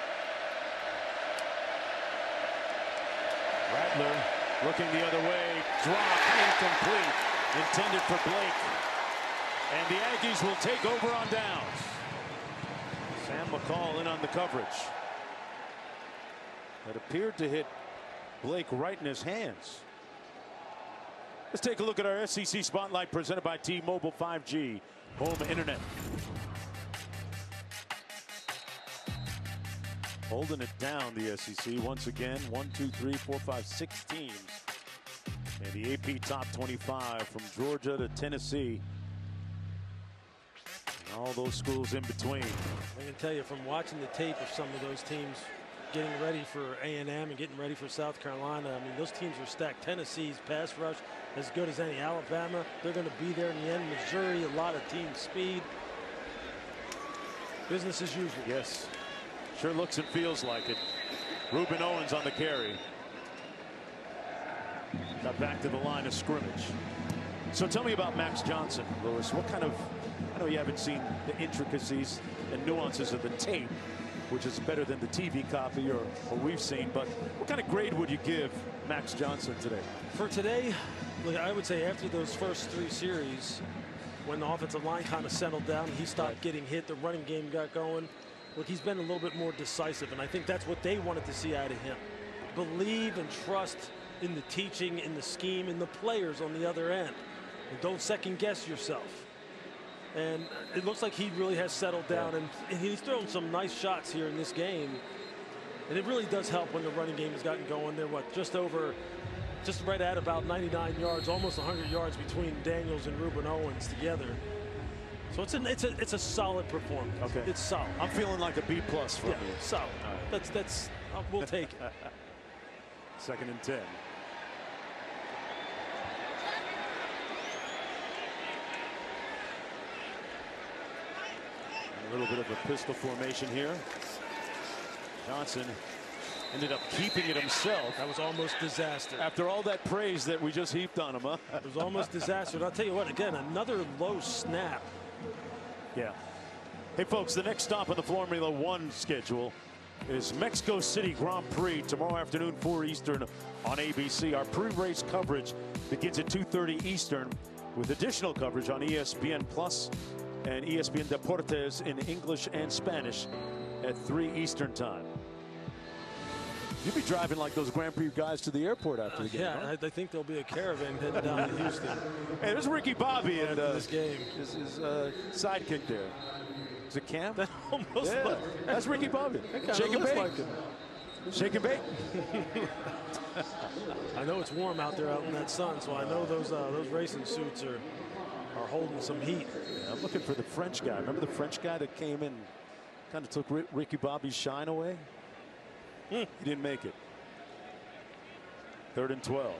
Rattler looking the other way. Drop incomplete. Intended for Blake. And the Aggies will take over on downs. Sam McCall in on the coverage. That appeared to hit Blake right in his hands. Let's take a look at our S E C Spotlight presented by T-Mobile five G home internet. Holding it down, the S E C once again. One, two, three, four, five, six teams. And the A P top twenty-five from Georgia to Tennessee. And all those schools in between. I can tell you from watching the tape of some of those teams getting ready for A and M and getting ready for South Carolina. I mean, those teams are stacked. Tennessee's pass rush as good as any. Alabama, they're going to be there in the end. Missouri, a lot of team speed. Business as usual. Yes, sure looks and feels like it. Ruben Owens on the carry. Got back to the line of scrimmage. So tell me about Max Johnson, Lewis. What kind of, I know you haven't seen the intricacies and nuances of the tape, which is better than the T V copy or what we've seen, but what kind of grade would you give Max Johnson today? For today, look, I would say after those first three series, when the offensive line kind of settled down, he stopped right. getting hit, the running game got going. Look, he's been a little bit more decisive, and I think that's what they wanted to see out of him. Believe and trust in the teaching, in the scheme, in the players on the other end. And don't second guess yourself. And it looks like he really has settled down, and, and he's thrown some nice shots here in this game. And it really does help when the running game has gotten going. They're what, just over, just right at about ninety-nine yards, almost one hundred yards between Daniels and Ruben Owens together. So it's a it's a it's a solid performance. Okay, it's solid. I'm feeling like a B plus from yeah, you. Solid. Right. That's that's uh, we'll take it. Second and ten. A little bit of a pistol formation here. Johnson ended up keeping it himself. That was almost disaster. After all that praise that we just heaped on him, huh? It was almost disaster. And I'll tell you what, again, another low snap. Yeah. Hey, folks, the next stop on the Formula One schedule is Mexico City Grand Prix tomorrow afternoon, four Eastern on A B C. Our pre-race coverage begins at two thirty Eastern with additional coverage on E S P N Plus and E S P N Deportes in English and Spanish at three Eastern time. You'll be driving like those Grand Prix guys to the airport after the game. Uh, yeah, huh? I, I think there'll be a caravan heading down to Houston. Hey, there's Ricky Bobby and uh, this game. His, his uh, sidekick there. Is it Cam? That almost yeah, like, that's Ricky Bobby. Shake and bake. Like Shake and bake. I know it's warm out there out in that sun, so I know those uh, those racing suits are are holding some heat. Yeah, I'm looking for the French guy. Remember the French guy that came in, kind of took Ricky Bobby's shine away? Hmm. He didn't make it. Third and twelve.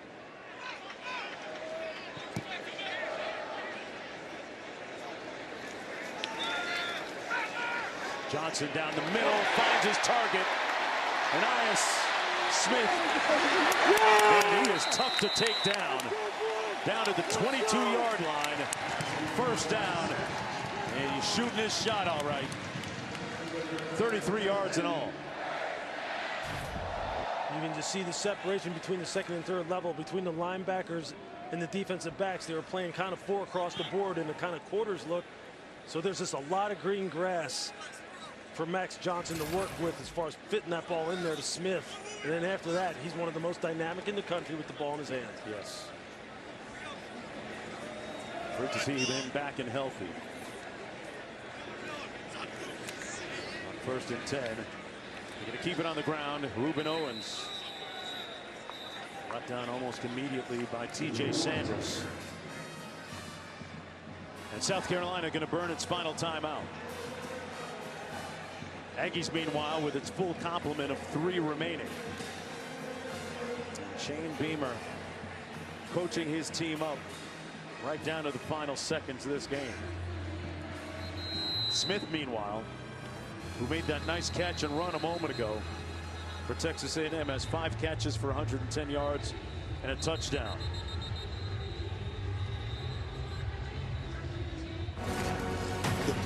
Johnson down the middle, finds his target. Ainias Smith. And he is tough to take down. Down to the twenty-two yard line. First down. And he's shooting his shot all right. thirty-three yards in all. You can just see the separation between the second and third level, between the linebackers and the defensive backs. They were playing kind of four across the board in a kind of quarters look. So there's just a lot of green grass for Max Johnson to work with as far as fitting that ball in there to Smith. And then after that, he's one of the most dynamic in the country with the ball in his hands. Yes. Great to see him back and healthy. On first and ten. They're going to keep it on the ground. Ruben Owens. Brought down almost immediately by T J Sanders. And South Carolina going to burn its final timeout. Aggies, meanwhile, with its full complement of three remaining. Shane Beamer coaching his team up right down to the final seconds of this game. Smith, meanwhile, who made that nice catch and run a moment ago for Texas A and M, has five catches for one hundred ten yards and a touchdown.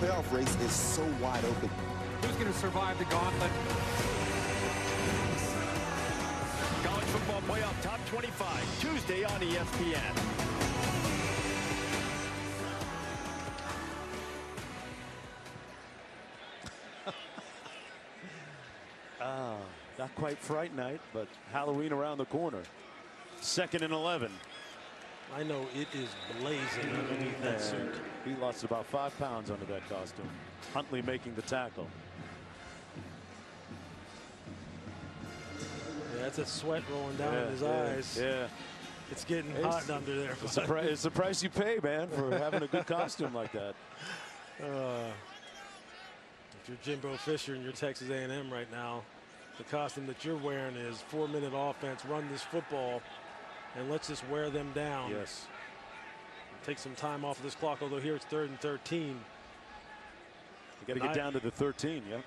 playoff race is so wide open. Who's going to survive the gauntlet? College football playoff top twenty-five, Tuesday on E S P N. Ah, not quite Fright Night, but Halloween around the corner. Second and eleven. I know it is blazing underneath that suit. He lost about five pounds under that costume. Huntley making the tackle. Yeah, that's a sweat rolling down yeah, in his yeah, eyes. Yeah. It's getting it's, hot under there. It's the, pri it's the price you pay, man, for having a good costume like that. Uh, if you're Jimbo Fisher and you're Texas A and M right now, the costume that you're wearing is four-minute offense, run this football, and let's just wear them down. Yes. Take some time off of this clock, although here it's third and thirteen. You got to get down to the thirteen, yeah.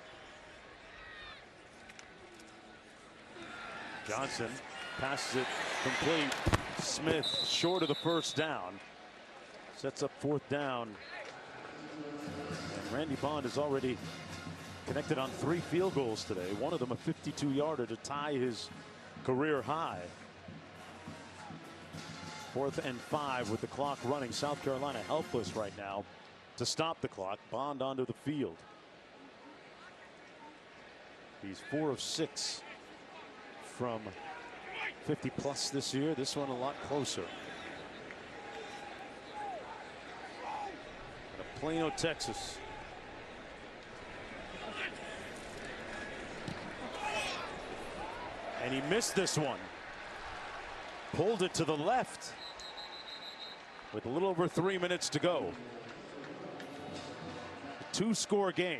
Johnson passes it complete. Smith short of the first down. Sets up fourth down. And Randy Bond has already connected on three field goals today. One of them a fifty-two yarder to tie his career high. Fourth and five with the clock running. South Carolina helpless right now to stop the clock. Bond onto the field. He's four of six from fifty plus this year. This one a lot closer. Out of Plano, Texas. And he missed this one. Pulled it to the left with a little over three minutes to go. A two-score game.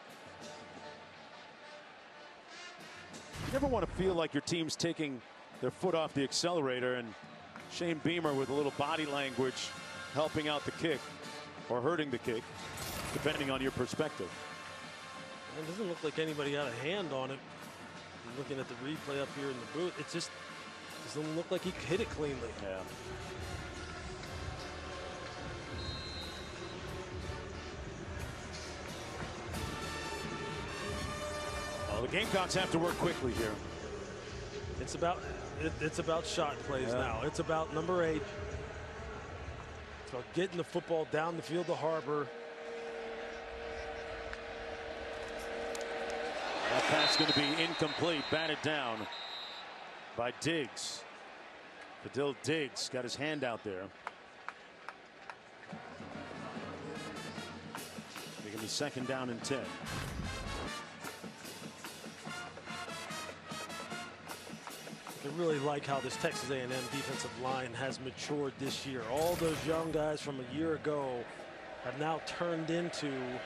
You never want to feel like your team's taking their foot off the accelerator, and Shane Beamer with a little body language helping out the kick or hurting the kick, depending on your perspective. It doesn't look like anybody had a hand on it. I'm looking at the replay up here in the booth. It just doesn't look like he hit it cleanly. Yeah. Well, the Gamecocks have to work quickly here. It's about it, it's about shot plays yeah. now. It's about number eight. It's about getting the football down the field to Harbor. That pass going to be incomplete, batted down by Diggs. Fadil Diggs got his hand out there. They're going to be second down and ten. I really like how this Texas A and M defensive line has matured this year. All those young guys from a year ago have now turned into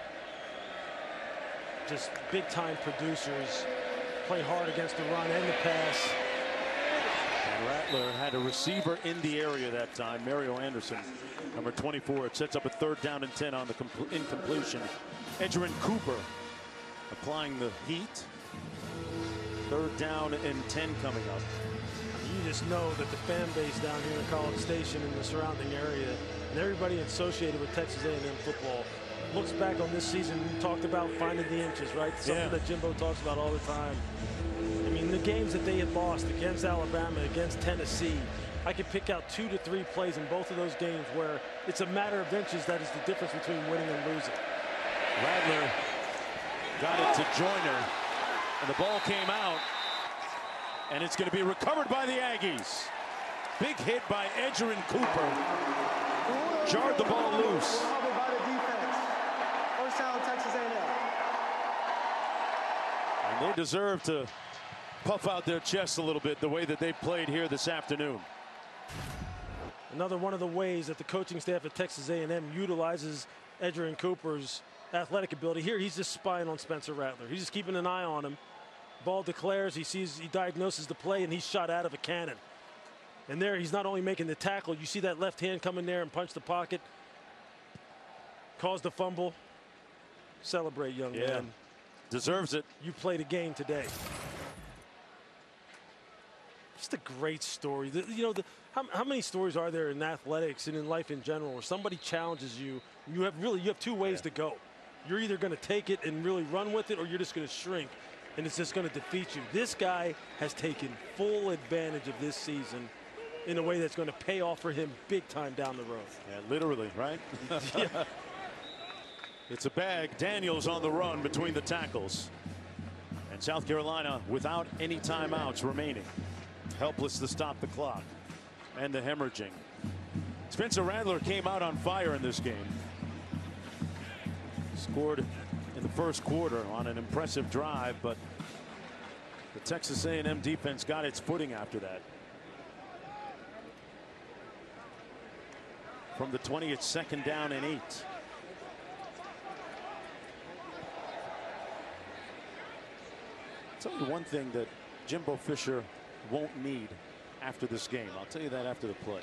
just big-time producers. Play hard against the run and the pass. And Rattler had a receiver in the area that time. Mario Anderson, number twenty-four. It sets up a third down and ten on the incompletion. Edgerrin Cooper applying the heat. Third down and ten coming up. You just know that the fan base down here in College Station and the surrounding area and everybody associated with Texas A and M football looks back on this season. We talked about finding the inches, right? Something yeah. that Jimbo talks about all the time. I mean, the games that they had lost against Alabama, against Tennessee, I could pick out two to three plays in both of those games where it's a matter of inches that is the difference between winning and losing. Rattler got it to Joyner, and the ball came out, and it's going to be recovered by the Aggies. Big hit by Edgerrin Cooper. Jarred the ball loose. By the defense. First down, Texas A and M. And they deserve to puff out their chests a little bit the way that they played here this afternoon. Another one of the ways that the coaching staff at Texas A and M utilizes Edgerrin Cooper's athletic ability. Here he's just spying on Spencer Rattler. He's just keeping an eye on him. Ball declares, he sees, he diagnoses the play, and he's shot out of a cannon. And there he's not only making the tackle, you see that left hand come in there and punch the pocket. Caused a fumble. Celebrate, young yeah. man. Deserves it. You played a game today. Just a great story. The, you know, the, how, how many stories are there in athletics and in life in general where somebody challenges you? You have really, you have two ways yeah. to go. you're either going to take it and really run with it, or you're just going to shrink, and it's just going to defeat you. This guy has taken full advantage of this season in a way that's going to pay off for him big time down the road. Yeah, literally, right? Yeah. It's a bag. Daniels on the run between the tackles. And South Carolina without any timeouts remaining. Helpless to stop the clock and the hemorrhaging. Spencer Rattler came out on fire in this game. Scored in the first quarter on an impressive drive, but the Texas A and M defense got its footing after that. From the twenty, it's second down and eight. I'll tell you one thing that Jimbo Fisher won't need after this game. I'll tell you that after the play.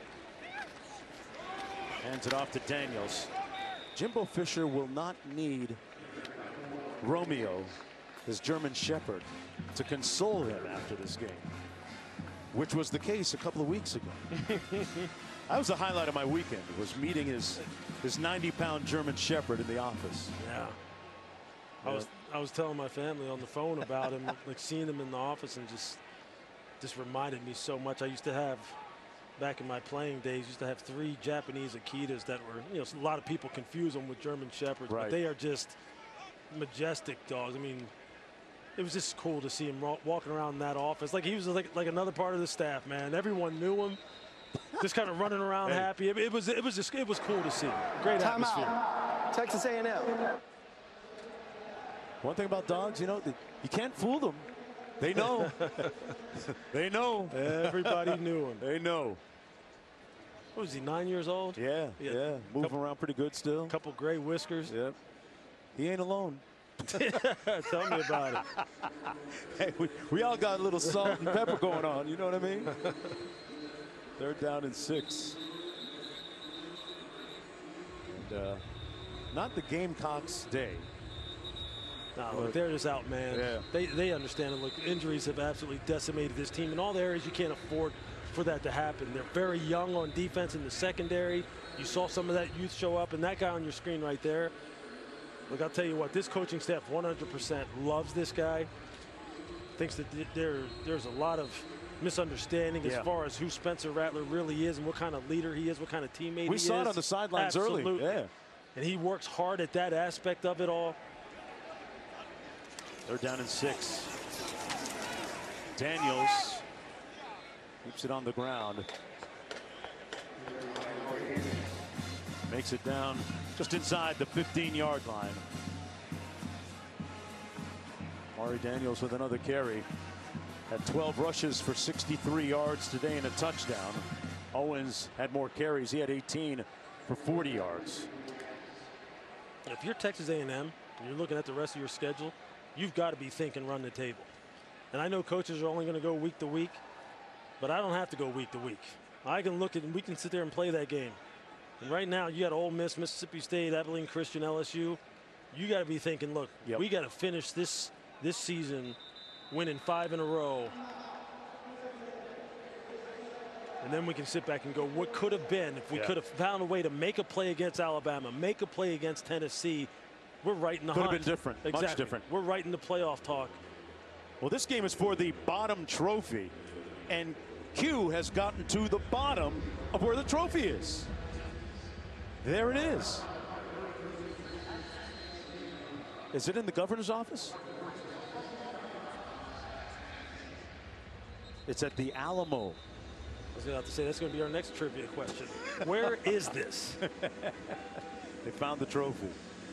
Hands it off to Daniels. Jimbo Fisher will not need Romeo, his German Shepherd, to console him after this game, which was the case a couple of weeks ago. That was the highlight of my weekend, was meeting his his ninety pound German Shepherd in the office. Yeah. I was I was telling my family on the phone about him, like seeing him in the office, and just just reminded me so much. I used to have, back in my playing days, used to have three Japanese Akitas that were, you know, a lot of people confuse them with German Shepherds, right. But they are just majestic dogs. I mean, it was just cool to see him walking around in that office. Like he was like, like another part of the staff, man. Everyone knew him. Just kind of running around hey. happy. It, it was it was just it was cool to see. Great Time atmosphere. Out. Texas A and M. One thing about dogs, you know, you can't fool them. They know. They know. Everybody knew him. They know. What was he, nine years old? Yeah, yeah. yeah. Moving couple, around pretty good still. Couple gray whiskers. Yep. He ain't alone. Tell me about it. Hey, we, we all got a little salt and pepper going on. You know what I mean? Third down and six. And, uh, not the Gamecocks' day. No, look, they're just out, man. Yeah. They they understand it. Look, injuries have absolutely decimated this team in all the areas you can't afford for that to happen. They're very young on defense in the secondary. You saw some of that youth show up, and that guy on your screen right there. Look, I'll tell you what, this coaching staff one hundred percent loves this guy. Thinks that there there's a lot of misunderstanding yeah. as far as who Spencer Rattler really is and what kind of leader he is, what kind of teammate we he is. We saw it on the sidelines Absolutely. early. Yeah. And he works hard at that aspect of it all. They're down in six. Daniels keeps it on the ground. Makes it down just inside the fifteen yard line. Mari Daniels with another carry. Had twelve rushes for sixty-three yards today and a touchdown. Owens had more carries. He had eighteen for forty yards. If you're Texas A and M and you're looking at the rest of your schedule, you've got to be thinking run the table. And I know coaches are only going to go week to week, but I don't have to go week to week. I can look at and we can sit there and play that game. And right now you got Ole Miss, Mississippi State, Abilene Christian, L S U. You got to be thinking, look, yep. we got to finish this this season winning five in a row. And then we can sit back and go, what could have been if we yeah. could have found a way to make a play against Alabama, make a play against Tennessee. We're right in the Could hunt. have been different, exactly. much different. We're right in the playoff talk. Well, this game is for the bottom trophy, and Q has gotten to the bottom of where the trophy is. There it is. Is it in the governor's office? It's at the Alamo. I was about to say that's going to be our next trivia question. Where is this? They found the trophy.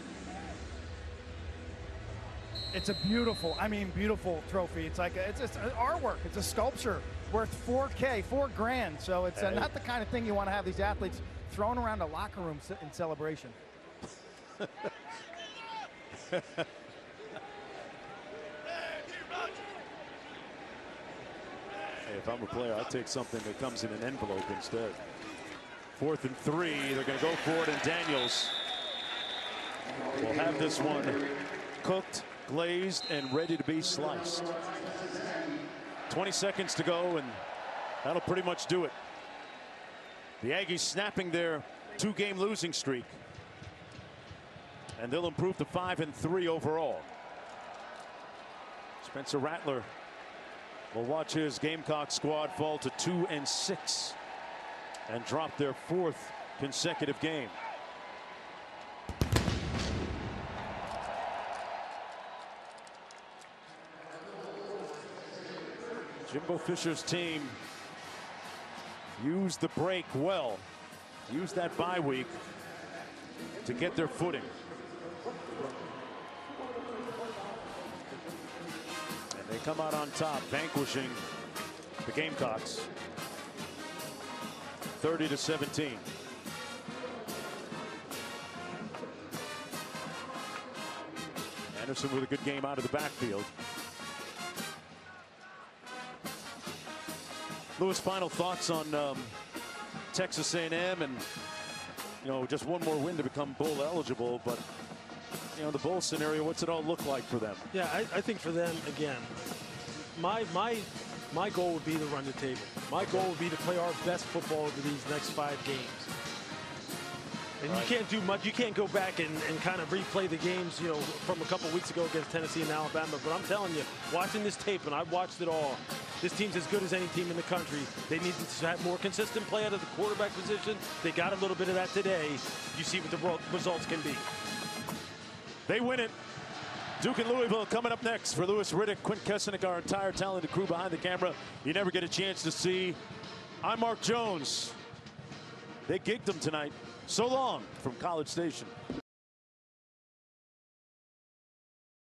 It's a beautiful, I mean, beautiful trophy. It's like a, it's just an artwork. It's a sculpture worth four K, four grand. So it's uh, not the kind of thing you want to have these athletes thrown around a locker room in celebration. Hey, if I'm a player, I'd take something that comes in an envelope instead. Fourth and three. They're going to go for it, and Daniels will have this one cooked, glazed, and ready to be sliced. twenty seconds to go, and that'll pretty much do it. The Aggies snapping their two-game losing streak and they'll improve to five and three overall. Spencer Rattler will watch his Gamecock squad fall to two and six and drop their fourth consecutive game. Jimbo Fisher's team used the break well, used that bye week to get their footing. And they come out on top, vanquishing the Gamecocks thirty to seventeen. Anderson with a good game out of the backfield. Lewis, final thoughts on um, Texas A and M, and you know, just one more win to become bowl eligible, but you know, the bowl scenario, what's it all look like for them? Yeah, I, I think for them, again, my my my goal would be to run the table. My goal would be to play our best football over these next five games. And right. you can't do much. You can't go back and, and kind of replay the games, you know, from a couple weeks ago against Tennessee and Alabama. But I'm telling you, watching this tape, and I've watched it all, this team's as good as any team in the country. They need to have more consistent play out of the quarterback position. They got a little bit of that today. You see what the results can be. They win it. Duke and Louisville coming up next. For Louis Riddick, Quint Kessenich, our entire talented crew behind the camera, you never get a chance to see. I'm Mark Jones. They gigged them tonight. So long from College Station.